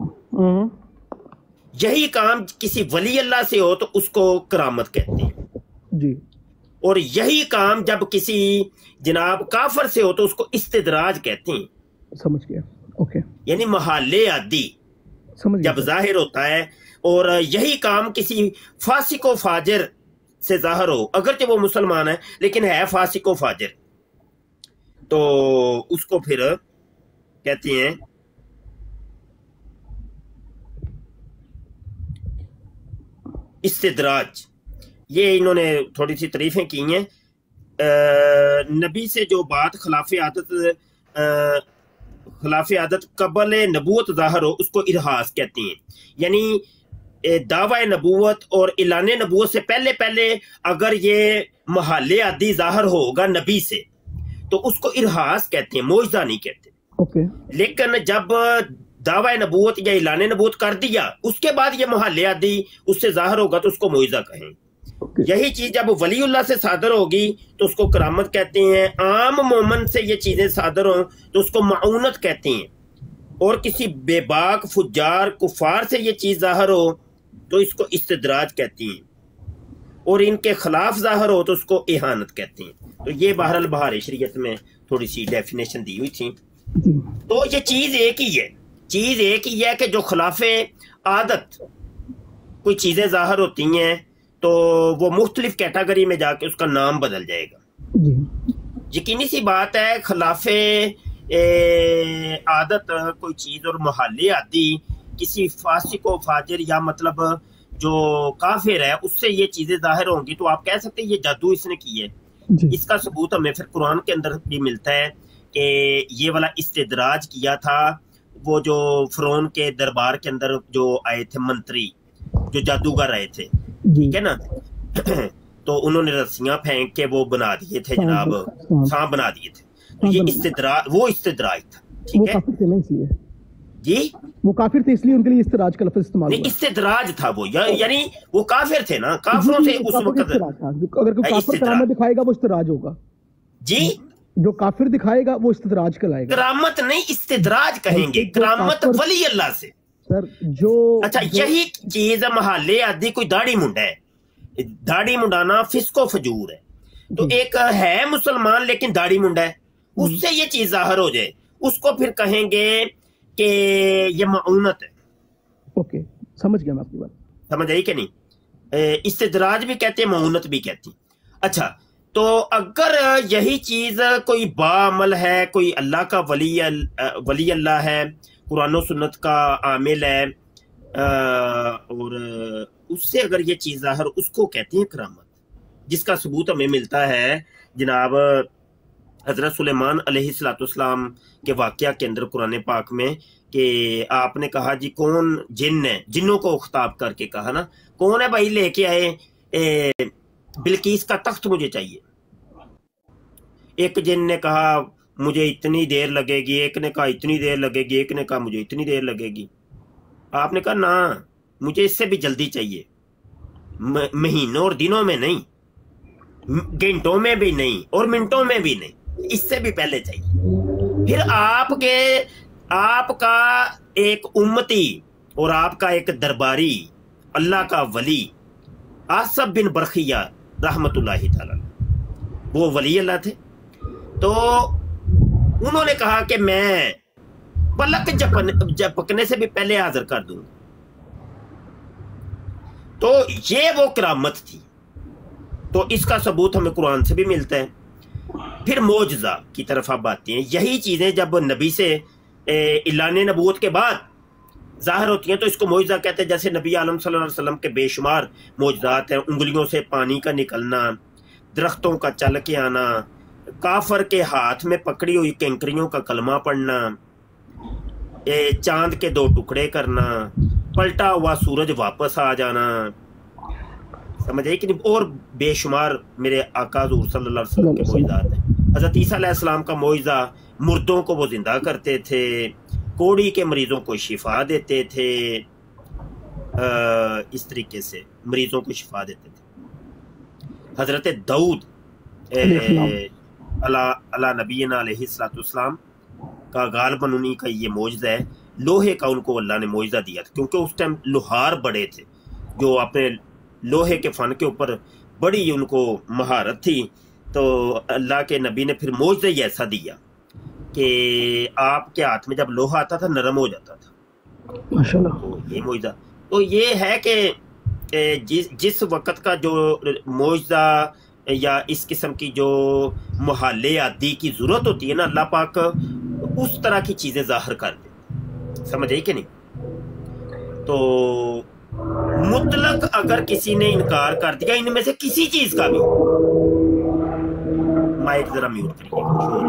یہی کام کسی ولی اللہ سے ہو تو اس کو کرامت کہتے ہیں. جی. اور یہی کام جب کسی جناب کافر سے ہو تو اس کو استدراج کہتے ہیں. سمجھ گیا. اوکے. یعنی محال عادی جب ظاہر ہوتا ہے، اور یہی کام کسی فاسق و فاجر سے ظاہر ہو، اگرچہ وہ مسلمان ہے لیکن ہے فاسق و فاجر، تو اس کو پھر کہتے ہیں استدراج. یہ انہوں نے تھوڑی سی تعریفیں کی ہیں. نبی سے جو بات خلاف عادت قبل نبوت ظاہر ہو اس کو ارہاس کہتے ہیں. یعنی دعوی نبوت اور اعلان نبوت سے پہلے اگر یہ محال عادی ظاہر ہوگا نبی سے تو اس کو ارہاس کہتے ہیں، معجزہ نہیں کہتے. لیکن جب دعوی نبوت یا اعلان نبوت کر دیا اس کے بعد یہ محال عادی اس سے ظاہر ہوگا تو اس کو معجزہ کہیں. یہی چیز جب ولی اللہ سے صادر ہوگی تو اس کو کرامت کہتے ہیں. عام مومن سے یہ چیزیں صادر ہوں تو اس کو معونت کہتے ہیں. اور کسی بے باک فجار کفار سے یہ چیز ظاہر ہو تو اس کو استدراج کہتی ہیں. اور ان کے خلاف ظاہر ہو تو اس کو اہانت کہتے ہیں. تو یہ بہرحال بہار شریعت میں تھوڑی سی ڈیفینیشن دی ہوئی تھی. تو یہ چیز ایک ہی ہے. چیز ایک ہی ہے کہ جو خلاف عادت کوئی چیزیں ظاہر ہوتی ہیں تو وہ مختلف کیٹیگری میں جا کے اس کا نام بدل جائے گا. یقینی سی بات ہے خلاف عادت کوئی چیز اور محال عادی کسی فاسق و فاجر یا مطلب جو کافر ہے اس سے یہ چیزیں ظاہر ہوں گی تو آپ کہہ سکتے ہیں یہ جادو اس نے کی ہے. اس کا ثبوت ہمیں پھر قرآن کے اندر بھی ملتا ہے کہ یہ والا استدراج کیا تھا وہ جو فرعون کے دربار کے اندر جو آئے تھے منتری جو جادوگر آئے تھے. ٹھیک ہے نا، تو انہوں نے رسیاں پھینک کے وہ بنا دیے تھے جناب، سانپ بنا دیے تھے. تو یہ استدراج تھا. ٹھیک ہے جی، وہ کافر تھے اس لیے ان کے لیے استدراج کا لفظ استعمال ہوا. استدراج تھا وہ، یعنی وہ کافر تھے نا، کافروں سے اس وقت اگر کوئی کافر کرامت دکھائے گا وہ استدراج ہوگا. جی، جو کافر دکھائے گا وہ استدراج کہلائے گا. کرامت نہیں استدراج کہیں گے. کرامت ولی اللہ سے. سر جو اچھا یہی چیز محال عادی کوئی داڑھی منڈا ہے، داڑھی منڈانا فسق و فجور ہے. تو ایک ہے مسلمان لیکن داڑھی منڈا ہے، اس سے یہ چیز ظاہر ہو جائے اس کو پھر کہیں گے کہ یہ معونت ہے. اوکے سمجھ گیا میں آپ کی بات. سمجھ آئی کہ نہیں؟ استدراج بھی کہتے ہیں، معونت بھی کہتے ہیں. اچھا تو اگر یہی چیز کوئی باعمل ہے، کوئی اللہ کا ولی اللہ ہے، कुरान और सुन्नत का आमिल है और उससे अगर ये चीज़ ज़ाहिर, उसको कहते हैं करामत, जिसका सबूत हमें मिलता है जनाब हज़रत सुलेमान अलैहिस्सलाम के वाक़या के अंदर कुरान पाक में, कि आपने कहा जी कौन जिन है, जिन्नों को खिताब करके कहा ना, कौन है भाई लेके आए बिल्कीस का तख्त मुझे चाहिए। एक जिन ने कहा मुझे इतनी देर लगेगी, एक ने कहा इतनी देर लगेगी, एक ने कहा मुझे इतनी देर लगेगी। आपने कहा ना मुझे इससे भी जल्दी चाहिए, महीनों और दिनों में नहीं, घंटों में भी नहीं और मिनटों में भी नहीं, इससे भी पहले चाहिए। फिर आपका एक उम्मती और आपका एक दरबारी अल्लाह का वली आसफ बिन बरखिया रहमतुल्लाहि ताला, वो वली अल्लाह थे, तो उन्होंने कहा कि मैं पलक झपकने से भी पहले हाजिर कर दूंगा। तो ये वो करामत थी। तो इसका सबूत हमें कुरान से भी मिलता है। फिर मोजज़ा की तरफ आप आते हैं। यही चीज़ें जब नबी से इलाने नबूवत के बाद ज़ाहिर होती हैं तो इसको मोजज़ा कहते हैं। जैसे नबी आलम सल्लल्लाहु अलैहि वसल्लम के बेशुमार मोजज़ात हैं, उंगलियों से पानी का निकलना, दरख्तों का चल के आना, काफर के हाथ में पकड़ी हुई कैंकरियों का कलमा पढ़ना, चांद के 2 टुकड़े करना, पलटा हुआ सूरज वापस आ जाना, समझ आई कि नहीं, और बेशुमार मेरे आका हुज़ूर सल्लल्लाहु अलैहि वसल्लम के मोइज़ात हैं। हज़रत ईसा अलैहिस्सलाम का मोइज़ा, मुर्दों को वो जिंदा करते थे, कोड़ी के मरीजों को शिफा देते थे, इस तरीके से मरीजों को शिफा देते थे। हज़रत दाऊद अला नबीना अलैहिस्सलाम का गालबन उन्हीं का ये मोइज़ा है। लोहे का उनको अल्लाह ने मोइज़ा दिया था, क्योंकि उस टाइम लोहार बड़े थे जो अपने लोहे के फन के ऊपर बड़ी उनको महारत थी। तो अल्लाह के नबी ने फिर मोइज़ा ही ऐसा दिया कि आपके हाथ में जब लोहा आता था नरम हो जाता था। माशाल्लाह। तो ये मोइज़ा, तो ये है कि जिस वक़्त का जो मोइज़ा या इस किस्म की जो मुहाले आदि की ज़रूरत होती है ना, अल्लाह पाक उस तरह की चीज़ें ज़ाहिर कर दे, समझ आई कि नहीं। तो मुतलक अगर किसी ने इनकार कर दिया इनमें से किसी चीज़ का भी, माइक जरा म्यूट करिए,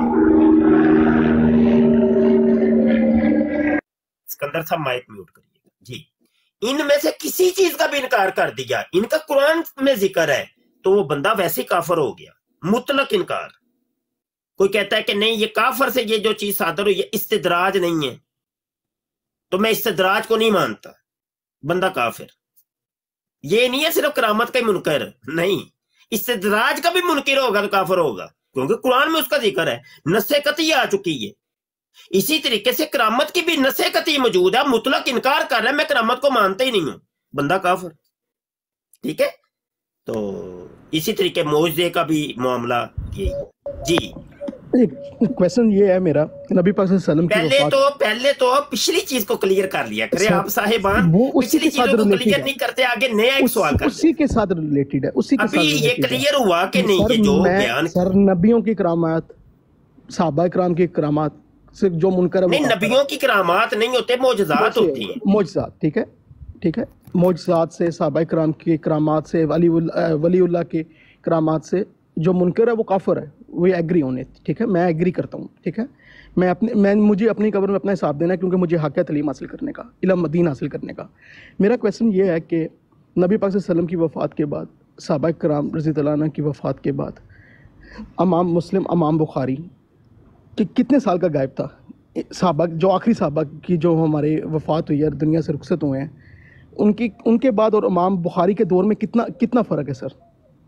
सिकंदर साहब माइक म्यूट करिए जी। इनमें से किसी चीज का भी इनकार कर दिया, इनका कुरान में जिक्र है, तो वो बंदा वैसे ही काफर हो गया। मुतलक इनकार। कोई कहता है कि नहीं ये काफर से ये जो चीज सादर हुई है इस्तिदराज नहीं है, तो मैं इस्तिदराज को नहीं मानता, बंदा काफिर। ये नहीं है सिर्फ करामत का ही मुनकर, नहीं, इस्तिदराज का भी मुनकर होगा तो काफिर होगा, क्योंकि कुरान में उसका जिक्र है, नस्से कतई आ चुकी है। इसी तरीके से करामत की भी नस्से कतई मौजूद है। मुतलक इनकार कर रहा है, मैं करामत को मानता ही नहीं हूं, बंदा काफिर। ठीक है, तो इसी तरीके मौजज़े का भी मामला यही जी। एक क्वेश्चन ये है मेरा, नबी पाक सल्लल्लाहु अलैहि वसल्लम की पहले तो पिछली चीज को क्लियर कर लिया करे आप साहिबान, पिछली चीजों को क्लियर नहीं करते, आगे नया एक सवाल कर, उसी के साथ रिलेटेड है, उसी के साथ ये क्लियर हुआ कि नहीं ये जो बयान सर नबियों की करामात, सहाबा किराम की करामात से जो मुनकर है, नहीं नबियों की करामात नहीं होते, मौजज़ात होती हैं, मौजज़ात। ठीक है, ठीक है, मौजज़ात से, सहाबा किराम की करामात से, वलीउल्लाह के करामात से जो मुनकर है वो काफिर है, वो एग्री होने। ठीक है, मैं एग्री करता हूँ। ठीक है, मुझे अपनी कब्र में अपना हिसाब देना है, क्योंकि मुझे हक़ है तलीम हासिल करने का, इल्म दीन हासिल करने का। मेरा क्वेश्चन ये है कि नबी पाक सल्लल्लाहु अलैहि वसल्लम की वफ़ात के बाद, सहाबा किराम रज़ियल्लाहु अन्हुम की वफ़ात के बाद, इमाम मुस्लिम, इमाम बुखारी कि कितने साल का गायब था? सहाबा जो आखिरी सहाबा की जो हमारे वफ़ात हुई है, दुनिया से रुखसत हुए हैं, उनके बाद और इमाम बुखारी के दौर में कितना फ़र्क है सर?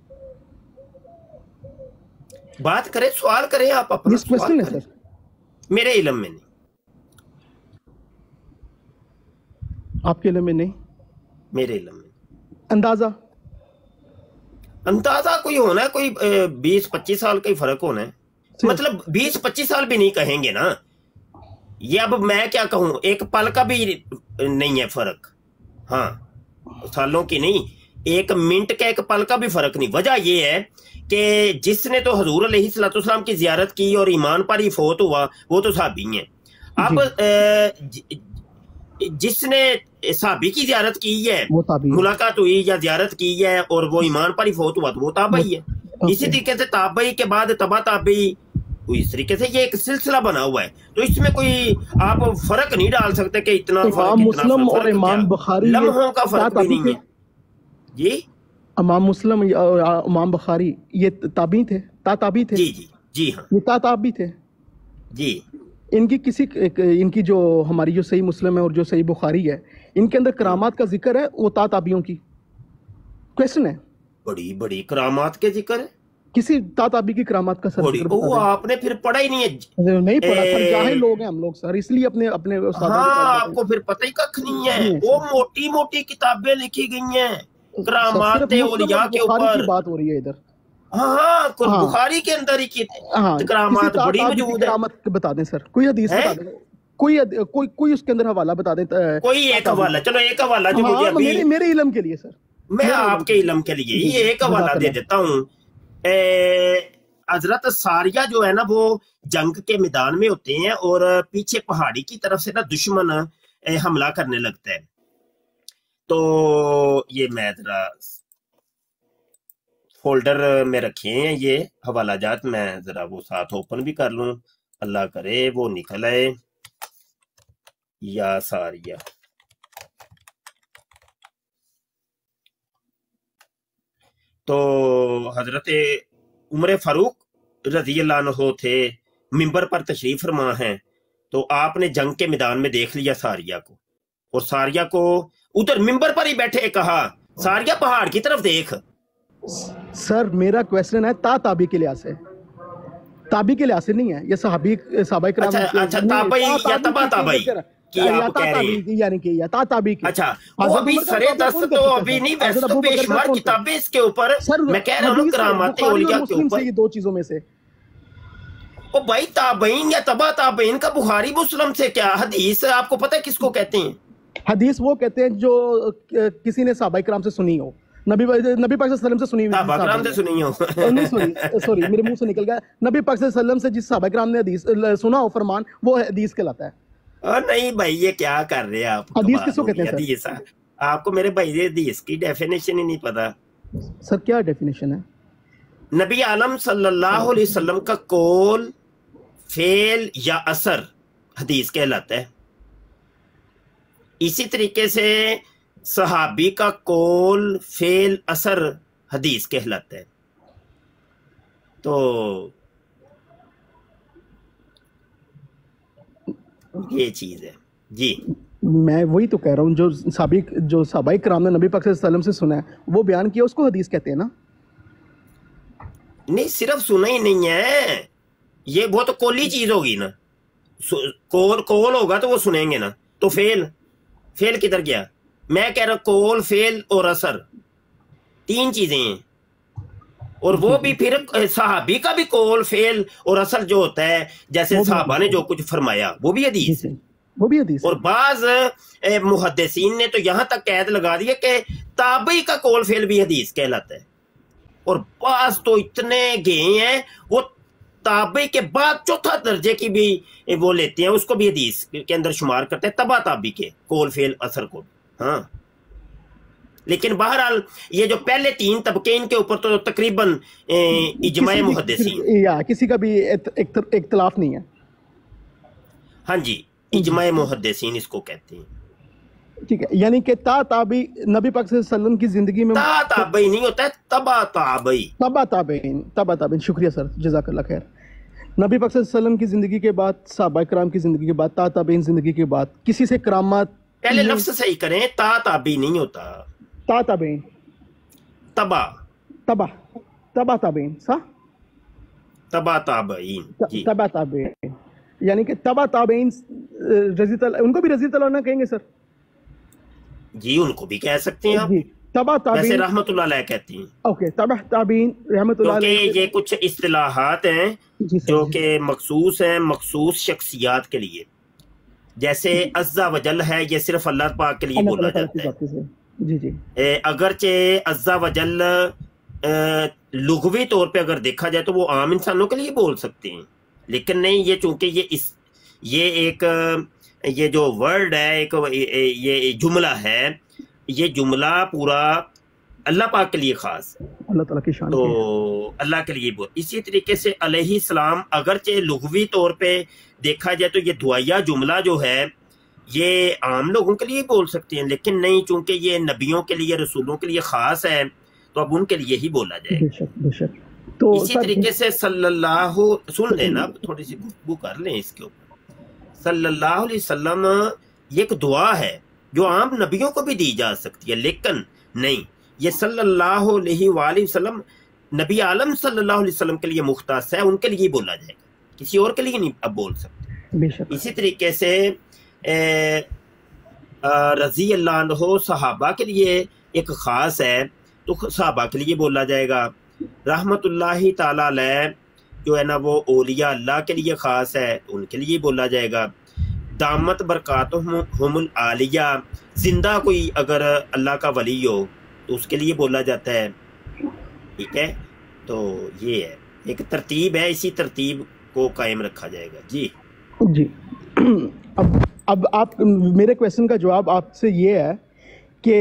बात करें, सवाल करें आप अपना क्वेश्चन है सर, मेरे इल्म में नहीं, आपके इल्म में नहीं, मेरे इल्म में। अंदाजा कोई होना है, कोई 20-25 साल का ही फर्क होना है, मतलब 20-25 साल भी नहीं कहेंगे ना ये। अब मैं क्या कहूं, एक पल का भी नहीं है फर्क, हाँ सालों की नहीं, एक मिनट का एक पल का भी फर्क नहीं। वजह यह है कि जिसने तो हजूर अलैहिस्सलाम की जियारत की और ईमान पर ही फौत हुआ वो तो सहाबी हैं। اب جس نے صحابی کی زیارت کی ہے، ملاقات ہوئی یا زیارت کی ہے اور وہ ایمان پر ہی فوت ہوا تو وہ تابعی ہے. اسی طریقے سے تابعی کے بعد تبع تابعی، اس طریقے سے یہ ایک سلسلہ بنا ہوا ہے. تو اس میں کوئی آپ فرق نہیں ڈال سکتے کہ اتنا امام مسلم اور امام بخاری لمحوں کا فرق بھی نہیں ہے. جی امام مسلم اور امام بخاری یہ تابعی تھے، تابعی تھے. جی جی جی ہاں یہ تابعی تھے جی. ان کی جو ہماری جو صحیح مسلم ہے اور جو صحیح بخاری ہے، ان کے اندر کرامات کا ذکر ہے، وہ تابعیوں کی کویسچن ہے. بڑی بڑی کرامات کے ذکر ہے، کسی تابعی کی کرامات کا سر وہ آپ نے پھر پڑھا ہی نہیں ہے. نہیں پڑھا سر، جاہل لوگ ہیں ہم لوگ سر، اس لیے اپنے ہاں آپ کو پھر پتہ ہی ککھ نہیں ہے. وہ موٹی موٹی کتابیں لکھی گئی ہیں کرامات اولیاء کے اوپر، بات ہو رہی ہے ادھر. ہاں بخاری کے اندر ہی کرامات بڑی موجود ہے. کرامت بتا دیں سر، کوئی حدیث بتا دیں، کوئی اس کے اندر حوالہ بتا دیں. کوئی ایک حوالہ، چلو ایک حوالہ جو مجھے ابھی میرے علم کے لیے سر، میں آپ کے علم کے لیے یہ ایک حوالہ دے دیتا ہوں. حضرت ساریہ جو ہے نا وہ جنگ کے میدان میں ہوتے ہیں اور پیچھے پہاڑی کی طرف سے نا دشمن حملہ کرنے لگتا ہے. تو یہ میں ذرا فولڈر میں رکھے ہیں یہ حوالہ جات، میں ذرا وہ ساتھ اوپن بھی کر لوں، اللہ کرے وہ نکل آئے. یا ساریہ تو حضرت عمر فاروق رضی اللہ عنہ تھے، منبر پر تشریف فرما ہیں. تو آپ نے جنگ کے میدان میں دیکھ لیا ساریہ کو، اور ساریہ کو ادھر منبر پر ہی بیٹھے کہا ساریہ پہاڑ کی طرف دیکھ. سر میرا کویسچن ہے تابعی کے لحاظ سے، تابعی کے لحاظ سے نہیں ہے یہ صحابہ کرام. اچھا تابعی یا تبع تابعی یعنی کہ یا تابعی کی. اچھا وہ ابھی سرے دست تو ابھی نہیں، ویسے تو بے شمار کتابیں اس کے اوپر، میں کہہ رہا ہوں کرامات اولیاء کے اوپر. یہ دو چیزوں میں سے او بھائی تابعین یا تبع تابعین کا بخاری مسلم سے کیا؟ حدیث آپ کو پتہ ہے کس کو کہتے ہیں؟ حدیث وہ کہتے ہیں جو کسی نے صحابہ کرام سے سنی ہو، نبی پاک صلی اللہ علیہ وسلم سے سنی ہوئی. صحابہ کرام سے سنی ہو سوری میرے منہ سے نکل گیا. نبی پاک صلی اللہ علیہ وسلم سے جس صحابہ کرام نے حدیث سنا ہو فرمان، وہ حدیث کہلاتا ہے. نہیں بھائی یہ کیا کر رہے ہیں آپ؟ حدیث کس کو کہتے ہیں سر؟ آپ کو میرے بھائی حدیث کی ڈیفینیشن ہی نہیں پتا. سر کیا ڈیفینیشن ہے؟ نبی عالم صلی اللہ علیہ وسلم کا قول، فعل یا اثر حدیث کہلاتا ہے. اسی طریقے سے صحابی کا قول، فعل، اثر حدیث کہلاتا ہے. تو یہ چیز ہے جی. میں وہی تو کہہ رہا ہوں، جو صحابہ کرام نے نبی پاک صلی اللہ علیہ وسلم سے سنا ہے وہ بیان کیا، اس کو حدیث کہتے ہیں نا. نہیں صرف سنا ہی نہیں ہے، یہ وہ تو کولی چیز ہوگی نا. کول ہوگا تو وہ سنیں گے نا. تو فعل کدھر گیا؟ میں کہہ رہا ہوں کول، فعل اور اثر تین چیزیں ہیں، اور وہ بھی پھر صحابی کا بھی قول، فعل اور اثر جو ہوتا ہے، جیسے صحابہ نے جو کچھ فرمایا وہ بھی حدیث ہے. اور بعض محدثین نے تو یہاں تک قید لگا دیا کہ تابعی کا قول فعل بھی حدیث کہلاتا ہے. اور بعض تو اتنے گئے ہیں وہ تابعی کے بعد چوتھا درجے کی بھی وہ لیتے ہیں، اس کو بھی حدیث کے اندر شمار کرتے ہیں، تبع تابعی کے قول، فعل، اثر کو. ہاں لیکن بہرحال یہ جو پہلے تین طبقے ان کے اوپر تو تقریباً اجماع محدثین، کسی کا بھی اختلاف نہیں ہے. ہاں جی اجماع محدثین اس کو کہتے ہیں. ٹھیک ہے، یعنی کہ تابعی نبی پاک صلی اللہ علیہ وسلم کی زندگی میں تابعی نہیں ہوتا ہے، تبع تابعین. شکریہ سر، جزاک اللہ خیر. نبی پاک صلی اللہ علیہ وسلم کی زندگی کے بعد، صحابہ کرام کی زندگی کے بعد، تابعین زندگی کے بعد کسی سے کرامات، پہلے لفظ صحیح کریں، تابعی نہیں ہوتا، تابعین، تبع تابعین، صح؟ تبع تابعین جی، تبع تابعین، یعنی کہ تبع تابعین رضی اللہ، ان کو بھی رضی اللہ عنہ کہیں گے سر؟ جی ان کو بھی کہہ سکتے ہیں آپ، تبع تابعین ویسے رحمت اللہ علیہ کہتے ہیں. اوکے، تبع تابعین رحمت اللہ علیہ. کیونکہ یہ کچھ اصطلاحات ہیں جو کہ مخصوص ہیں مخصوص شخصیات کے لیے، جیسے عز و جل ہے، یہ صرف اللہ پاک کے لیے بولا جاتا ہے. جی جی، اگرچہ عز و جل لغوی طور پہ اگر دیکھا جائے تو وہ عام انسانوں کے لیے بول سکتے ہیں، لیکن نہیں، یہ چونکہ یہ یہ ایک یہ جو ورڈ ہے، ایک یہ جملہ ہے، یہ جملہ پورا اللہ پاک کے لیے خاص ہے، اللہ تعالیٰ کی شان تو اللہ کے لیے بول. اسی طریقے سے علیہ السلام اگرچہ لغوی طور پہ دیکھا جائے تو یہ دعائیہ جملہ جو ہے یہ عام لوگوں کے لیے بول سکتے ہیں، لیکن نہیں، چونکہ یہ نبیوں کے لیے، رسولوں کے لیے خاص ہے تو اب ان کے لیے ہی بولا جائے. بے شک بے شک. تو اسی طریقے سے صلی اللہ، سن لینا تھوڑی سی گفتگو کر لیں اس کے اوپر. صلی اللہ علیہ وسلم یہ ایک دعا ہے جو عام نبیوں کو بھی دی جا سکتی ہے، لیکن نہیں، یہ صلی اللہ علیہ وآلہ وسلم نبی عالم صلی اللہ علیہ وسلم کے لیے مختص ہے، ان کے لیے بولا جائے گا، کسی اور کے لیے نہیں اب بول سکتے. بے شک. اسی طریقے سے رضی اللہ عنہ صحابہ کے لیے ایک خاص ہے تو صحابہ کے لیے بولا جائے گا. رحمت اللہ تعالی علیہ جو ہے نا وہ اولیاء اللہ کے لیے خاص ہے، ان کے لیے بولا جائے گا. دامت برکاتہم العالیہ، زندہ کوئی اگر اللہ کا ولی ہو تو اس کے لیے بولا جاتا ہے. ٹھیک ہے، تو یہ ہے ایک ترتیب ہے، اسی ترتیب کو قائم رکھا جائے گا. جی جی. اب آپ میرے کویشچن کا جواب آپ سے یہ ہے کہ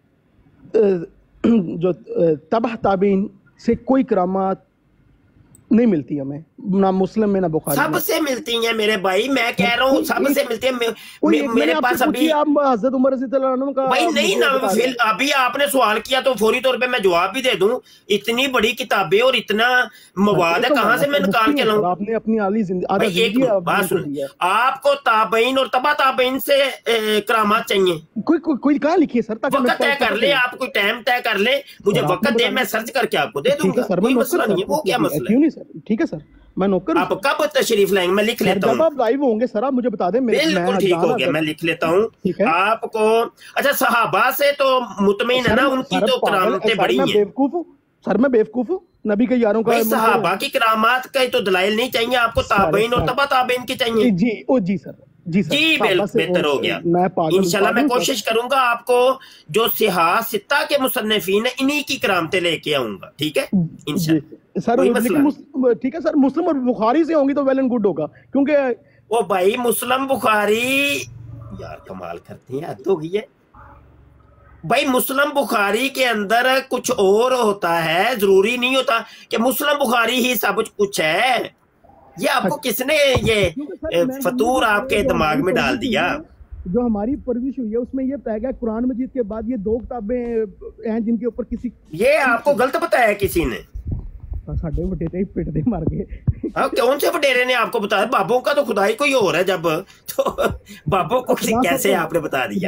جو تبع تابعین سے کوئی کرامات نہیں ملتی ہمیں، نہ مسلم میں نہ بخاری سب سے ملتی ہیں میرے بھائی، میں کہہ رہا ہوں سب سے ملتی ہیں. میرے پاس ابھی حضرت عمر رضی اللہ عنہ کا بھائی نہیں نا، ابھی آپ نے سوال کیا تو فوری طور پہ میں جواب بھی دے دوں. اتنی بڑی کتابیں اور اتنا مواد ہے، کہاں سے میں نکال کے لاؤں؟ آپ نے اپنی عالی زندگی آپ کو تابعین اور تبع تابعین سے کرامات چاہیے، کوئی کہاں لکھی ہے سر؟ وقت طے کر لے، آپ کوئی ٹائم طے کر لے، مجھے وقت دے، میں سرچ کر کے آپ کو دے دوں گا، کوئی مسئلہ نہیں ہے. وہ کیا مسئلہ ہے؟ ٹھیک ہے سر، میں نوکر. آپ کب تشریف لائیں گے؟ میں لکھ لیتا ہوں. جب آپ لائیو ہوں گے سر آپ مجھے بتا دیں. بالکل ٹھیک ہو گیا، میں لکھ لیتا ہوں آپ کو. اچھا صحابہ سے تو مطمئن ہے نا، ان کی تو کرامتیں بڑی ہیں. سر میں بیوقوف ہوں؟ نبی کے یاروں کا صحابہ کی کرامات کا تو دلائل نہیں چاہیے آپ کو، تابعین اور تبع تابعین کی چاہیے. جی سر. جی بہتر ہو گیا. انشاءاللہ میں کوشش کروں گا آپ کو جو صحاح ستہ کے مصنفین ہیں انہی کی کرامتیں لے کے آؤں گا. ٹھیک ہے انشاءاللہ. سر ٹھیک ہے سر، مسلم اور بخاری سے ہوں گی تو ویل اینڈ گڈ ہوگا، کیونکہ وہ بھائی مسلم بخاری یار کمال کرتے ہیں، حد ہو گئی ہے بھائی. مسلم بخاری کے اندر کچھ اور ہوتا ہے، ضروری نہیں ہوتا کہ مسلم بخاری ہی سب کچھ ہے. یہ آپ کو کس نے یہ فطور آپ کے دماغ میں ڈال دیا؟ جو ہماری پرورش ہوئی ہے اس میں یہ پایا گیا قرآن مجید کے بعد یہ دو کتابیں ہیں جن کے اوپر کسی، یہ آپ کو غلط بتایا کسی نے. ساڈے وٹیرے پٹ دے مار گئے. کون سے وٹیرے نے آپ کو بتایا؟ بابوں کا تو خدا ہی کوئی اور ہے، جب تو بابوں کو کیسے آپ نے بتا دیا؟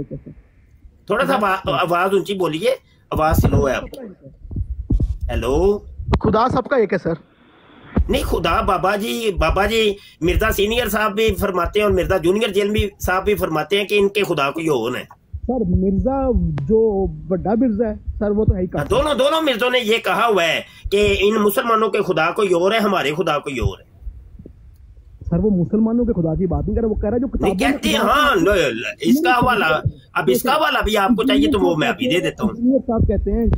تھوڑا سا آواز اونچی بولیے، آواز سلو ہے آپ کی. ہیلو، خدا سب کا ایک ہے سر. نہیں خدا بابا جی مرزا سینئر صاحب بھی فرماتے ہیں اور مرزا جونیئر جیلمی صاحب بھی فرماتے ہیں کہ ان کے خدا کوئی اور ہے. سر مرزا جو بڑا مرزا ہے سر وہ تو ہے ہی. دونوں مرزوں نے یہ کہا ہوا ہے کہ ان مسلمانوں کے خدا کوئی اور ہے، ہمارے خدا کوئی اور ہے. سر وہ مسلمانوں کے خدا کی بات نہیں کر رہا، وہ کہہ رہا ہے جو کتابوں کہتے ہیں. ہاں اس کا حوالہ اب اس کا حوالہ بھی آپ کو چاہیے تو وہ میں ابھی دے دیتا ہوں. انجینئر صاحب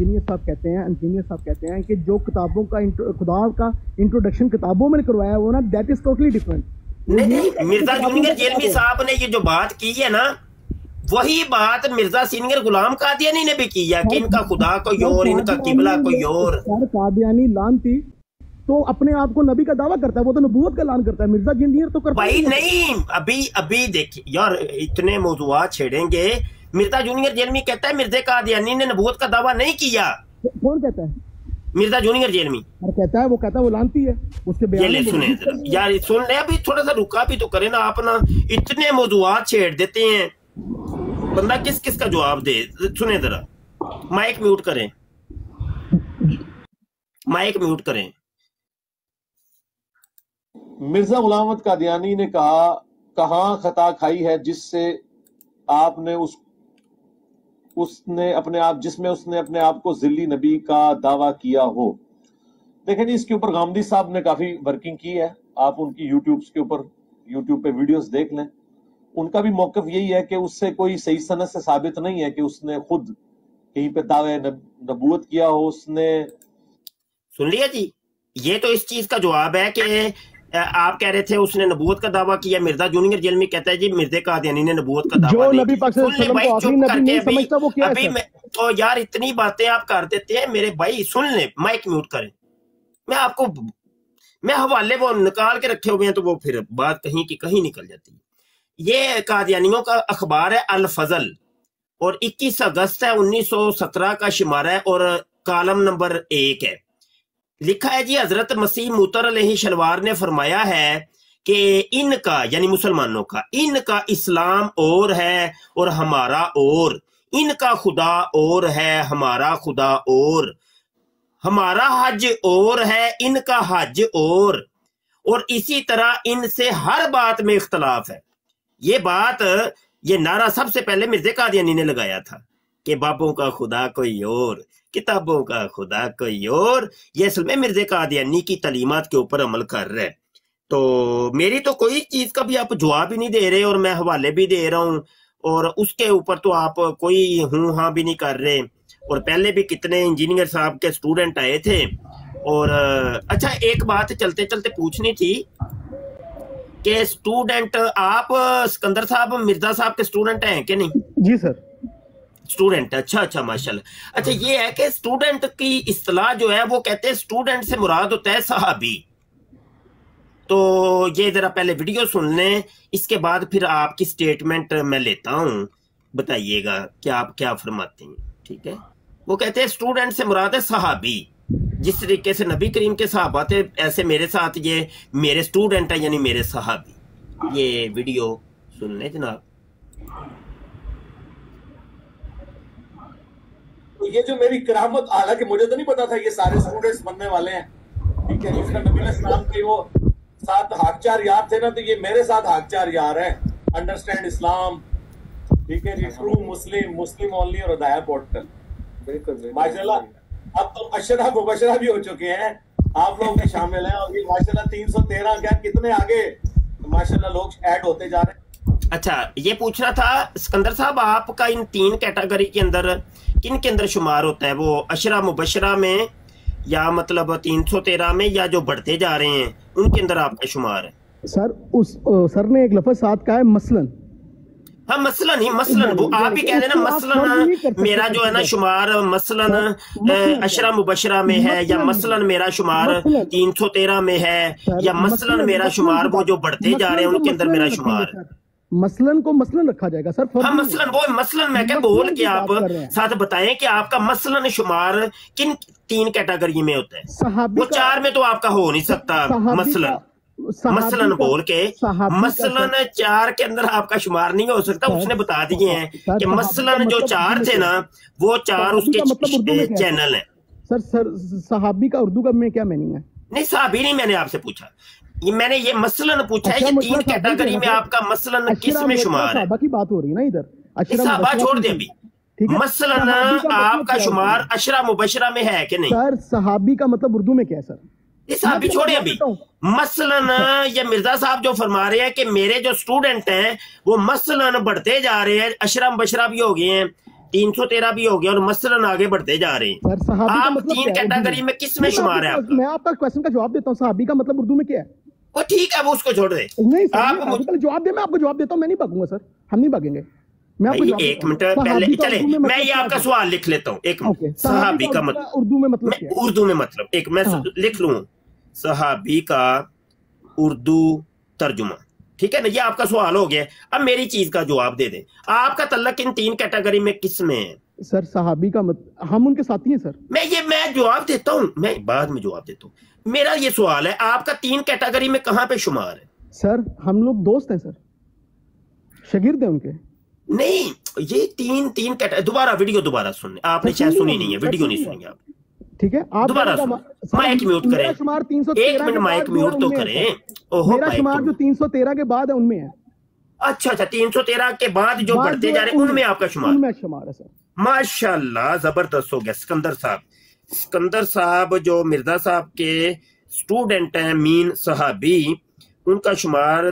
کہتے ہیں کہ جو کتابوں کا خدا کا انٹروڈکشن کتابوں میں کروایا وہ نا دیٹ از ٹوٹلی ڈفرنٹ. نہیں مرزا جونیئر جیلمی صاحب نے یہ جو بات کی ہے نا، وہی بات مرزا سینئر غلام قادیانی نے بھی کی ہے کہ ان کا خدا کوئی اور، ان کا قبلہ کوئی اور. قادیانی لانتی تو اپنے آپ کو نبی کا دعویٰ کرتا ہے، وہ تو نبوت کا اعلان کرتا ہے. مرزا جونیئر تو کرتا بھائی نہیں. ابھی دیکھیں یار اتنے موضوعات چھیڑیں گے. مرزا جونیئر جیلمی کہتا ہے مرزا قادیانی نے نبوت کا دعویٰ نہیں کیا. کون کہتا ہے؟ مرزا جونیئر جیلمی کہتا ہے وہ لانتی ہے. اس کے بیان سنیں یار، سن لیں ابھی تھوڑا سا رکا بھی تو کریں نا آپ نا. اتنے موضوعات چھیڑ دیتے ہیں، بندہ کس کا جواب دے. سنیں ذرا، مائک میوٹ کریں. مرزا غلام احمد قادیانی نے کہاں خطا کھائی ہے جس سے آپ نے اس نے اپنے آپ کو ذلی نبی کا دعویٰ کیا ہو. دیکھیں جی، اس کے اوپر غامدی صاحب نے کافی ورکنگ کی ہے. آپ ان کی یوٹیوب پہ ویڈیوز دیکھ لیں. ان کا بھی موقف یہی ہے کہ اس سے کوئی صحیح سند سے ثابت نہیں ہے کہ اس نے خود کہیں پہ دعوے نبوت کیا ہو. اس نے سن لیا جی، یہ تو اس چیز کا جواب ہے کہ آپ کہہ رہے تھے اس نے نبوت کا دعویٰ کیا، مرزا جونیئر جیل میں کہتا ہے جی مرزا قادیانی نے نبوت کا دعویٰ جو نبی پاک صلی اللہ علیہ وسلم کو آخری نبی نہیں سمجھتا وہ کیا ہے سر؟ تو یار اتنی باتیں آپ کر دیتے ہیں میرے بھائی، سن لیں، مائک میوٹ کریں، میں حوالے وہ نکال کے رکھے ہوئے ہیں تو وہ پھر بات کہیں کی کہیں نکل جاتی ہے۔ یہ قادیانیوں کا اخبار ہے الفضل اور 21 اگست ہے 1917 کا شمارہ ہے اور کالم نمبر 1 ہے۔ لکھا ہے جی حضرت مسیح موتر علیہ شلوار نے فرمایا ہے کہ ان کا یعنی مسلمانوں کا، ان کا اسلام اور ہے اور ہمارا اور، ان کا خدا اور ہے ہمارا خدا اور، ہمارا حج اور ہے ان کا حج اور اسی طرح ان سے ہر بات میں اختلاف ہے۔ یہ نعرہ سب سے پہلے مرزا قادیانی نے لگایا تھا کہ بابوں کا خدا کوئی اور، کتابوں کا خدا کوئی اور۔ یہ اصل میں مرزا قادیانی کی تعلیمات کے اوپر عمل کر رہا ہے۔ تو میری تو کوئی چیز کا بھی آپ جواب ہی نہیں دے رہے اور میں حوالے بھی دے رہا ہوں اور اس کے اوپر تو آپ کوئی ہوں ہاں بھی نہیں کر رہے۔ اور پہلے بھی کتنے انجینئر صاحب کے سٹوڈنٹ آئے تھے۔ اور اچھا ایک بات چلتے چلتے پوچھنی تھی کہ سٹوڈنٹ آپ سکندر صاحب مرزا صاحب کے سٹوڈنٹ ہیں کہ نہیں؟ جی سر سٹوڈنٹ، اچھا ماشاءاللہ۔ اچھا یہ ہے کہ سٹوڈنٹ کی اصطلاح جو ہے وہ کہتے ہیں سٹوڈنٹ سے مراد ہوتا ہے صحابی۔ تو یہ ذرا پہلے ویڈیو سن لیں، اس کے بعد پھر آپ کی سٹیٹمنٹ میں لیتا ہوں، بتائیے گا کہ آپ کیا فرماتے ہیں، ٹھیک ہے؟ وہ کہتے ہیں سٹوڈنٹ سے مراد ہے صحابی، جس طریقے سے نبی کریم کے صحابہ تھے ایسے میرے ساتھ یہ میرے سٹوڈنٹ ہیں یعنی میرے صحابی۔ یہ ویڈیو سن لیں جناب۔ یہ جو میری کرامت، حالانکہ مجھے تو نہیں پتا تھا یہ سارے سٹوڈنٹس بننے والے ہیں، ٹھیک ہے؟ جس کا نبی علیہ السلام کے وہ 7 ہاکچار یار تھے نا، تو یہ میرے 7 ہاکچار یار ہیں۔ انڈرسٹینڈ اسلام، ٹھیک ہے جی، ٹرو مسلم اونلی اور ہدایہ پورٹل۔ بالکل ماشاءاللہ اب تو اشرہ مبشرہ بھی ہو چکے ہیں، آپ لوگ بھی شامل ہیں، اور یہ ماشاءاللہ 313 کیا کتنے آگے ماشاءاللہ لوگ ایڈ ہوتے جا رہے ہیں۔ اچھا یہ پوچھنا تھا سکندر صاحب، آپ کا ان 3 کیٹیگری کے اندر کن کے اندر شمار ہوتا ہے؟ وہ اشرہ مبشرہ میں یا مطلب 313 میں، یا جو بڑھتے جا رہے ہیں ان کے اندر آپ کا شمار ہے؟ سر نے ایک لفظ ساتھ کہا ہے مثلاً۔ ہاں مثلاً ہی، مثلاً وہ آپ ہی کہہ دیں نا، مثلاً میرا جو ہے نا شمار مثلاً اشرہ مبشرہ میں ہے، یا مثلاً میرا شمار 313 میں ہے، یا مثلاً میرا شمار وہ جو بڑھتے جا رہے ہیں ان کے اندر میرا شمار ہے۔ مثلاً کو مثلاً رکھا جائے گا سر۔ ہاں مثلاً وہ مثلاً میں کہ بول کے آپ ساتھ بتائیں کہ آپ کا مثلاً شمار کن 3 کیٹیگری میں ہوتا ہے؟ وہ 4 میں تو آپ کا ہو نہیں سکتا مثلاً بول کے، مثلاً 4 کے اندر آپ کا شمار نہیں ہو سکتا۔ اس نے بتا دیے ہیں کہ مثلاً جو 4 تھے نا وہ 4 اس کے چینل ہیں۔ سر صحابی کا اردو کا میں کیا میننگ ہے؟ نہیں صحابی نہیں، میں نے آپ سے پوچھا، میں نے یہ مثلاً پوچھا ہے، یہ 3 کیٹیگری میں آپ کا مثلاً کس میں شمار ہے؟ صحابہ کی بات ہو رہی ہے نا ادھر، صحابہ چھوڑ دیں ابھی، مثلاً آپ کا شمار اشرہ مبشرہ میں ہے کہ نہیں؟ سر صحابی کا مطلب اردو میں کیا ہے سر؟ صحابی چھوڑیں ابھی، مثلاً یہ مرزا صاحب جو فرما رہے ہیں کہ میرے جو سٹوڈنٹ ہیں وہ مثلاً بڑھتے جا رہے ہیں، اشرہ مبشرہ بھی ہو گئے ہیں، 313 بھی ہو گیا اور مثلاً آگے بڑھتے جا رہے ہیں۔ آپ 3 کیٹیگری میں کس میں شمار ہے؟ میں آپ کا کویسچن کا جواب دیتا ہوں، صحابی کا مطلب اردو میں کیا ہے؟ وہ ٹھیک ہے وہ اس کو چھوڑ دے، آپ جواب دیں، میں آپ کو جواب دیتا ہوں، میں نہیں بھاگوں گا سر، ہم نہیں بھاگیں گے۔ ایک منٹ پہلے چلے میں یہ آپ کا سوال لکھ لیتا ہوں، ایک منٹ۔ صحابی کا مطلب اردو میں مطلب کیا ہے؟ اردو میں مطلب ایک میں لکھ لوں، صحابی کا اردو ترجمہ، ٹھیک ہے نا؟ یہ آپ کا سوال ہو گیا۔ اب میری چیز کا جواب دے دیں، آپ کا تعلق ان 3 کیٹیگری میں کس میں ہے؟ سر صحابی کا ہم ان کے ساتھی ہیں سر۔ میں جواب دیتا ہوں، میں بعد میں جواب دیتا ہوں۔ میرا یہ سوال ہے آپ کا 3 کیٹیگری میں کہاں پہ شمار ہے؟ سر ہم لوگ دوست ہیں سر، شاگرد ہیں ان کے۔ نہیں یہ 3 کیٹیگری، دوبارہ ویڈیو دوبارہ سن لیں، آپ نے شاید سنی نہیں ہے، ویڈیو نہیں سنی آپ، ٹھیک ہے؟ آپ دوبارہ مائک میوٹ کریں، ایک منٹ مائک میوٹ تو کریں۔ میرا شمار جو 313 کے بعد ہے ان میں ہے۔ اچھا 313 کے بعد جو بڑھتے جا رہے ہیں ان میں آپ کا شمار؟ ان میں شمار ہے سر۔ ماشاءاللہ زبردست ہو گیا سکندر صاحب۔ سکندر صاحب جو مرزا صاحب کے سٹوڈنٹ ہیں مین صحابی، ان کا شمار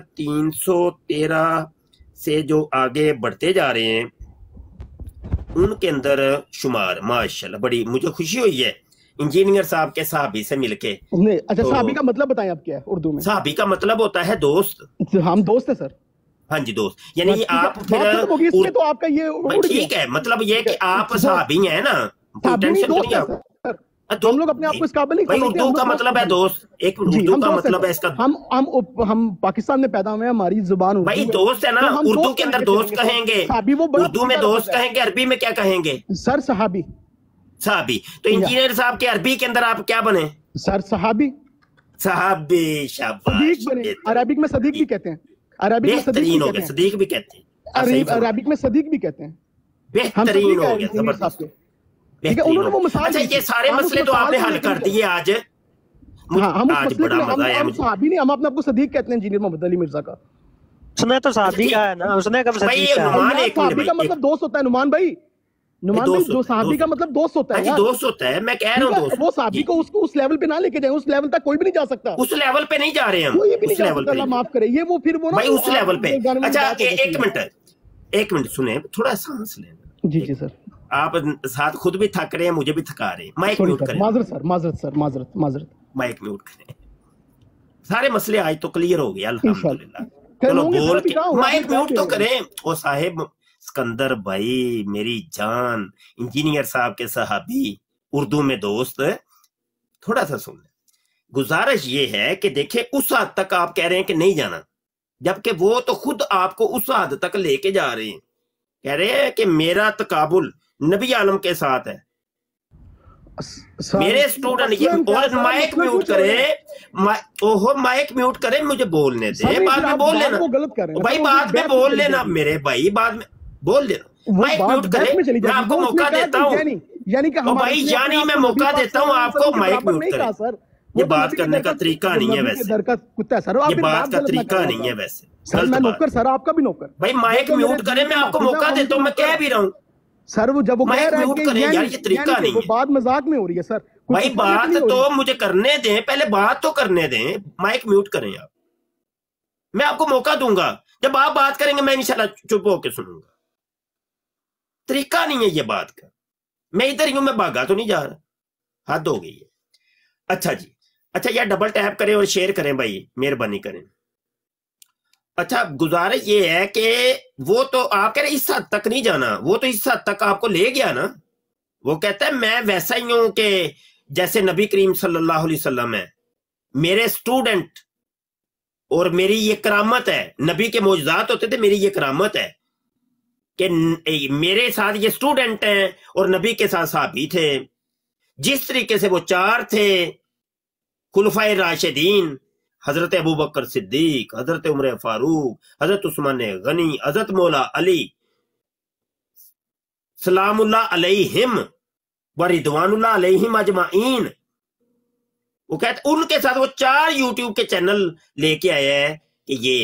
313 سے جو آگے بڑھتے جا رہے ہیں ان کے اندر شمار، ماشاءاللہ بڑی مجھے خوشی ہوئی ہے इंजीनियर साहब के सहाबी से मिलके। नहीं, अच्छा तो सहाबी का मतलब बताएं आप क्या है उर्दू में? सहाबी का मतलब होता है दोस्त। हम दोस्त है सर। हाँ जी दोस्त, यानी आप फिर इसमें तो आपका ये ठीक है, मतलब ये कि आप सहाबी हैं ना, टेंशन नहीं आप। हम लोग अपने आप को इस काबिल नहीं भाई उर्दू का मतलब है दोस्त, एक उर्दू का मतलब है इसका। हम पाकिस्तान में पैदा हुए हैं, हमारी जुबान भाई दोस्त है ना, उर्दू के अंदर दोस्त कहेंगे, उर्दू में दोस्त कहेंगे, अरबी में क्या कहेंगे सर? सहाबी। सहाबी। तो इंजीनियर साहब के अरबी के अंदर आप क्या बने सर? सहाबी। सहाबी, शाबाश। अरबिक में सदीक भी कहते हैं, अरबिक में बेहतरीन हो गया, सदीक भी कहते हैं, अरबिक में सदीक भी कहते हैं, बेहतरीन हो गया, जबरदस्त। उन्होंने वो मिसाल। अच्छा ये सारे मसले तो आपने हल कर दिए आज। आज बड़ा मजा आया मुझे। सहाबी नहीं, हम अपने आपको सदीक कहते हैं, इंजीनियर मोहम्मद अली मिर्जा का। उसने तो सहाबी कहा है ना, उसने कब सदीक कहा? सहाबी का मतलब दोस्त होता है नुमान भाई। नुमान भाई जो सहाबी का मतलब दोस्त होता है, दोस्त होता है, मैं कह रहा हूँ दोस्त। वो सहाबी को उसको उस लेवल पे ना लेके जाए, उस लेवल तक कोई भी नहीं जा सकता। उस लेवल पे नहीं जा रहे हम, कोई भी नहीं उस लेवल पे। अल्लाह माफ करे, ये वो फिर वो ना भाई उस लेवल पे। अच्छा एक मिनट सुने, थोड़ा सांस लेना। जी जी सर। आप साथ खुद भी थक रहे हैं, मुझे भी थका रहे हैं। माइक म्यूट करें। माजरत। माइक म्यूट करें। सारे मसले आज तो क्लियर हो गया अल्हम्दुलिल्लाह। चलो बोल के माइक म्यूट तो करें। ओ साहेब सिकंदर भाई, मेरी जान, इंजीनियर साहब के सहाबी, उर्दू में दोस्त, थोड़ा सा सुन लें। गुजारिश ये है कि देखे उस हद तक आप कह रहे हैं कि नहीं जाना, जबकि वो तो खुद आपको उस हद तक लेके जा रहे हैं। कह रहे हैं कि मेरा तकाबुल नबी आलम के साथ है, मेरे स्टूडेंट ये। और माइक म्यूट करे, ओहो माइक म्यूट करे, मुझे बोलने दे, बाद में बोल लेना भाई, बाद में बोल लेना मेरे भाई, बाद में बोल लेना। माइक म्यूट करे, मैं आपको मौका देता हूँ, भाई यानी मैं मौका देता हूँ आपको, माइक म्यूट करे। ये बात करने का तरीका नहीं है वैसे, ये बात का तरीका नहीं है वैसे। सर मैं नौकर, सर आपका भी नौकर। भाई माइक म्यूट करें, मैं आपको मौका देता हूँ, मैं कह भी रहा हूँ। सर वो जब माइक म्यूट करें यार, ये तरीका नहीं है। बात मजाक में हो रही है सर। भाई बात तो मुझे करने दें, पहले बात तो करने दें। माइक म्यूट करें आप, मैं आपको मौका दूंगा। जब आप बात करेंगे मैं इंशाल्लाह चुप होकर सुनूंगा। तरीका नहीं है ये बात का। मैं इधर ही हूं, मैं भागा तो नहीं जा रहा, हद हो गई है। अच्छा जी, अच्छा यार डबल टैप करें और शेयर करें भाई, मेहरबानी करें। अच्छा गुजारिश ये है कि वो तो आप कह रहे इस हद तक नहीं जाना, वो तो इस हद तक आपको ले गया ना। वो कहता है मैं वैसा ही हूं कि जैसे नबी करीम सल्लल्लाहु अलैहि वसल्लम है, मेरे स्टूडेंट, और मेरी ये करामत है। नबी के मौजूदात होते थे, मेरी ये करामत है कि मेरे साथ ये स्टूडेंट हैं और नबी के साथ सहाबी थे। जिस तरीके से वो चार थे खुलफाए राशिदीन, हजरत अबू बकर सिद्दीक, हजरत उमर फारूक, हजरत उस्मान गनी, हजरत मौला अली सलामुल्लाह अलैहिम व रिदवानुल्लाह अलैहिम अजमाइन। वो कहते उनके साथ वो 4 यूट्यूब के चैनल लेके आया है कि ये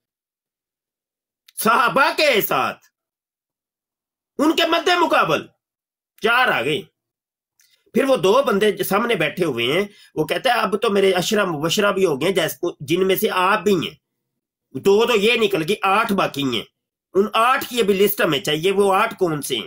सहाबा के साथ उनके मध्य मुकाबल 4 आ गए। फिर वो 2 बंदे सामने बैठे हुए हैं, वो कहता है अब तो मेरे अशरा मुबशरा भी हो गए, जैसे जिनमें से आप भी हैं। 2 तो ये निकल गई, 8 बाकी हैं। उन 8 की अभी लिस्ट हमें चाहिए, वो 8 कौन से हैं?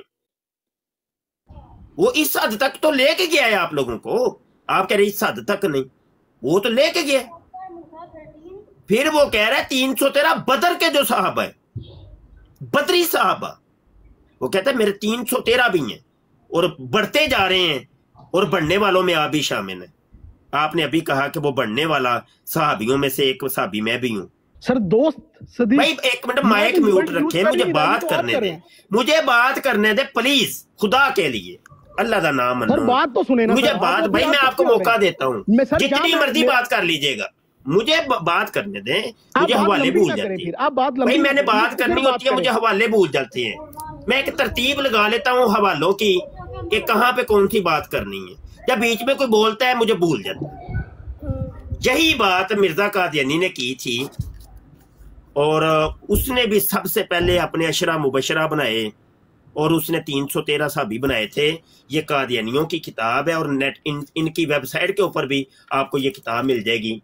वो इस हद तक तो लेके गया है आप लोगों को। आप कह रहे इस हद तक नहीं, वो तो लेके गया। फिर वो कह रहा है 313 बदर के जो साहब है, बदरी साहबा, वो कहता है मेरे 313 भी हैं और बढ़ते जा रहे हैं, और बढ़ने वालों में आप भी शामिल हैं। आपने अभी कहा कि वो बढ़ने वाला सहाबियों में से एक सहाबी मैं भी हूं। सर दोस्त भाई एक मिनट माइक म्यूट रखे, मुझे बात करने दे, मुझे बात करने दे प्लीज, खुदा के लिए, अल्लाह का नाम सर बात तो सुने ना, मुझे बात, भाई मैं आपको मौका देता हूँ, जितनी मर्जी बात कर लीजिएगा, मुझे बात करने दें। मुझे हवाले भूल जाते हैं भाई, मैंने बात करनी होती है, मुझे हवाले भूल जाते हैं। मैं एक तरतीब लगा लेता हूँ हवालों की कि कहाँ पे कौन सी बात करनी है। जब बीच में कोई बोलता है मुझे भूल जाता है। यही बात मिर्जा कादियानी ने की थी, और उसने भी सबसे पहले अपने अशरा मुबशरा बनाए, और उसने 313 सहाबी बनाए थे। ये कादियानियों की किताब है, और नेट इनकी वेबसाइट के ऊपर भी आपको ये किताब मिल जाएगी।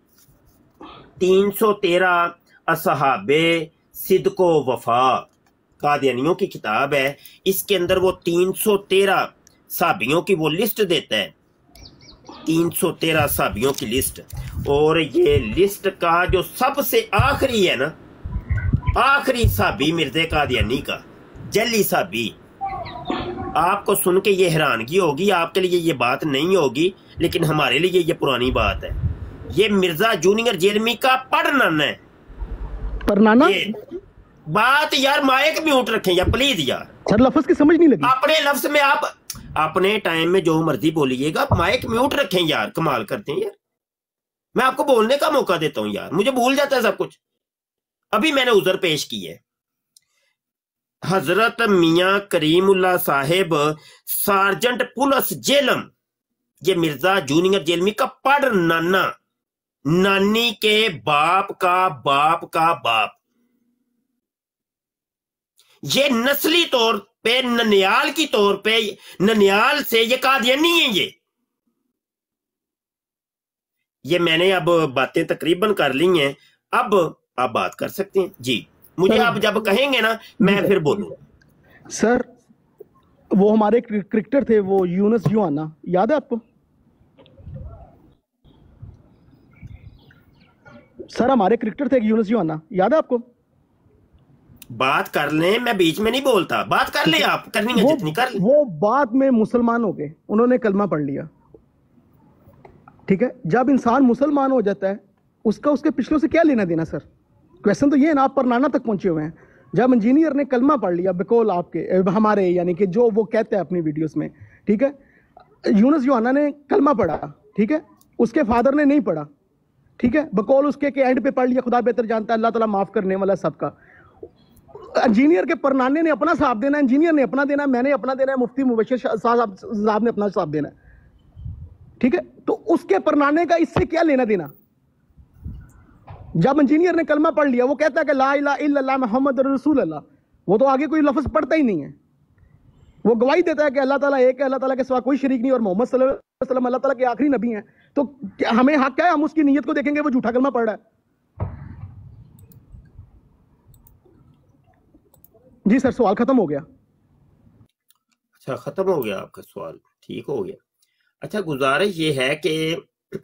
313 असहाबे सिद्को वफा कादियानियों की किताब है। इसके अंदर वो 313 सहाबियों की वो लिस्ट देता है 313 साहबियों की लिस्ट, और ये लिस्ट का जो सबसे आखिरी है ना, आखिरी साहबी मिर्ज़ा कादियानी का, जली साहबी, आपको सुन के ये हैरानगी होगी, आपके लिए ये बात नहीं होगी, लेकिन हमारे लिए ये पुरानी बात है। ये मिर्जा जूनियर जेलमी का पढ़नाना है। पढ़नाना बात यार, माइक म्यूट रखें या प्लीज यार, सर लफ्ज की समझ नहीं लगी। अपने लफ्ज में आप अपने टाइम में जो मर्जी बोलिएगा, माइक म्यूट रखें यार, कमाल करते हैं यार। मैं आपको बोलने का मौका देता हूं यार, मुझे भूल जाता है सब कुछ। अभी मैंने उज़र पेश की है। हजरत मियां करीमुल्लाह साहिब सार्जेंट पुलिस जेलम, ये मिर्जा जूनियर जेलमी का पढ़ नाना, नानी के बाप का बाप, ये नस्ली तौर पे ननियाल की तौर पे, ननियाल से ये कादियानी है। ये मैंने अब बातें तकरीबन कर ली हैं, अब आप बात कर सकते हैं जी। मुझे आप जब कहेंगे ना, मैं फिर बोलूंगा। सर वो हमारे क्रिकेटर थे, वो यूनुस युआना, याद है आपको? सर हमारे क्रिकेटर थे यूनुस युआना, याद है आपको? बात कर लें, मैं बीच में नहीं बोलता, बात कर ले, आप करनी है जितनी कर ले। वो बाद में मुसलमान हो गए, उन्होंने कलमा पढ़ लिया, ठीक है। जब इंसान मुसलमान हो जाता है, उसका उसके पिछलों से क्या लेना देना? सर क्वेश्चन तो ये है ना, आप परनाना तक पहुंचे हुए हैं। जब इंजीनियर ने कलमा पढ़ लिया बिकौल आपके, हमारे यानी कि जो वो कहते हैं अपनी वीडियोस में, ठीक है, यूनुस युआना ने कलमा पढ़ा, ठीक है, उसके फादर ने नहीं पढ़ा, ठीक है, बकौल उसके के एंड पे पढ़ लिया, खुदा बेहतर जानता है, अल्लाह ताला माफ करने वाला सबका। इंजीनियर के परनाने ने अपना साहब देना है, इंजीनियर ने अपना देना है, मैंने अपना देना है, मुफ्ती मुबशिर साहब ने अपना साहब देना है, ठीक है। तो उसके परनाने का इससे क्या लेना देना? जब इंजीनियर ने कलमा पढ़ लिया, वो कहता है कि ला इलाहा इल्लल्लाह मुहम्मद रसूल अल्लाह, वो तो आगे कोई लफ्ज पढ़ता ही नहीं है। वो गवाही देता है कि अल्लाह ताला एक है, अल्लाह ताला के सिवा कोई शरीक नहीं, और मोहम्मद सल्लल्लाहु अलैहि वसल्लम अल्लाह ताला के आखिरी नबी हैं। तो हमें हक क्या है, हम उसकी नीयत को देखेंगे वो झूठा कलमा पढ़ रहा है? जी सर, सवाल खत्म हो गया। अच्छा, खत्म हो गया आपका सवाल, ठीक हो गया। अच्छा, गुजारिश ये है कि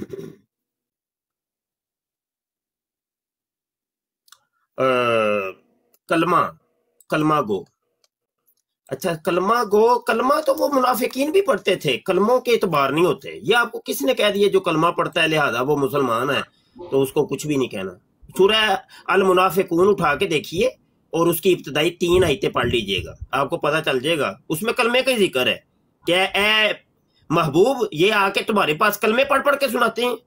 कलमा गो, अच्छा कलमा गो, कलमा तो वो मुनाफिकीन भी पढ़ते थे, कलमों के इतबार नहीं होते। ये आपको किसने कह दिया जो कलमा पढ़ता है लिहाजा वो मुसलमान है, तो उसको कुछ भी नहीं कहना। सूरह अल मुनाफिकून उठा के देखिए और उसकी इब्तिदाई 3 आयतें पढ़ लीजिएगा, आपको पता चल जाएगा, उसमें कलमे का जिक्र है। क्या ए महबूब ये आके तुम्हारे पास कलमे पढ़ पढ़ के सुनाते हैं?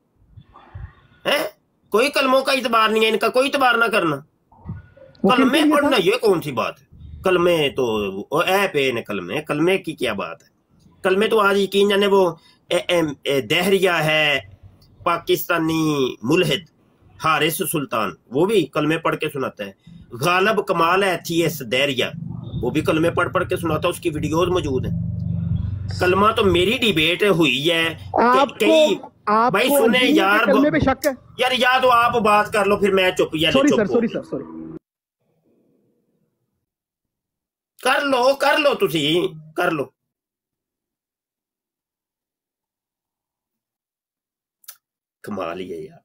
कोई कलमों का इतबार नहीं है, इनका कोई इतबार ना करना, कलमे पढ़ना ये कौन सी बात है? कलमे तो ए पे ने कलमे की क्या बात है? कलमे तो आज यकीन जाने वो दहरिया है, पाकिस्तानी मुल्हिद हारिस सुल्तान, वो भी कलमे पढ़ के सुनाता है। गालब कमाल है एथियस दहरिया, वो भी कलमे पढ़ पढ़ के सुनाता है, उसकी वीडियोस मौजूद है। कलमा तो मेरी डिबेट हुई है कई भाई, सुने यार, कलमे पे शक है यार, या तो आप बात कर लो फिर मैं चुप, या सॉरी कर लो तुसी कर लो। कमाल ही है यार।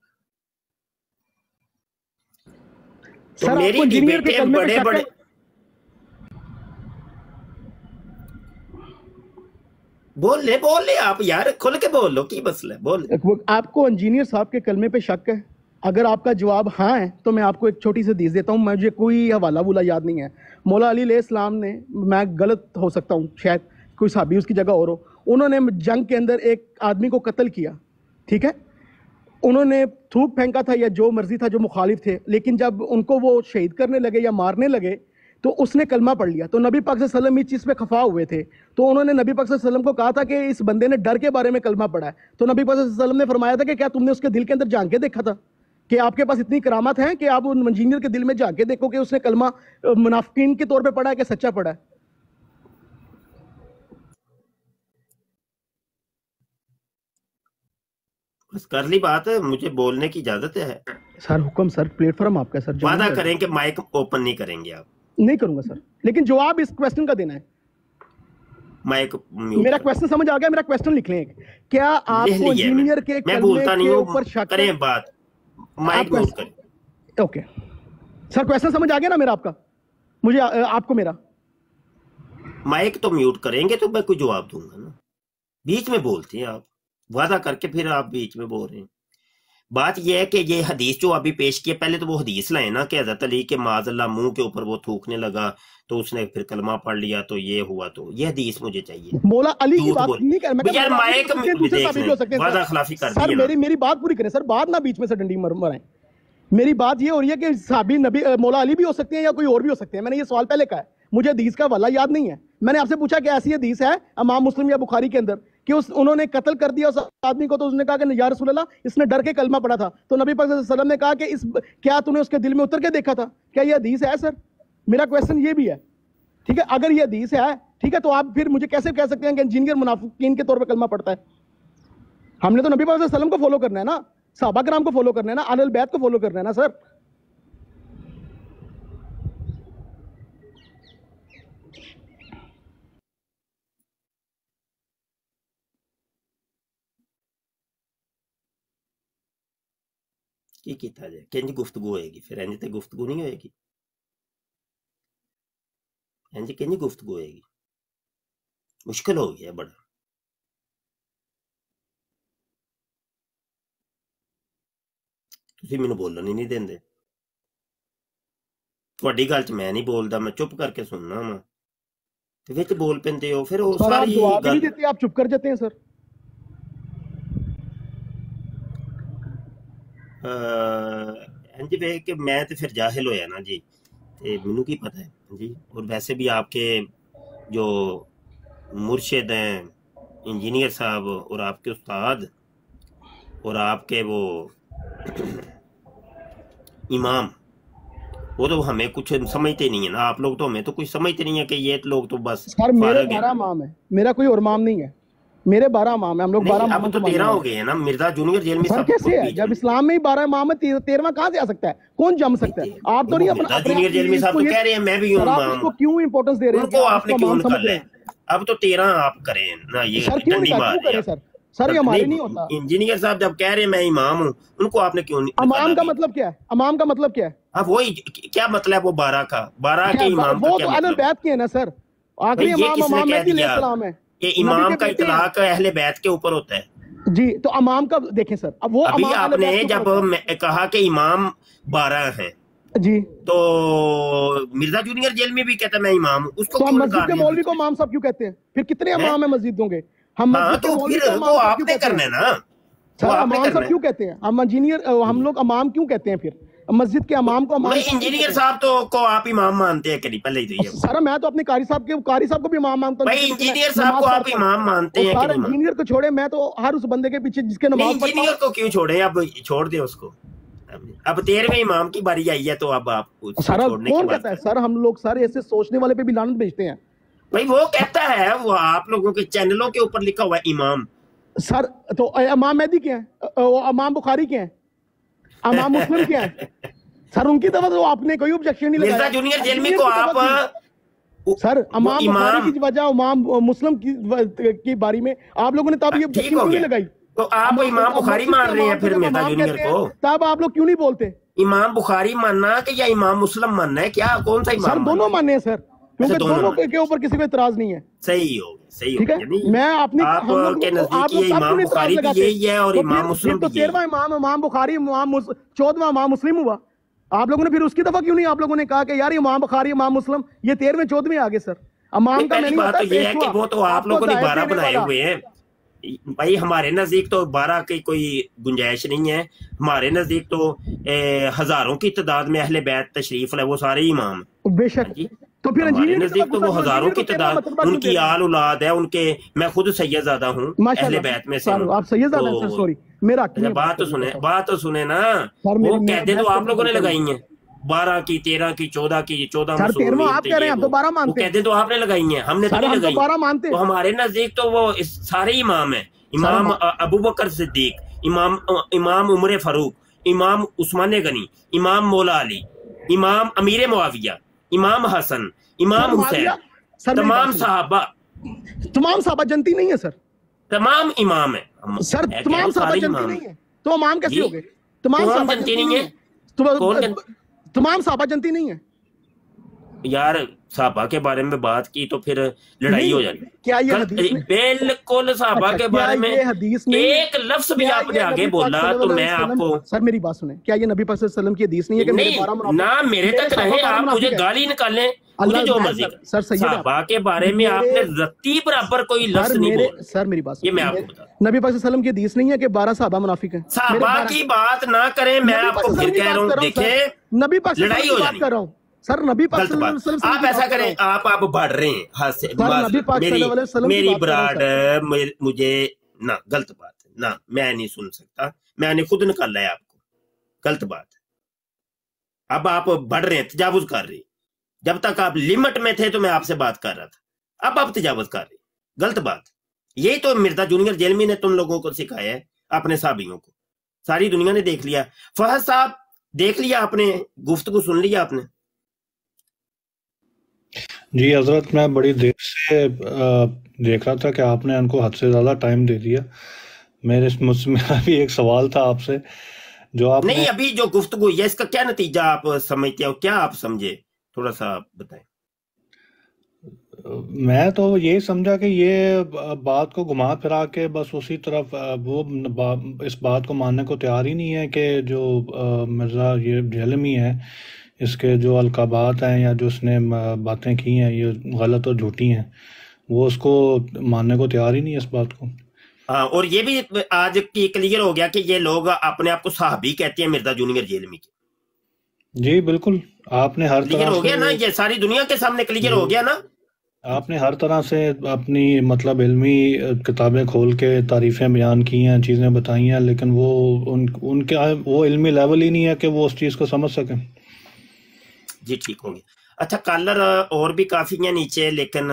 तो मेरी डिबेटें बड़े बड़े, बोल ले आप यार, खुल के बोल लो, की मसला है, बोल। आपको इंजीनियर साहब के कलमे पे शक है? अगर आपका जवाब हाँ है तो मैं आपको एक छोटी सी हदीस देता हूँ, मुझे कोई हवाला वुला याद नहीं है। मौला अली अलैहिस्सलाम ने, मैं गलत हो सकता हूँ, शायद कोई साहबी उसकी जगह और हो, उन्होंने जंग के अंदर एक आदमी को कत्ल किया, ठीक है, उन्होंने थूक फेंका था या जो मर्जी था, जो मुखालिफ थे, लेकिन जब उनको वो शहीद करने लगे या मारने लगे तो उसने कलमा पढ़ लिया। तो नबी पाक सल्लल्लाहु अलैहि वसल्लम इस चीज़ पे खफा हुए थे, तो उन्होंने नबी पाक सल्लल्लाहु अलैहि वसल्लम को कहा था कि इस बंदे ने डर के बारे में कलमा पढ़ा है। तो नबी पाक सल्लल्लाहु अलैहि वसल्लम ने फरमाया था कि क्या तुमने उसके दिल के अंदर झांक के देखा था कि आपके पास इतनी करामत है कि आप उन इंजीनियर के दिल में झांक के देखो कि उसने कलमा मुनाफिकीन के तौर पे पढ़ा है कि सच्चा पढ़ा है? बस कर ली बात, मुझे बोलने की इजाजत है सर। हुक्म सर, प्लेटफॉर्म आपका सर। वादा करें कि माइक ओपन नहीं करेंगे आप? नहीं करूंगा सर, लेकिन जवाब इस क्वेश्चन का देना है। माइक मेरा क्वेश्चन समझ आ गया, मेरा क्वेश्चन लिख लें। क्या आपको इंजीनियर के मैं बोलता नहीं ऊपर हूँ, शक करें बात, माइक म्यूट करें। ओके सर, क्वेश्चन समझ आ गया ना मेरा आपका, मुझे आपको मेरा? माइक तो म्यूट करेंगे तो मैं कोई जवाब दूंगा ना, बीच में बोलते हैं आप, वादा करके फिर आप बीच में बोल रहे हैं। बात यह है कि ये हदीस जो अभी पेश किया, पहले तो वो हदीस लाए ना कि हज़रत अली के माज़अल्लाह मुंह के ऊपर वो थूकने लगा तो उसने फिर कलमा पढ़ लिया तो ये हुआ, तो ये हदीस मुझे चाहिए। मौला अली की बात नहीं कर, मैं यार माइक वादा खिलाफी कर दी सर, मेरी बात पूरी करें सर, बात ना बीच में से डंडी मराएं। मेरी बात ये हो रही है कि साहबी नबी मौला अली भी हो सकते हैं या कोई और भी हो सकते हैं। मैंने ये सवाल पहले कहा है, मुझे हदीस का वाला याद नहीं है। मैंने आपसे पूछा कि ऐसी हदीस है इमाम मुस्लिम या बुखारी के अंदर कि उन्होंने कत्ल कर दिया उस आदमी को, तो उसने कहा कि या रसूल अल्लाह, इसने डर के कलमा पढ़ा था, तो नबी पाक सल्लल्लाहु अलैहि वसल्लम ने कहा कि क्या तूने उसके दिल में उतर के देखा था? क्या ये हदीस है सर? मेरा क्वेश्चन ये भी है, ठीक है? अगर ये हदीस है, ठीक है, तो आप फिर मुझे कैसे कह सकते हैं कि इंजीनियर मुनाफिकीन के तौर पर कलमा पढ़ता है? हमने तो नबी पाक सल्लल्लाहु अलैहि वसल्लम को फॉलो करना है ना, सहाबा किराम को फॉलो करना है ना, अहले बैत को फॉलो करना है ना सर। की कीता जाए, किंज गुफ्तगू होएगी फिर? इंज ते गुफ्तगू नहीं होएगी, इंज किंज गुफ्तगू होएगी? मुश्किल हो गया बड़ा। तुसीं मैनूं बोलण ही नहीं देंदे, तुहाडी गल च मैं नहीं बोलदा, मैं चुप करके सुनना वा ते विच बोल पैंदे हो, फिर वो सारी गल आप चुप कर जाते हैं सर। इंज वे कि मैं तो फिर जाहिल होया ना जी, ते मैनू की पता है जी। और वैसे भी आपके जो मुर्शिद हैं इंजीनियर साहब और आपके उस्ताद और आपके वो इमाम, वो तो हमें कुछ समझते नहीं है ना। आप लोग तो हमें तो कुछ समझते नहीं है कि ये लोग तो बस सर मेरे 12 इमाम है, मेरा कोई और इमाम नहीं है, मेरे 12 इमाम है, हम लोग 12 अब तो 13 हो गए हैं ना। मिर्जा जूनियर जेल में सब कैसे है? जब इस्लाम में ही 12 इमाम है, 13वां कहां से आ सकता है? कौन जम सकता है? आप तो नहीं अपना जूनियर जेल में साहब तो कह रहे हैं मैं भी हूं इमाम, उसको क्यों इंपॉर्टेंस दे रहे हैं? उनको आपने क्यों निकाला है? अब तो 13 आप करें ना, ये डंडी मार रहे हैं सर, ये हमारे नहीं होता। इंजीनियर साहब जब कह रहे हैं मैं इमाम हूं, उनको आपने क्यों इमाम का मतलब क्या है? इमाम का मतलब क्या है? अब वही क्या मतलब वो 12 का 12 के इमाम का क्या मतलब? बैत के है ना सर, आखिरी इमाम मोहम्मद अलैहिस्सलाम है कि इमाम का इतलाक अहले बैत के ऊपर होता है जी। तो इमाम का देखें सर, अब वो अभी आपने जब कहा कि इमाम 12 हैं जी, तो मिर्जा जूनियर जेल में भी कहता है मैं इमाम हूं, उसको तो मस्जिद के मौलवी को इमाम साहब क्यों कहते हैं? फिर कितने इमाम है मस्जिद होंगे? हम तो फिर वो आपने करना है ना, सर इमाम साहब क्यों कहते हैं? हम इंजीनियर, हम लोग इमाम क्यों कहते हैं फिर? मस्जिद के इमाम को इंजीनियर साहब तो को आप इमाम मानते हैं कि पहले ही? सर मैं तो अपने कारी साहब को भी इमाम मानता हूं। भाई इंजीनियर साहब को आप इमाम मानते हैं कि नहीं? इंजीनियर को छोड़े, मैं तो हर उस बंदे के पीछे जिसके नमाज पढ़ता हूं। इंजीनियर को क्यों छोड़े? अब छोड़ दे उसको, अब 13वें इमाम की बारी आई है तो अब आप सर कौन कहता है? सर हम लोग सारे ऐसे सोचने वाले पे भी लानत भेजते हैं भाई। वो कहता है, वो आप लोगों के चैनलों के ऊपर लिखा हुआ है इमाम। सर तो इमाम मेहदी क्या है? इमाम बुखारी क्या है? इमाम मुस्लिम क्या है? सर उनकी तरफ तो आपने कोई ऑब्जेक्शन नहीं लगाया। मिर्जा जूनियर जेल में को आप सर इमाम बुखारी की वजह इमाम मुस्लिम की बारी में आप लोगों ने तब ये ऑब्जेक्शन क्यों नहीं लगाई? तो आप इमाम बुखारी मान रहे हैं फिर मिर्जा जूनियर को, तब आप लोग क्यों नहीं बोलते? इमाम बुखारी मानना कि या इमाम मुस्लिम मानना है? क्या कौन सा इमाम? सर दोनों मानने हैं सर, क्योंकि दोनों के ऊपर किसी को इतराज नहीं है। सही हो, सही ठीक है। मैं अपनी आपके नजदीक ये इमाम बुखारी भी यही है और इमाम मुस्लिम भी। 13वां इमाम इमाम बुखारी, 14वां इमाम मुस्लिम हुआ। आप लोगों ने फिर उसकी दफा क्यों नहीं आप लोगों ने कहा कि यार इमाम बुखारी इमाम मुस्लिम ये 13वें 14वें आगे? सर इमाम का पहली बात तो ये है कि वो तो आप लोगों ने 12 बनाए हुए हैं भाई। हमारे नजदीक तो 12 की कोई गुंजाइश नहीं है। हमारे नजदीक तो हजारों की तादाद में अहले बैत तशरीफ है, वो सारे इमाम बेशक। तो फिर हमारे नजदीक तो वो हजारों की तादाद, उनकी आल औलाद है, उनके मैं खुद सैयदजादा हूँ अहले बैत में से। आप सैयदजादा हैं सर? सॉरी मेरा बात तो सुने ना। वो कहते तो आप लोगों ने लगाई है 12 की, 13 की, 14 की, 14 आप कह रहे हैं, आप तो 12 मानते हैं। कहते तो आपने लगाई है, हमने तो नहीं लगाई। 12 मानते हैं। तो हमारे नजदीक तो वो सारे इमाम है। इमाम अबू बकर सिद्दीक, इमाम उमर फारूक, इमाम उस्मान गनी, इमाम मौला अली, इमाम अमीर मुआविया, इमाम हसन, इमाम हुसैन, तमाम सहाबा तमाम साहबा जनती नहीं है सर, तमाम इमाम है सर, तमाम साहबा जनती नहीं है तो इमाम कैसे हो गए? तमाम साहबा जनती नहीं है, तमाम साहबा जनती नहीं है यार। साहबा के बारे में बात की तो फिर लड़ाई हो जाती। क्या ये हदीस बिल्कुल साहबा के बारे में एक लफ्ज भी आपने आगे बोला तो मैं आपको, सर मेरी बात सुने, क्या ये नबी पाक सल्लल्लाहु अलैहि वसल्लम की हदीस नहीं है कि नहीं ना मेरे तक रहे, आप मुझे गाली निकालें, मुझे जो मर्जी सर। साहबा के बारे में आपने रत्ती बराबर कोई लफ्ज नहीं बोला। सर मेरी बात, ये मैं आपको बता, नबी पाक सल्लल्लाहु अलैहि वसल्लम की हदीस नहीं है कि 12 साहबा मुनाफिक हैं। साहबा की बात ना करें, मैं आपको फिर कह रहा हूँ, देखें नबी पाक लड़ाई हो जानी। कर रहा हूँ सर, नबी पाक गलत बात। आप ऐसा करें, आप बढ़ रहे हैं हाथ से, मेरी ब्राड मुझे ना, गलत बात है ना, मैं नहीं सुन सकता, मैंने खुद निकाला है आपको, गलत बात है। अब आप बढ़ रहे हैं, तजावुज कर रहे हैं। जब तक आप लिमिट में थे तो मैं आपसे बात कर रहा था, अब आप तजावुज कर रहे हैं, गलत बात। यही तो मिर्जा जूनियर जेलमी ने तुम लोगों को सिखाया है, अपने साहबियों को, सारी दुनिया ने देख लिया। फहद साहब देख लिया आपने, गुफ्तगू सुन लिया आपने। जी हजरत, मैं बड़ी देर से देख रहा था कि आपने उनको हद से ज़्यादा टाइम दे दिया। मेरा भी एक सवाल था आपसे, जो आप नहीं, अभी जो गुफ्तगू है इसका क्या नतीजा आप समझते हो, क्या आप समझे, थोड़ा सा बताएं। मैं तो यही समझा कि ये बात को घुमा फिरा के बस उसी तरफ वो इस बात को मानने को तैयार ही नहीं है कि जो मिर्ज़ा ये जेलमी है, इसके जो अलकाबात हैं या जो उसने बातें की हैं ये गलत और झूठी हैं, वो उसको मानने को तैयार ही नहीं है इस बात को। हाँ, और ये भी आज की क्लियर हो गया कि ये लोग अपने आप को साहबी कहते हैं मिर्जा जूनियर जेलमी के। जी बिल्कुल, आपने हर क्लियर हो गया ना, ये सारी दुनिया के सामने क्लियर हो गया ना। आपने हर तरह से अपनी मतलब इल्मी किताबें खोल के तारीफ़ें बयान की हैं, चीज़ें बताई हैं, लेकिन वो उनके वो इल्मी लेवल ही नहीं है कि वो उस चीज़ को समझ सकें। जी ठीक हो गया। अच्छा, कॉलर और भी काफ़ी हैं नीचे, लेकिन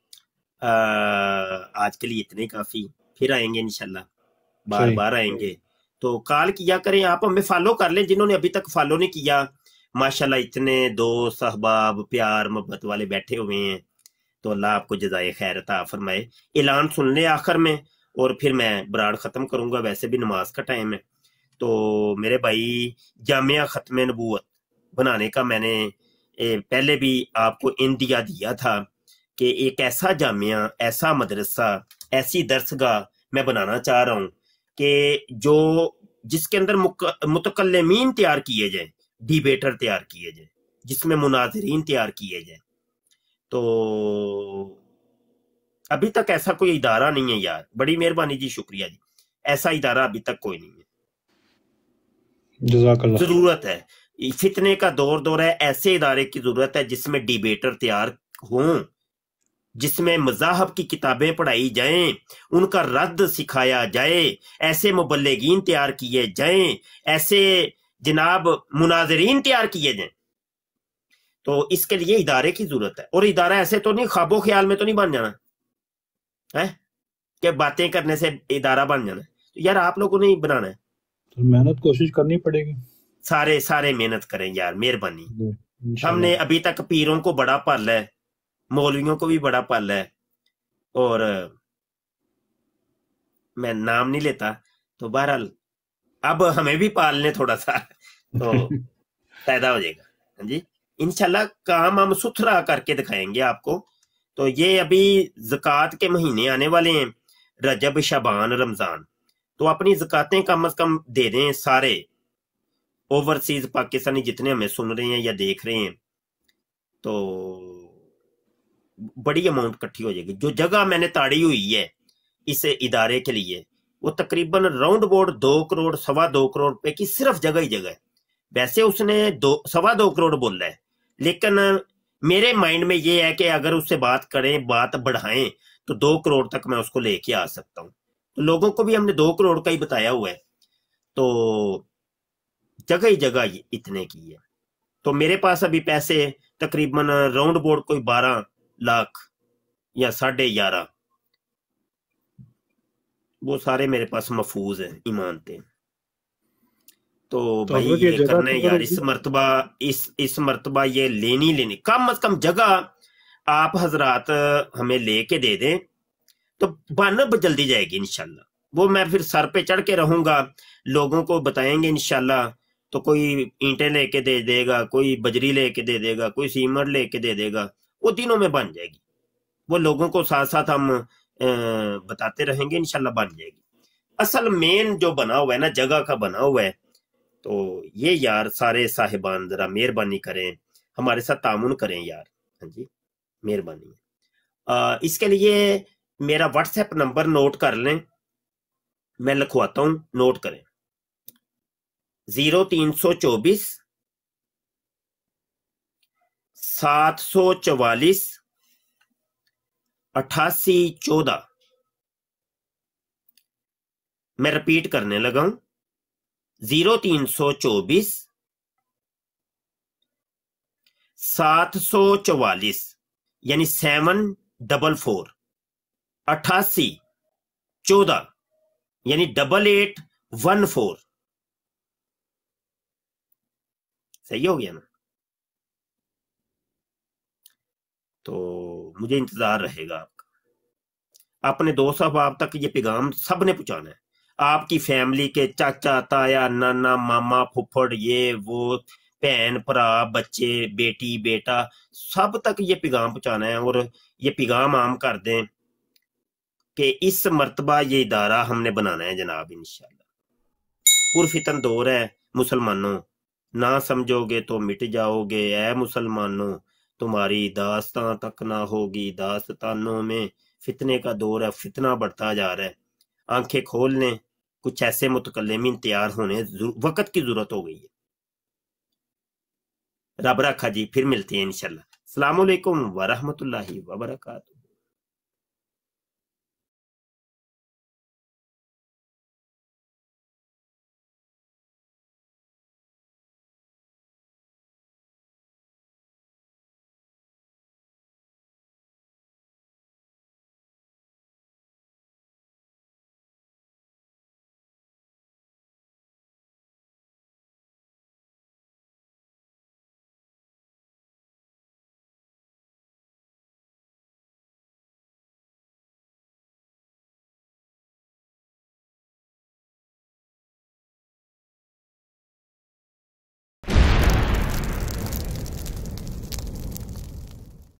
आज के लिए इतने काफ़ी, फिर आएंगे इंशाल्लाह, बार बार आएंगे। तो कॉल किया करें, आप हमें फॉलो कर लें जिन्होंने अभी तक फॉलो नहीं किया। माशाल्लाह इतने दोस्त अहबाब प्यार मोहब्बत वाले बैठे हुए हैं, तो अल्लाह आपको जज़ाए खैर अता फरमाए। ऐलान सुन ले आखिर में, और फिर मैं बराड़ ख़त्म करूँगा, वैसे भी नमाज का टाइम है। तो मेरे भाई, जामिया ख़त्म नबूवत बनाने का मैंने पहले भी आपको इंदिया दिया था कि एक ऐसा जामिया, ऐसा मदरसा, ऐसी दरसगाह मैं बनाना चाह रहा हूँ कि जिसके अंदर मुतकल्लिमीन तैयार किए जाए, डिबेटर तैयार किए जाए, जिसमें मुनाज़िरीन तैयार किए जाए। तो अभी तक ऐसा कोई इदारा नहीं है यार, बड़ी मेहरबानी जी, शुक्रिया जी, ऐसा इदारा अभी तक कोई नहीं है। जरूरत है, फितने का दौर है, ऐसे इदारे की जरूरत है जिसमें डिबेटर तैयार हों, जिसमें मज़ाहब की किताबें पढ़ाई जाएं, उनका रद्द सिखाया जाए, ऐसे मुबल्लिगीन तैयार किए जाएं, ऐसे जनाब मुनाज़िरीन तैयार किए जाएं। तो इसके लिए इदारे की जरूरत है, और इदारा ऐसे तो नहीं, ख्वाबो ख्याल में तो नहीं बन जाना है कि बातें करने से इदारा बन जाना है। तो यार आप लोगों ने ही बनाना है, तो मेहनत कोशिश करनी पड़ेगी, सारे मेहनत करें यार, मेहरबानी। हमने अभी तक पीरों को बड़ा पाला है, मौलवियों को भी बड़ा पाला है, और मैं नाम नहीं लेता, तो बहरहाल अब हमें भी पाल लें थोड़ा सा, तो फायदा हो जाएगा। हाँ जी, इंशाल्लाह काम हम सुथरा करके दिखाएंगे आपको। तो ये अभी ज़कात के महीने आने वाले हैं, रजब, शबान, रमजान, तो अपनी ज़कातें कम से कम दे दें सारे ओवरसीज पाकिस्तानी जितने हमें सुन रहे हैं या देख रहे हैं, तो बड़ी अमाउंट इकट्ठी हो जाएगी। जो जगह मैंने ताड़ी हुई है इस इदारे के लिए, वो तकरीबन राउंड अबाउट 2 करोड़ 2.25 करोड़ रुपए की सिर्फ जगह ही जगह है। वैसे उसने 2.25 करोड़ बोला है, लेकिन मेरे माइंड में ये है कि अगर उससे बात करें, बात बढ़ाएं, तो 2 करोड़ तक मैं उसको लेके आ सकता हूँ। तो लोगों को भी हमने 2 करोड़ का ही बताया हुआ है, तो जगह ही जगह इतने की है। तो मेरे पास अभी पैसे तकरीबन राउंड अबाउट कोई 12 लाख या 11.5, वो सारे मेरे पास महफूज हैं, ईमानते। तो भाई ये करना है यार, इस मर्तबा ये लेनी कम से कम जगह آپ حضرات ہمیں لے کے دے دیں تو بن جلدی جائے گی انشاءاللہ. وہ میں پھر سر پہ چڑھ کے رہوں گا، لوگوں کو بتائیں گے انشاءاللہ، تو کوئی اینٹیں لے کے دے دے گا، کوئی بجری لے کے دے دے گا، کوئی سیمنٹ لے کے دے دے گا، وہ دنوں میں بن جائے گی. وہ لوگوں کو ساتھ ساتھ ہم بتاتے رہیں گے، انشاءاللہ بن جائے گی. اصل مین جو بنا ہوا ہے نا، جگہ کا بنا ہوا ہے، تو یہ یار سارے صاحبان ذرا مہربانی کریں، ہمارے ساتھ تعاون کریں یار. ہاں جی مہربانی. اس کے لیے میرا واٹس ایپ نمبر نوٹ کر لیں، میں لکھواتا ہوں، نوٹ کریں. 0324 744 8814. میں رپیٹ کرنے لگا ہوں، 0324 744 یعنی 744 8814 یعنی 8814. صحیح ہو گیا نا؟ تو مجھے انتظار رہے گا آپ کا. اپنے دوست احباب تک یہ پیغام سب نے پہنچانا ہے. آپ کی فیملی کے چاچا تایا نانا ماما پھپھڑ یہ وہ بہن بھرا بچے بیٹی بیٹا سب تک یہ پیغام پہنچانا ہے. اور یہ پیغام عام کر دیں کہ اس مرتبہ یہ ادارہ ہم نے بنانا ہے جناب انشاءاللہ. پرفتن دور ہے مسلمانوں، نہ سمجھو گے تو مٹ جاؤ گے. اے مسلمانوں تمہاری داستان تک نہ ہوگی، داستانوں میں فتنے کا دور ہے، فتنہ بڑھتا جا رہا ہے. آنکھیں کھول لیں، کچھ ایسے متکلمین تیار ہونے وقت کی ضرورت ہو گئی ہے. رب رکھا جی، پھر ملتے ہیں انشاءاللہ. السلام علیکم ورحمۃ اللہ وبرکاتہ.